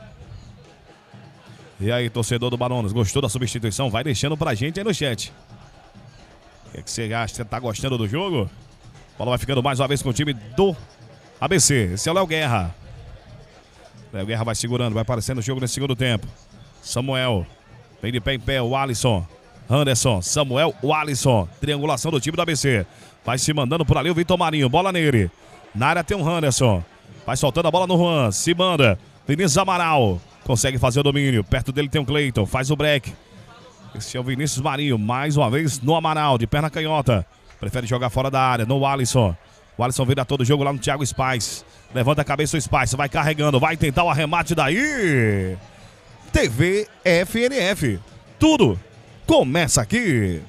E aí, torcedor do Baraunas, gostou da substituição? Vai deixando pra gente aí no chat. O que, é que você acha? Você tá gostando do jogo? A bola vai ficando mais uma vez com o time do A B C. Esse é o Léo Guerra. Léo Guerra vai segurando, vai aparecendo o jogo nesse segundo tempo. Samuel, vem de pé em pé, o Alisson. Anderson, Samuel, o Alisson. Triangulação do time do A B C. Vai se mandando por ali o Vitor Marinho, bola nele. Na área tem o Anderson. Vai soltando a bola no Juan, se manda. Vinícius Amaral, consegue fazer o domínio. Perto dele tem o Cleilton, faz o break. Esse é o Vinícius Marinho, mais uma vez no Amaral, de perna canhota. Prefere jogar fora da área, no Alisson. O Alisson vira todo o jogo lá no Thiago Spice. Levanta a cabeça o Spice, vai carregando, vai tentar o arremate daí. T V F N F. Tudo começa aqui.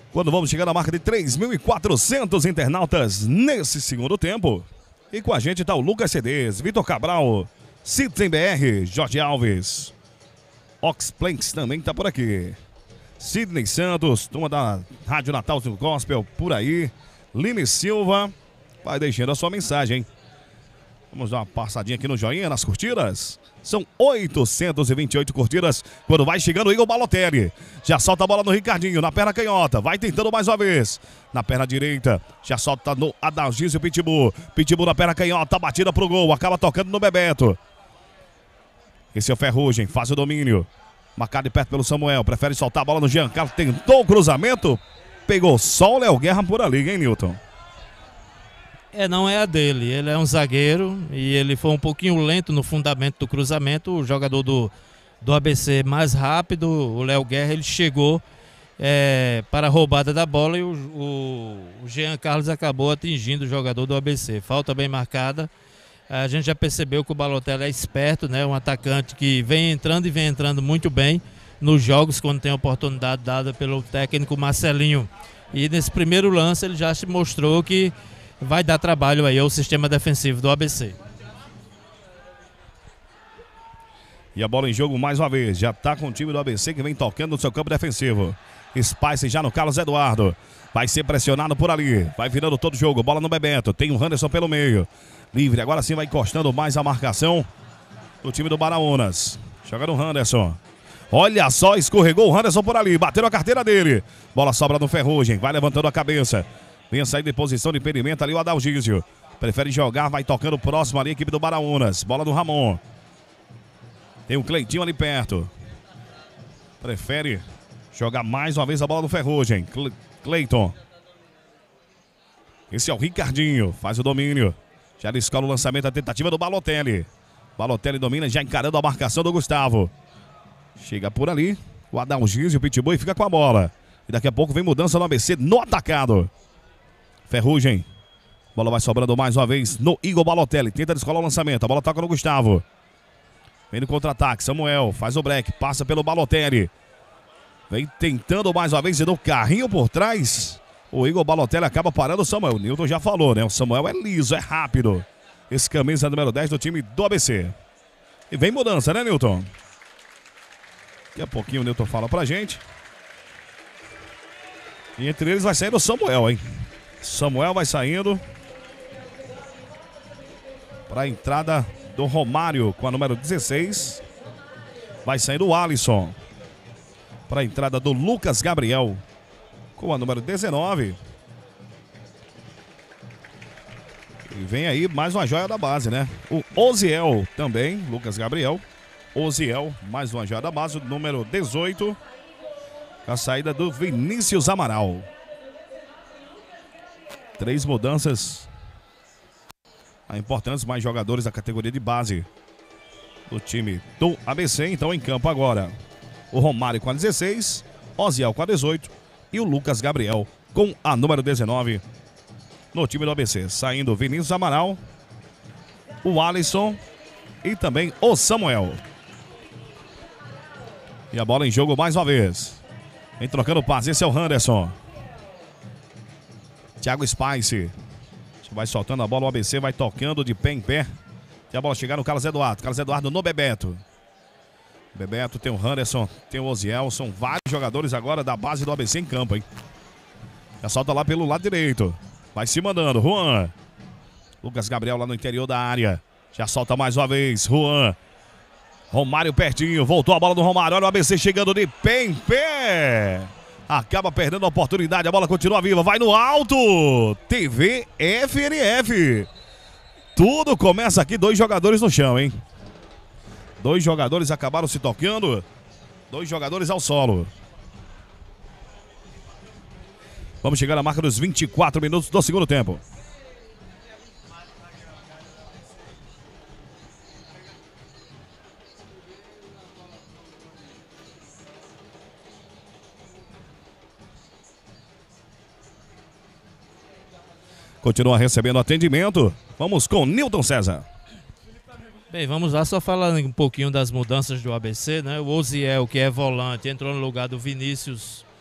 Quando vamos chegar na marca de três mil e quatrocentos internautas nesse segundo tempo. E com a gente tá o Lucas Cedês, Vitor Cabral, Citizen B R, Jorge Alves. Oxplanks também tá por aqui. Sidney Santos, turma da Rádio Natal do Gospel, por aí. Lime Silva, vai deixando a sua mensagem, hein? Vamos dar uma passadinha aqui no joinha, nas curtidas. São oitocentos e vinte e oito curtidas. Quando vai chegando o Igor Balotelli. Já solta a bola no Ricardinho, na perna canhota. Vai tentando mais uma vez. Na perna direita, já solta no Adalgísio Pitbull. Pitbull na perna canhota, batida pro gol. Acaba tocando no Bebeto. Esse é o Ferrugem, faz o domínio. Marcado de perto pelo Samuel. Prefere soltar a bola no Giancarlo. Tentou o cruzamento. Pegou só o Léo Guerra por ali, hein, Nilton? É, não é a dele. Ele é um zagueiro e ele foi um pouquinho lento no fundamento do cruzamento. O jogador do, do A B C mais rápido, o Léo Guerra, ele chegou é, para a roubada da bola e o, o, o Jean Carlos acabou atingindo o jogador do A B C. Falta bem marcada. A gente já percebeu que o Balotelli é esperto, né? Um atacante que vem entrando e vem entrando muito bem nos jogos quando tem oportunidade dada pelo técnico Marcelinho. E nesse primeiro lance ele já se mostrou que vai dar trabalho aí ao sistema defensivo do A B C. E a bola em jogo mais uma vez. Já está com o time do A B C que vem tocando no seu campo defensivo. Spice já no Carlos Eduardo. Vai ser pressionado por ali. Vai virando todo o jogo. Bola no Bebeto. Tem o Anderson pelo meio. Livre. Agora sim vai encostando mais a marcação do time do Baraunas. Joga no Anderson. Olha só, escorregou o Anderson por ali. Bateu a carteira dele. Bola sobra no Ferrugem. Vai levantando a cabeça. Vem sair de posição de impedimento ali o Adalgísio. Prefere jogar, vai tocando próximo ali a equipe do Baraunas. Bola do Ramon. Tem um Cleitinho ali perto. Prefere jogar mais uma vez a bola do Ferrugem. Cle Cleiton. Esse é o Ricardinho. Faz o domínio. Já descola o lançamento, a tentativa do Balotelli. Balotelli domina, já encarando a marcação do Gustavo. Chega por ali o Adalgísio, o Pitbull, e fica com a bola. E daqui a pouco vem mudança no A B C no atacado. Ferrugem. Bola vai sobrando mais uma vez no Igor Balotelli. Tenta descolar o lançamento. A bola toca no Gustavo. Vem no contra-ataque. Samuel faz o break. Passa pelo Balotelli. Vem tentando mais uma vez. E no carrinho por trás. O Igor Balotelli acaba parando o Samuel. O Nilton já falou, né? O Samuel é liso, é rápido. Esse camisa número dez do time do A B C. E vem mudança, né, Nilton? Daqui a pouquinho o Nilton fala pra gente. E entre eles vai sair o Samuel, hein? Samuel vai saindo para a entrada do Romário com a número dezesseis. Vai saindo o Alisson para a entrada do Lucas Gabriel com a número dezenove. E vem aí mais uma joia da base, né? O Oziel também, Lucas Gabriel. Oziel, mais uma joia da base, o número dezoito. A saída do Vinícius Amaral. Três mudanças importantes, mais jogadores da categoria de base do time do A B C. Então em campo agora o Romário com a dezesseis, Oziel com a dezoito e o Lucas Gabriel com a número dezenove no time do A B C. Saindo o Vinícius Amaral, o Alisson e também o Samuel. E a bola em jogo mais uma vez. Vem trocando o passe, esse é o Anderson. Thiago Spice. Vai soltando a bola, o A B C vai tocando de pé em pé. E a bola chegar no Carlos Eduardo. Carlos Eduardo no Bebeto. Bebeto, tem o Anderson, tem o Oziel. São vários jogadores agora da base do A B C em campo, hein? Já solta lá pelo lado direito. Vai se mandando, Juan. Lucas Gabriel lá no interior da área. Já solta mais uma vez, Juan. Romário pertinho, voltou a bola do Romário. Olha o A B C chegando de pé em pé. Acaba perdendo a oportunidade, a bola continua viva, vai no alto. T V F N F. Tudo começa aqui, dois jogadores no chão, hein? Dois jogadores acabaram se tocando. Dois jogadores ao solo. Vamos chegar à marca dos vinte e quatro minutos do segundo tempo. Continua recebendo atendimento. Vamos com Nilton César. Bem, vamos lá só falar um pouquinho das mudanças do A B C, né? O Oziel, que é volante, entrou no lugar do Vinícius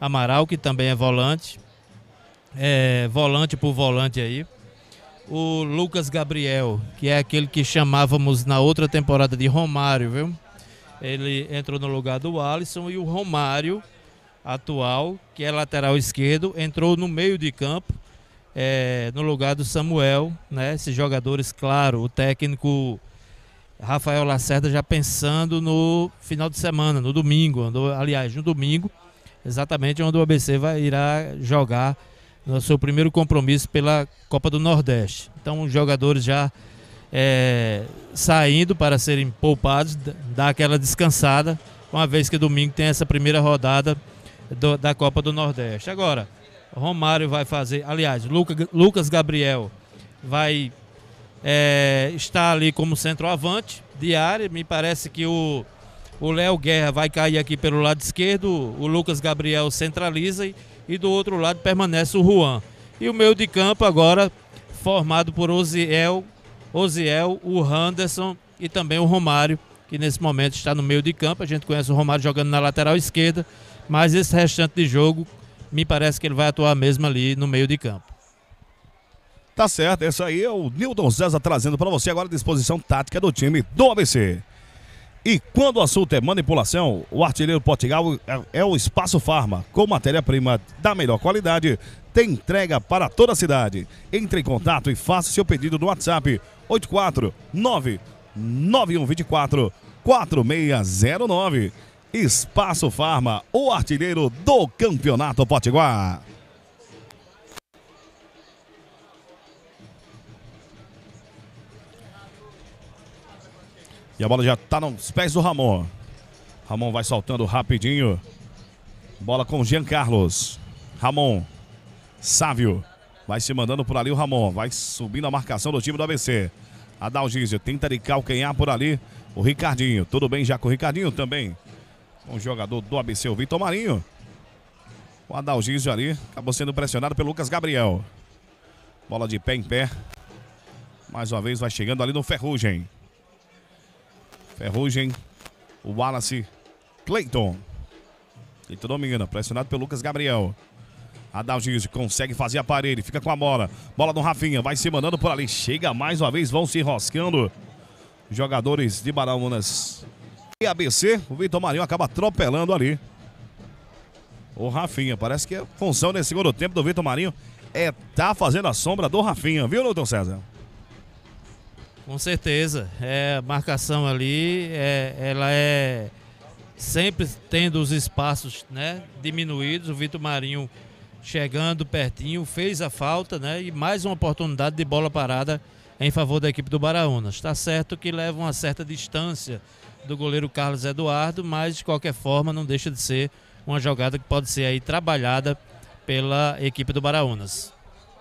Amaral, que também é volante. É, volante por volante aí. O Lucas Gabriel, que é aquele que chamávamos na outra temporada de Romário, viu? Ele entrou no lugar do Alisson, e o Romário, atual, que é lateral esquerdo, entrou no meio de campo, é, no lugar do Samuel, né? Esses jogadores, claro, o técnico Rafael Lacerda já pensando no final de semana, no domingo, no, aliás, no domingo, exatamente onde o A B C vai, irá jogar no seu primeiro compromisso pela Copa do Nordeste. Então os jogadores já é, saindo para serem poupados, dar aquela descansada, uma vez que domingo tem essa primeira rodada do, da Copa do Nordeste. Agora, Romário vai fazer, aliás, Luca, Lucas Gabriel vai é, estar ali como centroavante de área. Me parece que o o Léo Guerra vai cair aqui pelo lado esquerdo, o Lucas Gabriel centraliza e, e do outro lado permanece o Juan. E o meio de campo agora formado por Oziel, Oziel, o Anderson e também o Romário, que nesse momento está no meio de campo. A gente conhece o Romário jogando na lateral esquerda, mas esse restante de jogo me parece que ele vai atuar mesmo ali no meio de campo. Tá certo, esse aí é o Nilton César trazendo para você agora a disposição tática do time do A B C. E quando o assunto é manipulação, o Artilheiro Portugal é, é o Espaço Farma, com matéria-prima da melhor qualidade, tem entrega para toda a cidade. Entre em contato e faça seu pedido no WhatsApp oito quatro nove nove um dois quatro quatro seis zero nove. Espaço Farma, o artilheiro do Campeonato Potiguar. E a bola já está nos pés do Ramon. Ramon vai soltando rapidinho. Bola com Jean Carlos. Ramon. Sávio. Vai se mandando por ali o Ramon. Vai subindo a marcação do time do A B C. Adalgísio tenta de calcanhar por ali o Ricardinho. Tudo bem já com o Ricardinho também. Com o jogador do A B C, o Vitor Marinho. O Adalgísio ali acabou sendo pressionado pelo Lucas Gabriel. Bola de pé em pé. Mais uma vez vai chegando ali no Ferrugem. Ferrugem, o Wallace, Cleiton. Cleiton domina, pressionado pelo Lucas Gabriel. Adalgísio consegue fazer a parede, fica com a bola. Bola do Rafinha, vai se mandando por ali. Chega mais uma vez, vão se enroscando. Jogadores de Baraunas e A B C, o Vitor Marinho acaba atropelando ali o Rafinha. Parece que a função nesse segundo tempo do Vitor Marinho é tá fazendo a sombra do Rafinha, viu, Nilton César? Com certeza, é, a marcação ali, é, ela é sempre tendo os espaços, né, diminuídos. O Vitor Marinho chegando pertinho, fez a falta, né, e mais uma oportunidade de bola parada em favor da equipe do Baraunas. Está certo que leva uma certa distância do goleiro Carlos Eduardo, mas de qualquer forma não deixa de ser uma jogada que pode ser aí trabalhada pela equipe do Baraunas.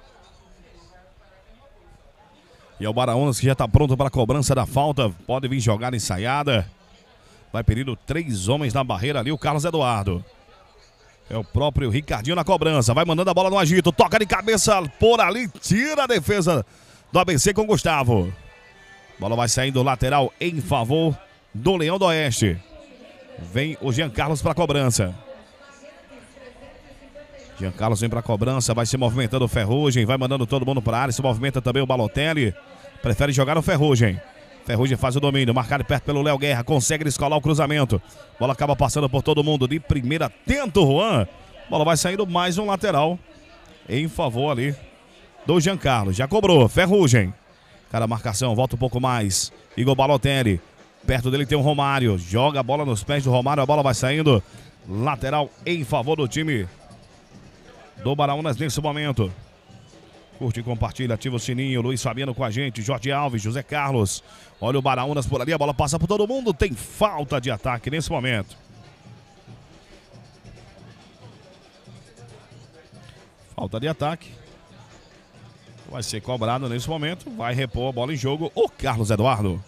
E é o Baraunas que já está pronto para a cobrança da falta. Pode vir jogar ensaiada. Vai pedindo três homens na barreira ali, o Carlos Eduardo. É o próprio Ricardinho na cobrança. Vai mandando a bola no agito. Toca de cabeça por ali. Tira a defesa do A B C com o Gustavo. Bola vai saindo lateral em favor do Leão do Oeste. Vem o Jean Carlos para a cobrança. Jean Carlos vem para a cobrança, vai se movimentando o Ferrugem, vai mandando todo mundo para a área, se movimenta também o Balotelli, prefere jogar no Ferrugem. Ferrugem faz o domínio, marcado perto pelo Léo Guerra, consegue descolar o cruzamento. Bola acaba passando por todo mundo, de primeira tenta o Juan. Bola vai saindo mais um lateral em favor ali do Jean Carlos, já cobrou, Ferrugem. Cara, a marcação, volta um pouco mais, Igor Balotelli, perto dele tem o Romário, joga a bola nos pés do Romário, a bola vai saindo, lateral em favor do time do Baraunas nesse momento. Curte e compartilha, ativa o sininho. Luiz Fabiano com a gente, Jorge Alves, José Carlos. Olha o Baraunas por ali, a bola passa por todo mundo. Tem falta de ataque nesse momento. Falta de ataque. Vai ser cobrado nesse momento. Vai repor a bola em jogo o Carlos Eduardo.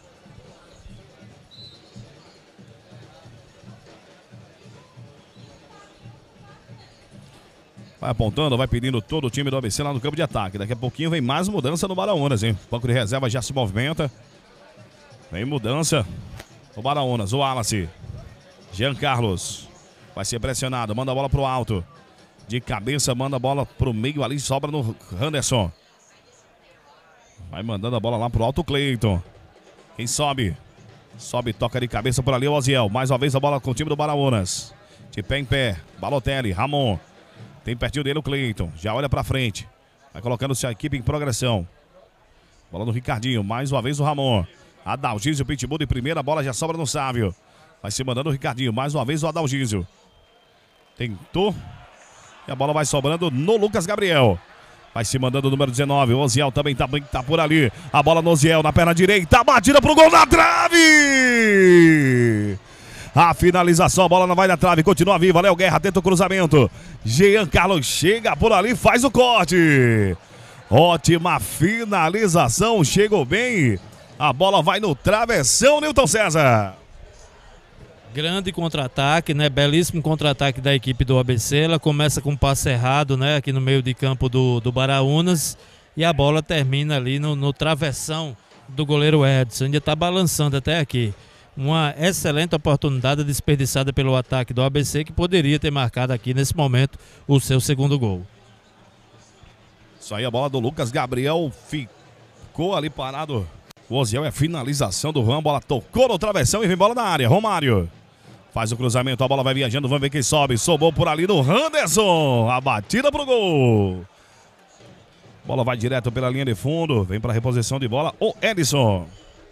Vai apontando, vai pedindo todo o time do A B C lá no campo de ataque. Daqui a pouquinho vem mais mudança no Baraunas, hein? O banco de reserva já se movimenta. Vem mudança. O Baraunas, o Wallace. Jean Carlos. Vai ser pressionado, manda a bola pro alto. De cabeça, manda a bola pro meio ali, sobra no Anderson. Vai mandando a bola lá pro alto, Cleiton. Quem sobe? Sobe, toca de cabeça por ali o Oziel. Mais uma vez a bola com o time do Baraunas. De pé em pé, Balotelli, Ramon. Tem pertinho dele o Cleiton. Já olha pra frente. Vai colocando sua equipe em progressão. Bola do Ricardinho, mais uma vez o Ramon. Adalgísio, Pitbull de primeira, a bola já sobra no Sávio. Vai se mandando o Ricardinho, mais uma vez o Adalgísio. Tentou. E a bola vai sobrando no Lucas Gabriel. Vai se mandando o número dezenove. O Oziel também tá, tá por ali. A bola no Oziel, na perna direita. Batida pro gol na trave. A finalização, a bola não vai na trave. Continua viva. Léo Guerra tenta o cruzamento. Jean Carlos chega por ali, faz o corte. Ótima finalização. Chegou bem. A bola vai no travessão, Nilton César. Grande contra-ataque, né? Belíssimo contra-ataque da equipe do A B C. Ela começa com um passe errado, né? Aqui no meio de campo do, do Baraunas. E a bola termina ali no, no travessão do goleiro Edson. Ainda está balançando até aqui. Uma excelente oportunidade desperdiçada pelo ataque do A B C, que poderia ter marcado aqui nesse momento o seu segundo gol. Isso aí, a bola do Lucas Gabriel ficou ali parado. O Oziel é a finalização do Ram. A bola tocou no travessão e vem bola na área. Romário faz o cruzamento, a bola vai viajando, vamos ver quem sobe. Sobrou por ali no Anderson. A batida pro gol. Bola vai direto pela linha de fundo. Vem para a reposição de bola o Edson.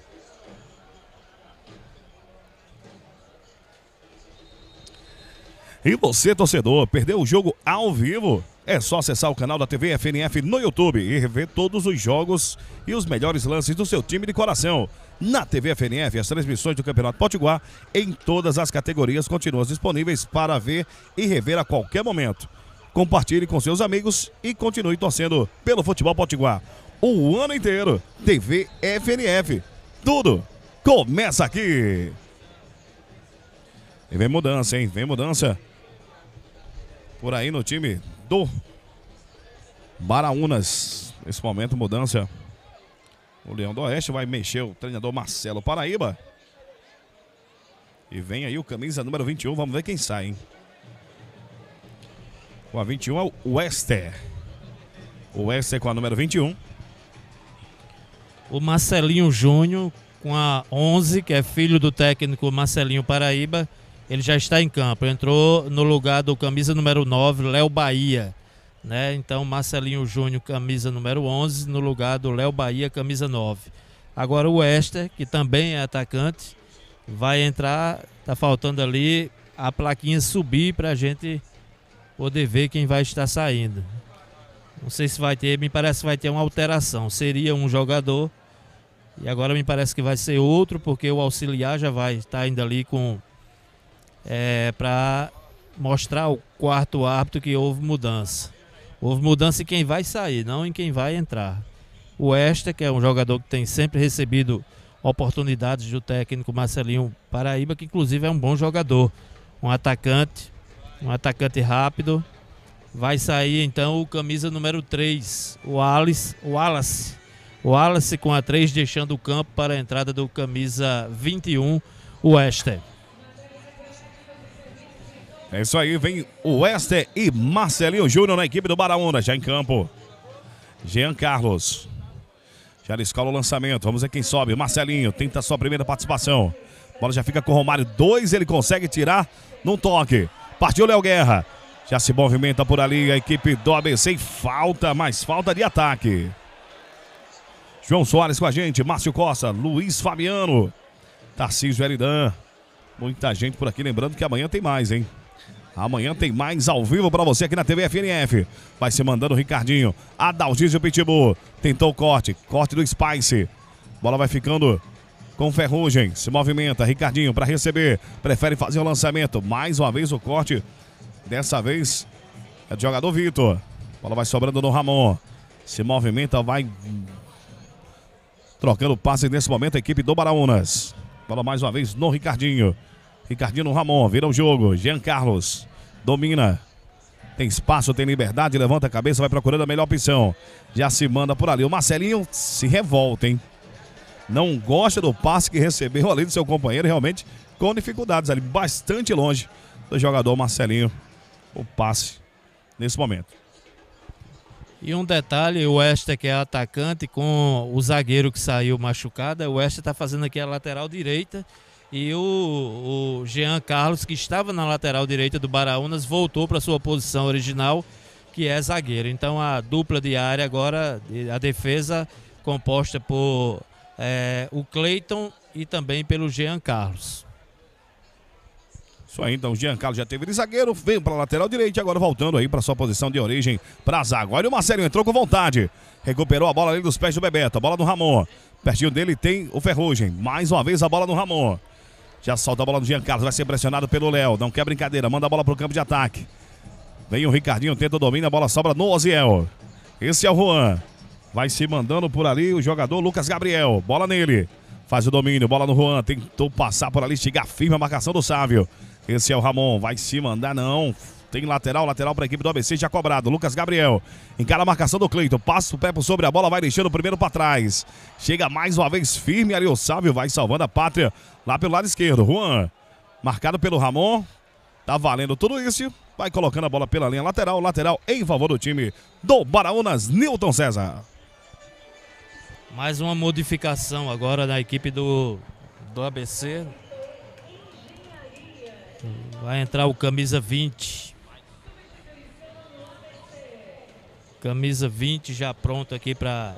E você, torcedor, perdeu o jogo ao vivo? É só acessar o canal da T V F N F no YouTube e rever todos os jogos e os melhores lances do seu time de coração. Na T V F N F, as transmissões do Campeonato Potiguar em todas as categorias continuam disponíveis para ver e rever a qualquer momento. Compartilhe com seus amigos e continue torcendo pelo futebol potiguar o ano inteiro. T V F N F, tudo começa aqui. E vem mudança, hein? Vem mudança por aí no time do Baraunas. Nesse momento, mudança. O Leão do Oeste vai mexer o treinador Marcelo Paraíba. E vem aí o camisa número vinte e um. Vamos ver quem sai, hein? Com a vinte e um é o Wester. O Wester com a número vinte e um. O Marcelinho Júnior com a onze, que é filho do técnico Marcelinho Paraíba. Ele já está em campo. Entrou no lugar do camisa número nove, Léo Bahia. Né? Então, Marcelinho Júnior, camisa número onze, no lugar do Léo Bahia, camisa nove. Agora o Wester, que também é atacante, vai entrar. Tá faltando ali a plaquinha subir para a gente poder ver quem vai estar saindo. Não sei se vai ter, me parece que vai ter uma alteração. Seria um jogador e agora me parece que vai ser outro, porque o auxiliar já vai estar ainda ali com é, para mostrar ao quarto árbitro que houve mudança. Houve mudança em quem vai sair, não em quem vai entrar. O Wester, que é um jogador que tem sempre recebido oportunidades do técnico Marcelinho Paraíba, que inclusive é um bom jogador, um atacante, um atacante rápido. Vai sair então o camisa número três, o Alice, o Wallace. O Wallace com a três, deixando o campo para a entrada do camisa vinte e um, o Wester. É isso aí, vem o Wester e Marcelinho Júnior na equipe do Baraunas, já em campo. Jean Carlos. Já escola o lançamento, vamos ver quem sobe. Marcelinho tenta a sua primeira participação. A bola já fica com o Romário, dois, ele consegue tirar num toque. Partiu Léo Guerra. Já se movimenta por ali a equipe do A B C. Falta, mais falta de ataque. João Soares com a gente, Márcio Costa, Luiz Fabiano, Tarcísio Eridan. Muita gente por aqui, lembrando que amanhã tem mais, hein? Amanhã tem mais ao vivo para você aqui na T V F N F. Vai se mandando o Ricardinho. Adalgísio Pitbull. Tentou o corte. Corte do Spice. Bola vai ficando com Ferrugem. Se movimenta. Ricardinho para receber. Prefere fazer o lançamento. Mais uma vez o corte. Dessa vez é do jogador Vitor. Bola vai sobrando no Ramon. Se movimenta. Vai trocando passe nesse momento a equipe do Baraunas. Bola mais uma vez no Ricardinho. Ricardinho no Ramon, vira o jogo. Jean Carlos domina. Tem espaço, tem liberdade, levanta a cabeça, vai procurando a melhor opção. Já se manda por ali. O Marcelinho se revolta, hein? Não gosta do passe que recebeu ali do seu companheiro, realmente com dificuldades ali, bastante longe do jogador Marcelinho. O passe nesse momento. E um detalhe, o Wester, que é atacante, com o zagueiro que saiu machucado, o Wester está fazendo aqui a lateral direita e o, o Jean Carlos, que estava na lateral direita do Baraunas, voltou para sua posição original, que é zagueiro. Então a dupla de área agora, a defesa composta por é, o Cleiton e também pelo Jean Carlos. Isso aí, então o Jean Carlos já teve de zagueiro, veio para a lateral direita e agora voltando aí para sua posição de origem para a zaga. Olha o Marcelinho, entrou com vontade, recuperou a bola ali dos pés do Bebeto, a bola do Ramon. Pertinho dele tem o Ferrugem, mais uma vez a bola no Ramon. Já solta a bola do Jean Carlos, vai ser pressionado pelo Léo, não quer brincadeira, manda a bola para o campo de ataque. Vem o Ricardinho, tenta o domínio, a bola sobra no Oziel. Esse é o Juan, vai se mandando por ali o jogador Lucas Gabriel, bola nele. Faz o domínio, bola no Juan, tentou passar por ali, chegar firme a marcação do Sávio. Esse é o Ramon, vai se mandar, não. Tem lateral, lateral para a equipe do A B C, já cobrado. Lucas Gabriel, encara a marcação do Cleiton, passa o pé por sobre a bola, vai deixando o primeiro para trás. Chega mais uma vez firme ali o Sávio, vai salvando a pátria lá pelo lado esquerdo. Juan, marcado pelo Ramon, tá valendo tudo isso. Vai colocando a bola pela linha lateral, lateral em favor do time do Baraunas, Newton César. Mais uma modificação agora na equipe do, do A B C. Vai entrar o camisa vinte. Camisa vinte já pronto aqui para...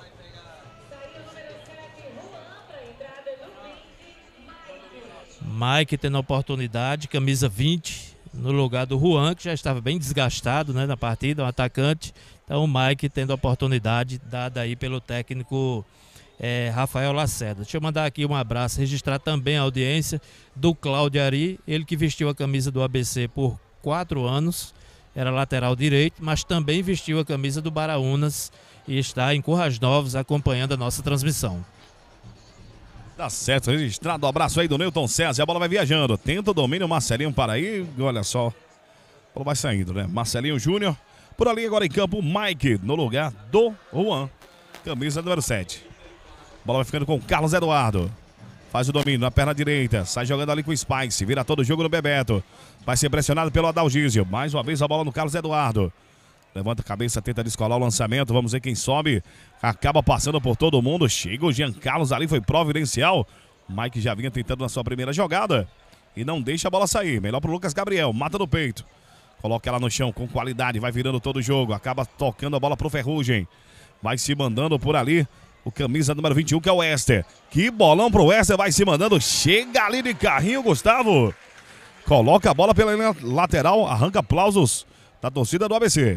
Mike tendo a oportunidade, camisa vinte, no lugar do Juan, que já estava bem desgastado, né, na partida, um atacante. Então o Mike tendo a oportunidade dada aí pelo técnico É, Rafael Lacerda. Deixa eu mandar aqui um abraço, registrar também a audiência do Cláudio Ari, ele que vestiu a camisa do A B C por quatro anos, era lateral direito, mas também vestiu a camisa do Baraunas e está em Currais Novos acompanhando a nossa transmissão. Tá certo, registrado. Um abraço aí do Newton César, a bola vai viajando, tenta o domínio, Marcelinho para aí, olha só, a bola vai saindo, né? Marcelinho Júnior, por ali agora em campo, Mike no lugar do Juan, camisa número sete. Bola vai ficando com o Carlos Eduardo. Faz o domínio na perna direita. Sai jogando ali com o Spice. Vira todo o jogo no Bebeto. Vai ser pressionado pelo Adalgísio. Mais uma vez a bola no Carlos Eduardo. Levanta a cabeça, tenta descolar o lançamento. Vamos ver quem sobe. Acaba passando por todo mundo. Chega o Jean Carlos ali, foi providencial. O Mike já vinha tentando na sua primeira jogada. E não deixa a bola sair. Melhor pro Lucas Gabriel. Mata no peito. Coloca ela no chão com qualidade. Vai virando todo o jogo. Acaba tocando a bola pro Ferrugem. Vai se mandando por ali o camisa número vinte e um, que é o Wester. Que bolão pro Wester, vai se mandando. Chega ali de carrinho, Gustavo. Coloca a bola pela linha lateral. Arranca aplausos da torcida do A B C.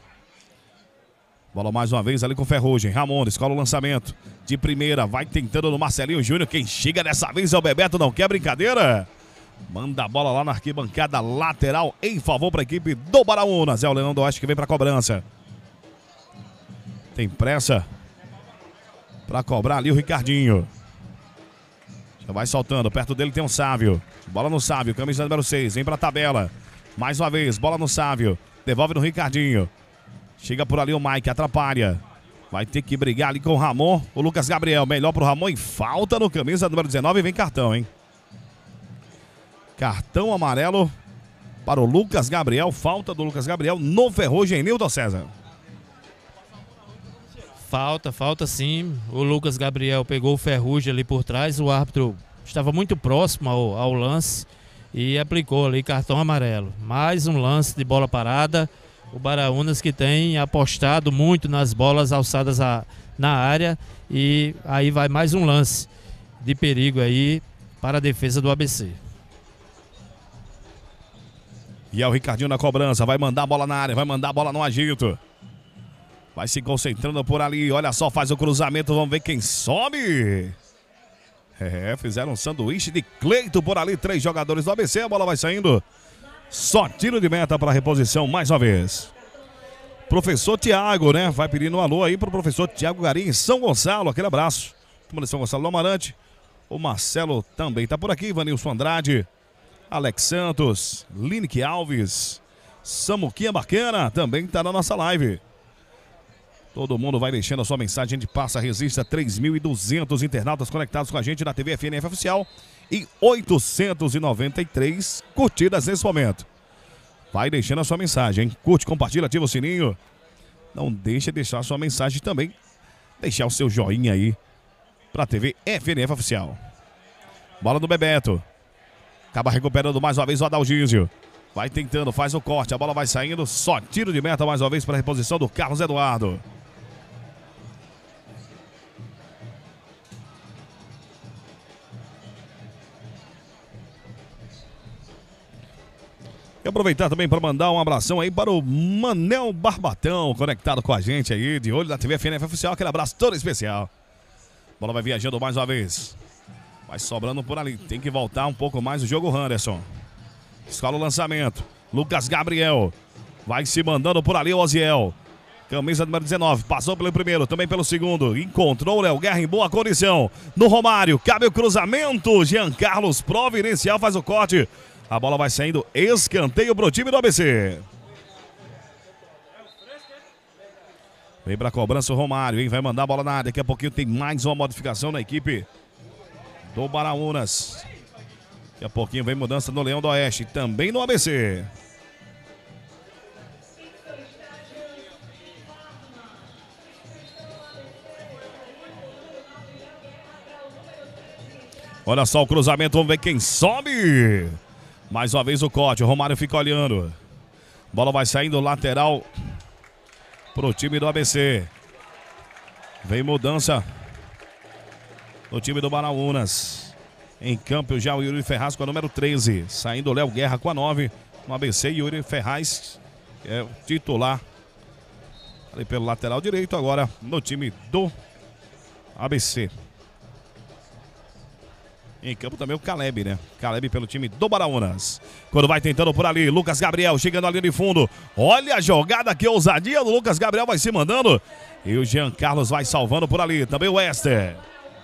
Bola mais uma vez ali com o Ferrugem. Ramon, escola o lançamento. De primeira, vai tentando no Marcelinho Júnior. Quem chega dessa vez é o Bebeto, não quer brincadeira. Manda a bola lá na arquibancada lateral em favor para a equipe do Baraunas. É o Leão do Oeste que vem para a cobrança. Tem pressa para cobrar ali o Ricardinho. Já vai soltando, perto dele tem um Sávio. Bola no Sávio, camisa número seis, vem para a tabela. Mais uma vez, bola no Sávio. Devolve no Ricardinho. Chega por ali o Mike, atrapalha. Vai ter que brigar ali com o Ramon. O Lucas Gabriel, melhor pro Ramon e falta no camisa número dezenove. Vem cartão, hein? Cartão amarelo para o Lucas Gabriel. Falta do Lucas Gabriel no Ferrugem, Newton César. Falta, falta sim. O Lucas Gabriel pegou o Ferrugem ali por trás. O árbitro estava muito próximo ao, ao lance e aplicou ali cartão amarelo. Mais um lance de bola parada. O Baraunas que tem apostado muito nas bolas alçadas a, na área. E aí vai mais um lance de perigo aí para a defesa do A B C. E é o Ricardinho na cobrança. Vai mandar a bola na área, vai mandar a bola no agito. Vai se concentrando por ali. Olha só, faz o cruzamento. Vamos ver quem sobe. É, fizeram um sanduíche de Cleiton por ali. Três jogadores do A B C. A bola vai saindo. Só tiro de meta para a reposição mais uma vez. Professor Tiago, né? Vai pedindo um alô aí para o professor Tiago Garim em São Gonçalo. Aquele abraço. Turma de São Gonçalo do Amarante. O Marcelo também está por aqui. Vanilson Andrade. Alex Santos. Lineque Alves. Samuquinha Bacana também está na nossa live. Todo mundo vai deixando a sua mensagem. A gente passa, resista três mil e duzentos internautas conectados com a gente na T V F N F Oficial e oitocentos e noventa e três curtidas nesse momento. Vai deixando a sua mensagem, hein? Curte, compartilha, ativa o sininho. Não deixe de deixar a sua mensagem também. Deixar o seu joinha aí para a T V F N F Oficial. Bola do Bebeto. Acaba recuperando mais uma vez o Adalgísio. Vai tentando, faz o corte, a bola vai saindo. Só tiro de meta mais uma vez para a reposição do Carlos Eduardo. E aproveitar também para mandar um abração aí para o Manel Barbatão, conectado com a gente aí, de olho na T V F N F Oficial. Aquele abraço todo especial. Bola vai viajando mais uma vez. Vai sobrando por ali. Tem que voltar um pouco mais o jogo, Anderson. Escola o lançamento. Lucas Gabriel. Vai se mandando por ali o Oziel. Camisa número dezenove. Passou pelo primeiro, também pelo segundo. Encontrou o Léo Guerra em boa condição. No Romário. Cabe o cruzamento. Jean Carlos providencial faz o corte. A bola vai saindo, escanteio para o time do A B C. Vem para a cobrança o Romário, hein? Vai mandar a bola na área. Daqui a pouquinho tem mais uma modificação na equipe do Baraunas. Daqui a pouquinho vem mudança no Leão do Oeste, também no A B C. Olha só o cruzamento, vamos ver quem sobe. Mais uma vez o corte, o Romário fica olhando. Bola vai saindo lateral pro time do A B C. Vem mudança no time do Baraunas. Em campo já o Yuri Ferraz com a número treze. Saindo o Léo Guerra com a nove. No A B C, Yuri Ferraz é o titular ali pelo lateral direito. Agora no time do A B C. Em campo também o Caleb, né? Caleb pelo time do Baraunas. Quando vai tentando por ali, Lucas Gabriel chegando ali de fundo. Olha a jogada, que ousadia do Lucas Gabriel, vai se mandando. E o Jean Carlos vai salvando por ali. Também o Esther.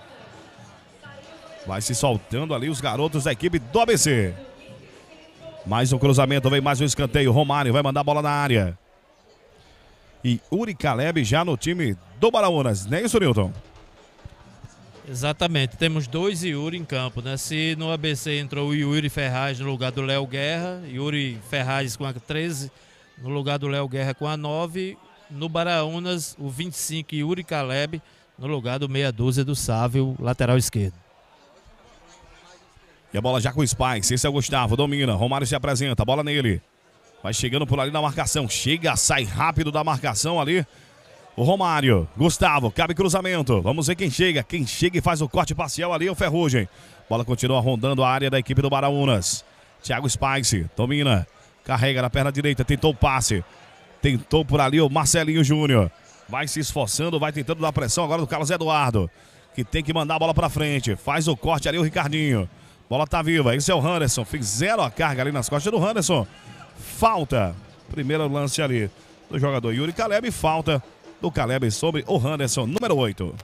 Vai se soltando ali os garotos da equipe do A B C. Mais um cruzamento, vem mais um escanteio. Romário vai mandar a bola na área. E Uri Caleb já no time do Baraunas. Não é isso, Nilton? Exatamente, temos dois Yuri em campo, né? Se no A B C entrou o Yuri Ferraz no lugar do Léo Guerra, Yuri Ferraz com a treze no lugar do Léo Guerra com a nove, no Baraunas o vinte e cinco Yuri Caleb no lugar do meia dúzia do Sávio, lateral esquerdo. E a bola já com o Spice, esse é o Gustavo, domina, Romário se apresenta, bola nele. Vai chegando por ali na marcação, chega, sai rápido da marcação ali. O Romário, Gustavo, cabe cruzamento. Vamos ver quem chega. Quem chega e faz o corte parcial ali é o Ferrugem. Bola continua rondando a área da equipe do Baraunas. Thiago Spice, domina. Carrega na perna direita, tentou o passe. Tentou por ali o Marcelinho Júnior. Vai se esforçando, vai tentando dar pressão agora do Carlos Eduardo, que tem que mandar a bola pra frente. Faz o corte ali o Ricardinho. Bola tá viva, esse é o Anderson. Fizeram a carga ali nas costas do Anderson. Falta. Primeiro lance ali do jogador Yuri Caleb. Falta do Caleb sobre o Anderson, número oito.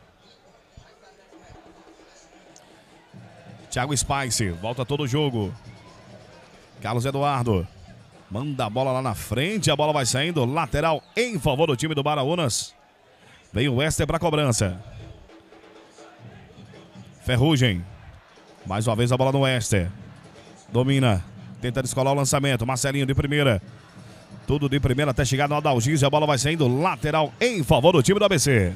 Thiago Spice, volta todo o jogo. Carlos Eduardo manda a bola lá na frente, a bola vai saindo, lateral em favor do time do Baraunas. Vem o Wester para cobrança. Ferrugem, mais uma vez a bola no Wester. Domina, tenta descolar o lançamento, Marcelinho de primeira. Tudo de primeira até chegar no Adalgísio. A bola vai saindo lateral em favor do time do A B C.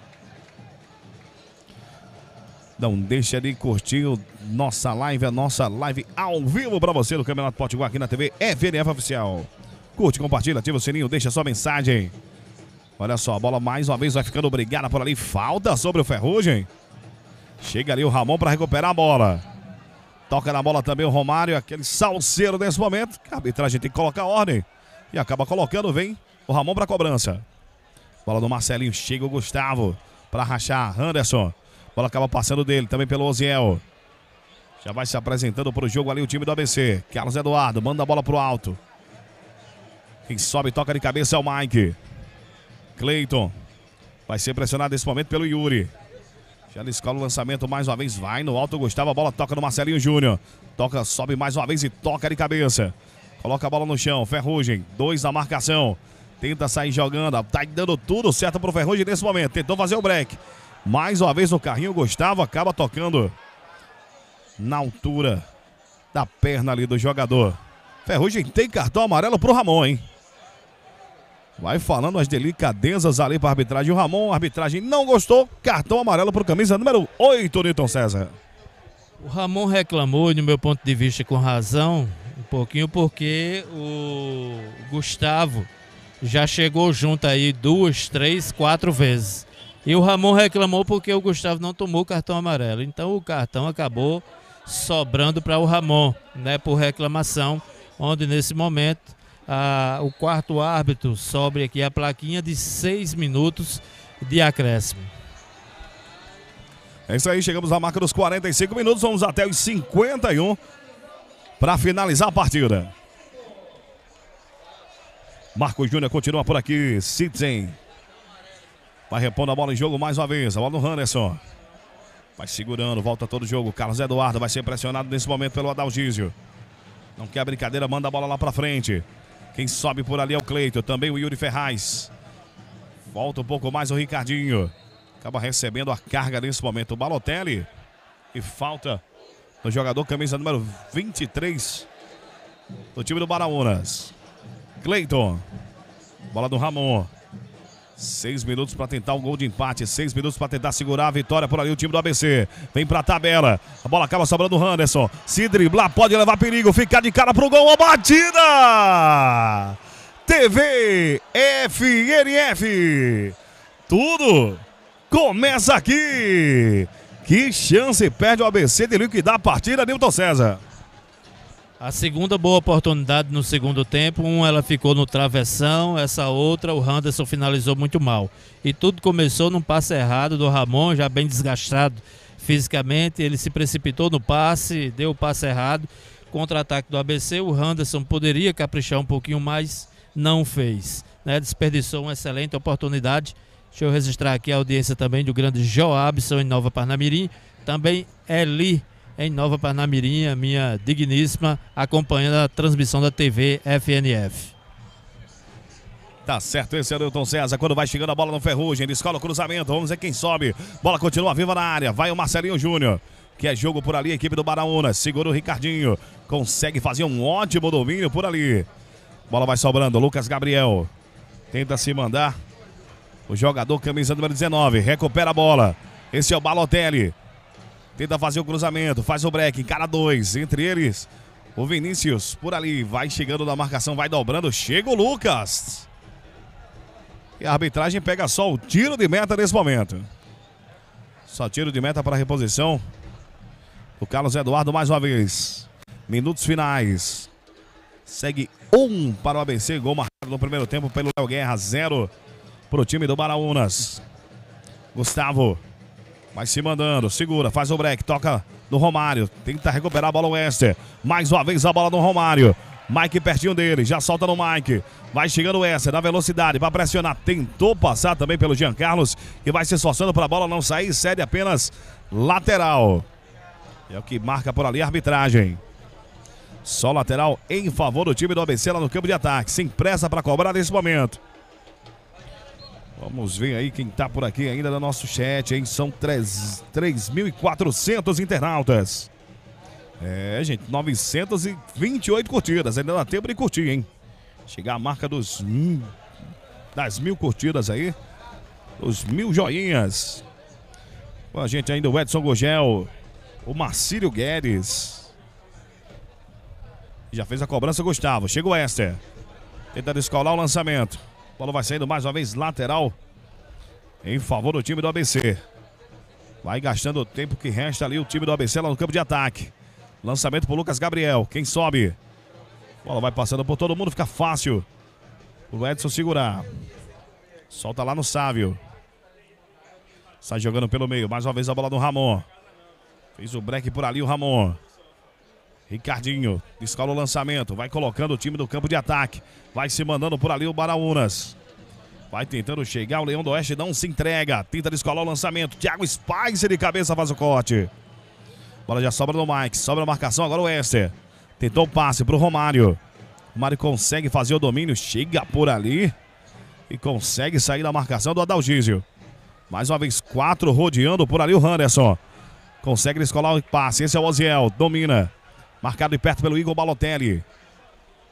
Não deixa de curtir o nossa live, a nossa live ao vivo para você do Campeonato Potiguar aqui na T V F N F Oficial. Curte, compartilha, ativa o sininho, deixa sua mensagem. Olha só, a bola mais uma vez vai ficando brigada por ali. Falta sobre o Ferrugem. Chega ali o Ramon para recuperar a bola. Toca na bola também o Romário, aquele salseiro nesse momento. A arbitragem tem que colocar ordem. E acaba colocando, vem o Ramon para cobrança. Bola do Marcelinho, chega o Gustavo para rachar. Anderson, bola acaba passando dele, também pelo Oziel. Já vai se apresentando para o jogo ali o time do A B C. Carlos Eduardo, manda a bola para o alto. Quem sobe e toca de cabeça é o Mike. Cleiton vai ser pressionado nesse momento pelo Yuri. Já ele escola o lançamento mais uma vez, vai no alto o Gustavo, a bola toca no Marcelinho Júnior. Toca, sobe mais uma vez e toca de cabeça. Coloca a bola no chão, Ferrugem, dois na marcação. Tenta sair jogando, tá dando tudo certo pro Ferrugem nesse momento. Tentou fazer o break. Mais uma vez no carrinho, o Gustavo acaba tocando na altura da perna ali do jogador Ferrugem tem cartão amarelo pro Ramon, hein? Vai falando as delicadezas ali para a arbitragem. O Ramon, a arbitragem não gostou. Cartão amarelo pro camisa número oito, Nilton César. O Ramon reclamou, no meu ponto de vista, com razão, um pouquinho, porque o Gustavo já chegou junto aí duas, três, quatro vezes. E o Ramon reclamou porque o Gustavo não tomou cartão amarelo. Então o cartão acabou sobrando para o Ramon, né, por reclamação, onde nesse momento a, o quarto árbitro sobe aqui a plaquinha de seis minutos de acréscimo. É isso aí, chegamos à marca dos quarenta e cinco minutos, vamos até os cinquenta e um para finalizar a partida. Marcos Júnior continua por aqui, Citizen vai repondo a bola em jogo mais uma vez, a bola do Anderson. Vai segurando, volta todo o jogo. Carlos Eduardo vai ser pressionado nesse momento pelo Adalgísio. Não quer brincadeira, manda a bola lá pra frente. Quem sobe por ali é o Cleiton, também o Yuri Ferraz. Volta um pouco mais o Ricardinho. Acaba recebendo a carga nesse momento o Balotelli. E falta no jogador camisa número vinte e três do time do Baraunas. Cleiton. Bola do Ramon. Seis minutos para tentar o gol de empate. Seis minutos para tentar segurar a vitória por ali o time do A B C. Vem para a tabela. A bola acaba sobrando o Anderson. Se driblar, pode levar perigo. Ficar de cara pro gol. A batida! T V F N F. Tudo começa aqui. Que chance perde o A B C de liquidar a partida, Nilton César. A segunda boa oportunidade no segundo tempo, uma ela ficou no travessão, essa outra o Anderson finalizou muito mal. E tudo começou num passe errado do Ramon, já bem desgastado fisicamente, ele se precipitou no passe, deu o passe errado. Contra-ataque do A B C, o Anderson poderia caprichar um pouquinho mais, não fez, né? Desperdiçou uma excelente oportunidade. Deixa eu registrar aqui a audiência também do grande Joabson em Nova Parnamirim, também Eli em Nova Parnamirim, minha digníssima, acompanhando a transmissão da T V F N F. Tá certo, esse é o Nilton César, quando vai chegando a bola no Ferrugem, ele escola o cruzamento, vamos ver quem sobe, bola continua viva na área, vai o Marcelinho Júnior, que é jogo por ali, a equipe do Baraunas, segura o Ricardinho, consegue fazer um ótimo domínio por ali, bola vai sobrando, Lucas Gabriel, tenta se mandar, o jogador camisa número dezenove, recupera a bola, esse é o Balotelli, tenta fazer o cruzamento, faz o break, encara dois, entre eles o Vinícius por ali, vai chegando na marcação, vai dobrando, chega o Lucas. E a arbitragem pega só o tiro de meta nesse momento. Só tiro de meta para a reposição. O Carlos Eduardo mais uma vez. Minutos finais. Segue um para o A B C, gol marcado no primeiro tempo pelo Léo Guerra, zero para o time do Baraunas. Gustavo. Vai se mandando, segura, faz o break, toca no Romário, tenta recuperar a bola o Wester. Mais uma vez a bola no Romário. Mike pertinho dele, já solta no Mike. Vai chegando o Wester, na velocidade, vai pressionar. Tentou passar também pelo Jean Carlos e vai se esforçando para a bola não sair, cede apenas lateral. É o que marca por ali a arbitragem. Só lateral em favor do time do A B C lá no campo de ataque. Sem pressa para cobrar nesse momento. Vamos ver aí quem tá por aqui ainda no nosso chat, hein? São três mil e quatrocentos internautas. É, gente, novecentos e vinte e oito curtidas. Ainda dá tempo de curtir, hein? Chegar a marca dos mil, das mil curtidas aí. Os mil joinhas. Com a gente ainda o Edson Gugel. O Marcílio Guedes. Já fez a cobrança, Gustavo. Chega o Esther. Tenta descolar o lançamento. A bola vai saindo mais uma vez lateral em favor do time do A B C. Vai gastando o tempo que resta ali o time do A B C lá no campo de ataque. Lançamento para o Lucas Gabriel. Quem sobe? A bola vai passando por todo mundo. Fica fácil o Edson segurar. Solta lá no Sávio. Sai jogando pelo meio. Mais uma vez a bola do Ramon. Fez o break por ali o Ramon. Ricardinho, descola o lançamento, vai colocando o time do campo de ataque, vai se mandando por ali o Baraunas, vai tentando chegar, o Leão do Oeste não se entrega, tenta descolar o lançamento, Thiago Spicer de cabeça faz o corte, bola já sobra no Mike, sobra a marcação, agora o Esther, tentou o passe pro Romário, Romário consegue fazer o domínio, chega por ali e consegue sair da marcação do Adalgísio, mais uma vez quatro rodeando por ali o Anderson, consegue descolar o passe, esse é o Oziel, domina. Marcado de perto pelo Igor Balotelli.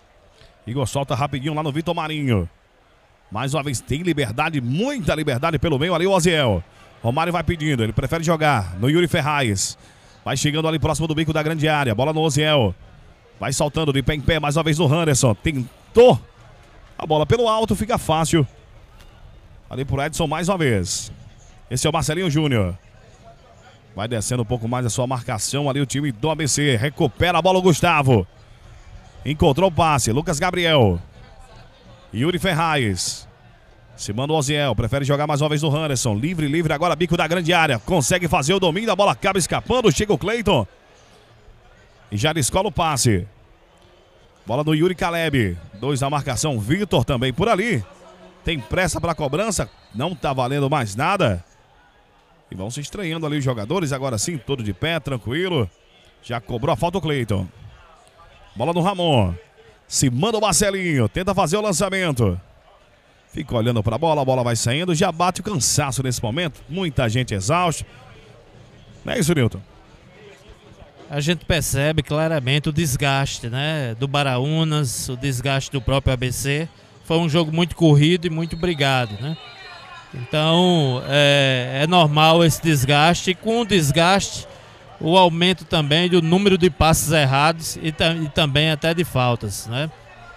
Igor solta rapidinho lá no Vitor Marinho. Mais uma vez tem liberdade, muita liberdade pelo meio ali o Oziel. Romário vai pedindo, ele prefere jogar no Yuri Ferraz. Vai chegando ali próximo do bico da grande área. Bola no Oziel. Vai saltando de pé em pé mais uma vez no Anderson. Tentou a bola pelo alto, fica fácil. Ali pro Edson mais uma vez. Esse é o Marcelinho Júnior. Vai descendo um pouco mais a sua marcação ali o time do A B C. Recupera a bola o Gustavo. Encontrou o passe, Lucas Gabriel. Yuri Ferraz. Se manda o Oziel, prefere jogar mais uma vez no Anderson. Livre, livre agora, bico da grande área. Consegue fazer o domínio, a bola acaba escapando. Chega o Cleiton. E já descola o passe. Bola no Yuri Caleb. Dois na marcação, Vitor também por ali. Tem pressa para a cobrança. Não tá valendo mais nada. E vão se estranhando ali os jogadores. Agora sim, todo de pé, tranquilo. Já cobrou a falta o Cleiton. Bola no Ramon. Se manda o Marcelinho. Tenta fazer o lançamento. Fica olhando para a bola, a bola vai saindo, já bate o cansaço nesse momento. Muita gente exausta. Não é isso, Nilton? A gente percebe claramente o desgaste, né, do Baraunas, o desgaste do próprio A B C. Foi um jogo muito corrido e muito brigado, né? Então, é, é normal esse desgaste. E com o desgaste, o aumento também do número de passes errados e, e também até de faltas, né?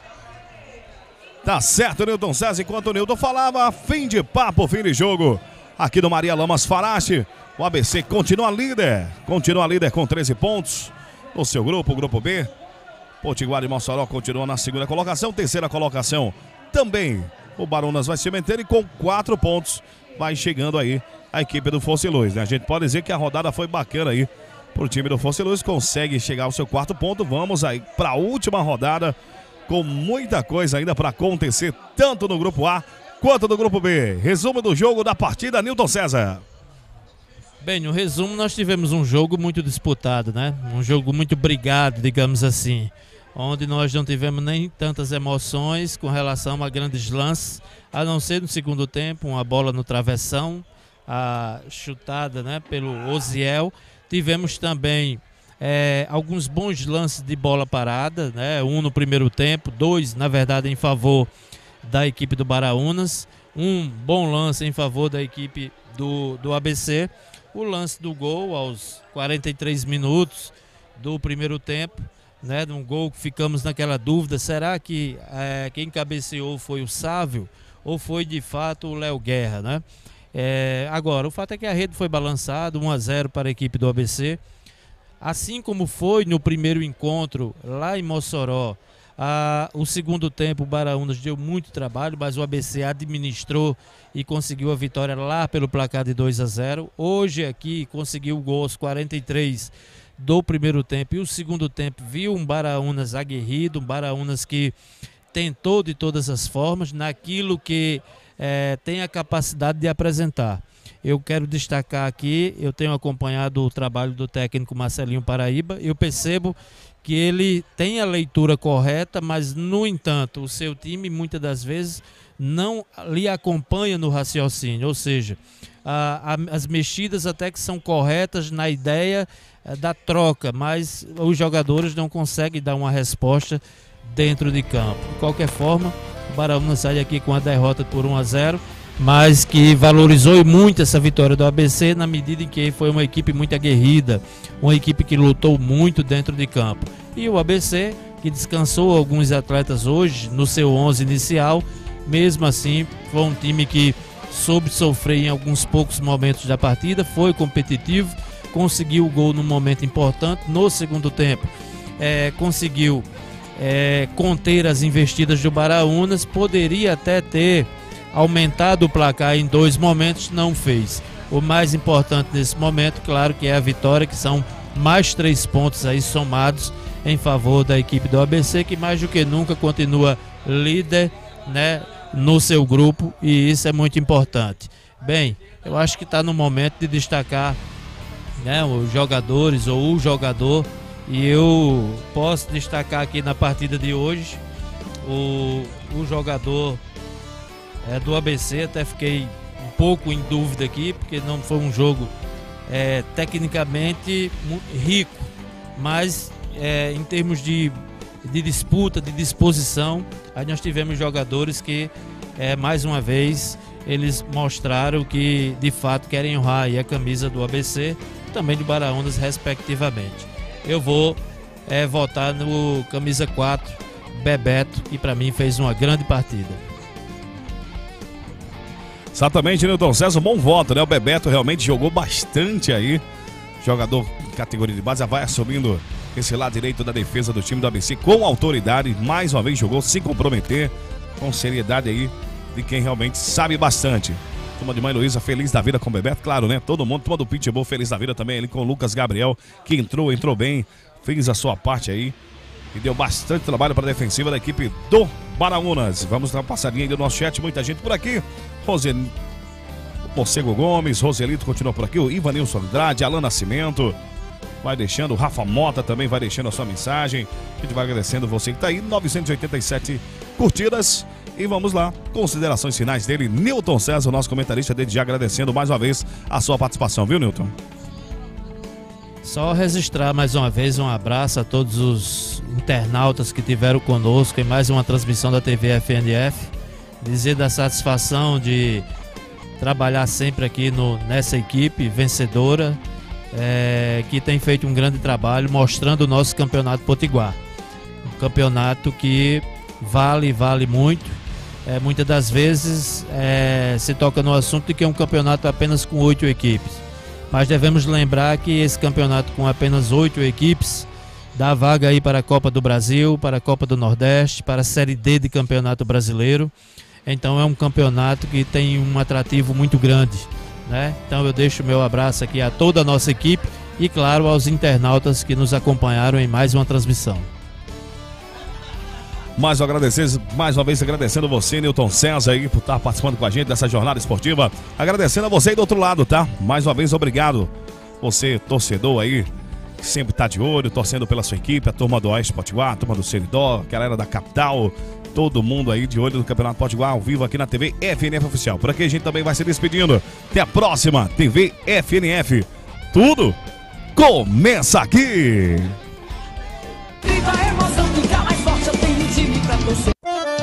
Tá certo, Nilton César. Enquanto o Nilton falava, fim de papo, fim de jogo. Aqui do Maria Lamas Farache. O A B C continua líder. Continua líder com treze pontos. No seu grupo, o grupo B. Potiguar e Mossoró continua na segunda colocação. Terceira colocação também. O Barunas vai se manter e com quatro pontos vai chegando aí a equipe do Fosse Luz, né? A gente pode dizer que a rodada foi bacana aí pro time do Fosse Luz. Consegue chegar ao seu quarto ponto. Vamos aí para a última rodada, com muita coisa ainda para acontecer, tanto no grupo A quanto no grupo B. Resumo do jogo da partida, Nilton César. Bem, no resumo nós tivemos um jogo muito disputado, né? Um jogo muito brigado, digamos assim, onde nós não tivemos nem tantas emoções com relação a grandes lances, a não ser no segundo tempo, uma bola no travessão, a chutada, né, pelo Oziel. Tivemos também É, alguns bons lances de bola parada, né? Um no primeiro tempo, dois, na verdade, em favor da equipe do Baraunas, um bom lance em favor da equipe do, do A B C. O lance do gol aos quarenta e três minutos do primeiro tempo, né? Um gol que ficamos naquela dúvida, será que é, quem cabeceou foi o Sávio ou foi de fato o Léo Guerra, né? É, agora, o fato é que a rede foi balançada, um a zero para a equipe do A B C. Assim como foi no primeiro encontro lá em Mossoró, a, o segundo tempo o Baraunas deu muito trabalho, mas o A B C administrou e conseguiu a vitória lá pelo placar de dois a zero. Hoje aqui conseguiu o gol aos quarenta e três do primeiro tempo e o segundo tempo viu um Baraunas aguerrido, um Baraunas que tentou de todas as formas naquilo que é, tem a capacidade de apresentar. Eu quero destacar aqui, eu tenho acompanhado o trabalho do técnico Marcelinho Paraíba, eu percebo que ele tem a leitura correta, mas, no entanto, o seu time, muitas das vezes, não lhe acompanha no raciocínio, ou seja, a, a, as mexidas até que são corretas na ideia a, da troca, mas os jogadores não conseguem dar uma resposta dentro de campo. De qualquer forma, o Baraunas sai aqui com a derrota por um a zero, mas que valorizou muito essa vitória do A B C na medida em que foi uma equipe muito aguerrida, uma equipe que lutou muito dentro de campo. E o A B C, que descansou alguns atletas hoje no seu onze inicial, mesmo assim foi um time que soube sofrer em alguns poucos momentos da partida, foi competitivo, conseguiu o gol num momento importante no segundo tempo, é, conseguiu é, conter as investidas do Baraunas, poderia até ter aumentado o placar em dois momentos, não fez. O mais importante nesse momento, claro, que é a vitória, que são mais três pontos aí somados em favor da equipe do A B C, que mais do que nunca continua líder, né, no seu grupo, e isso é muito importante. Bem, eu acho que está no momento de destacar, né, os jogadores ou o jogador, e eu posso destacar aqui na partida de hoje o, o jogador É, do A B C. Até fiquei um pouco em dúvida aqui, porque não foi um jogo é, tecnicamente rico, mas é, em termos de de disputa, de disposição. Aí nós tivemos jogadores que, é, mais uma vez, eles mostraram que de fato querem honrar aí a camisa do A B C, também do Baraunas, respectivamente. Eu vou é, votar no camisa quatro, Bebeto, que para mim fez uma grande partida. Exatamente, Nilton César, bom voto, né? O Bebeto realmente jogou bastante aí. Jogador em categoria de base, já vai assumindo esse lado direito da defesa do time do A B C com autoridade. Mais uma vez jogou sem comprometer, com seriedade aí de quem realmente sabe bastante. Turma de Mãe Luísa feliz da vida com o Bebeto, claro, né? Todo mundo, turma do Pitbull feliz da vida também, ele com o Lucas Gabriel, que entrou, entrou bem, fez a sua parte aí e deu bastante trabalho para a defensiva da equipe do Baraunas. Vamos dar uma passadinha aí do nosso chat, muita gente por aqui. Rosel... Morcego Gomes, Roselito continua por aqui, o Ivanilson Andrade, Alan Nascimento, vai deixando, o Rafa Mota também vai deixando a sua mensagem. A gente vai agradecendo você que está aí, novecentas e oitenta e sete curtidas. E vamos lá, considerações finais dele, Nilton César, nosso comentarista, desde já agradecendo mais uma vez a sua participação, viu, Nilton? Só registrar mais uma vez um abraço a todos os internautas que tiveram conosco em mais uma transmissão da T V F N F. Dizer da satisfação de trabalhar sempre aqui no, nessa equipe vencedora, é, que tem feito um grande trabalho mostrando o nosso campeonato potiguar. Um campeonato que vale, vale muito. É, muitas das vezes é, se toca no assunto de que é um campeonato apenas com oito equipes. Mas devemos lembrar que esse campeonato com apenas oito equipes dá vaga aí para a Copa do Brasil, para a Copa do Nordeste, para a Série D de Campeonato Brasileiro. Então é um campeonato que tem um atrativo muito grande, né? Então eu deixo o meu abraço aqui a toda a nossa equipe e, claro, aos internautas que nos acompanharam em mais uma transmissão. Mais uma, agradecer, mais uma vez agradecendo você, Nilton César, aí, por estar participando com a gente dessa jornada esportiva. Agradecendo a você aí do outro lado, tá? Mais uma vez, obrigado. Você, torcedor aí, que sempre tá de olho, torcendo pela sua equipe, a turma do Oeste Potiguar, a turma do Seridó, a galera da capital, todo mundo aí de olho no Campeonato Potiguar, ao vivo aqui na T V F N F Oficial. Por aqui a gente também vai se despedindo. Até a próxima T V F N F. Tudo começa aqui! Grita a emoção, fica mais forte, eu tenho time pra torcer.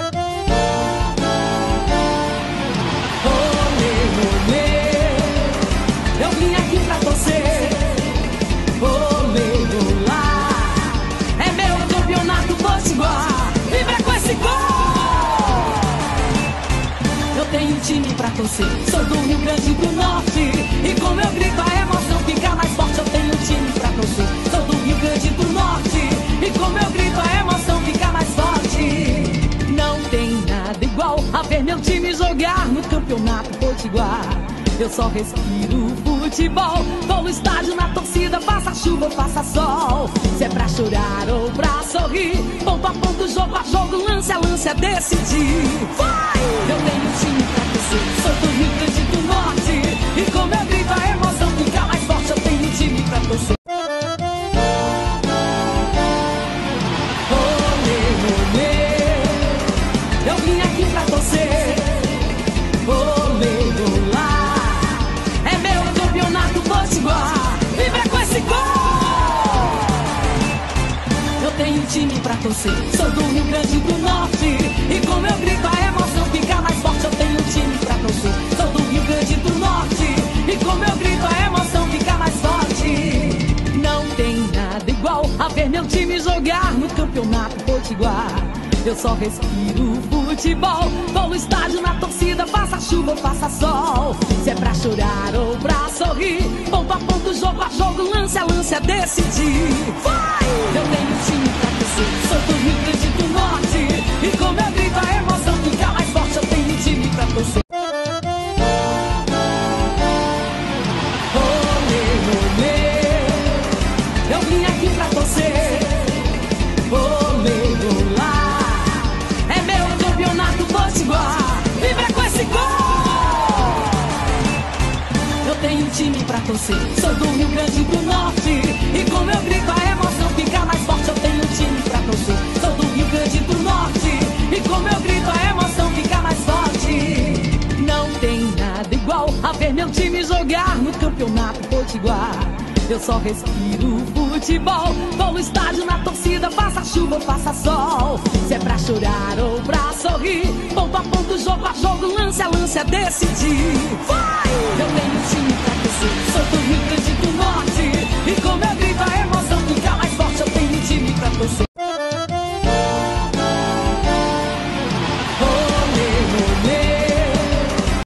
Olê, olê, eu vim aqui pra torcer. Olê, olá, é meu campeonato potiguar. Vibra com esse gol! Eu tenho time pra torcer, sou do Rio Grande do Norte. E com meu grito a emoção fica mais forte, eu tenho time pra torcer. Sou do Rio Grande do Norte. E com meu grito a emoção fica mais forte. Não tem nada igual a ver meu time jogar no Campeonato Potiguar. Eu só respiro futebol, vou no estádio na torcida, faça chuva ou faça sol. Se é pra chorar ou pra sorrir, ponto a ponto, jogo a jogo, lance a lance, é decidir. Vai! Eu tenho time pra torcer, sou do Rio Grande do Norte. E com meu grito a emoção fica mais forte, eu tenho time pra torcer. Time pra torcer, sou do Rio Grande do Norte. E com meu grito a emoção fica mais forte, eu tenho time pra torcer. Sou do Rio Grande do Norte. E com meu grito a emoção fica mais forte. Não tem nada igual a ver meu time jogar no Campeonato Potiguar. Eu só respiro futebol, vou no estádio na torcida, faça chuva ou faça sol. Se é pra chorar ou pra sorrir, ponto a ponto, jogo a jogo, lance a lance, é decidir. Vai! Eu tenho time pra torcer, sou do Rio Grande do Norte. E com meu grito a emoção fica mais forte, eu tenho time pra torcer. Olê, olê, eu vim aqui pra torcer. Olê, olá, é meu campeonato potiguar. Vibra com esse gol! Eu tenho time pra torcer, sou do Rio Grande do Norte. E com meu grito a emoção fica mais forte, eu tenho time pra torcer. Sou do Rio Grande do Norte. E com meu grito a emoção fica mais forte. Não tem nada igual a ver meu time jogar no Campeonato Potiguar. Eu só respiro futebol, vou no estádio na torcida, faça chuva. chuva ou faça sol, se é pra chorar ou pra sorrir, ponto a ponto, jogo a jogo, lance a lance a decidir. Vai! Eu tenho time pra torcer, sou do Rio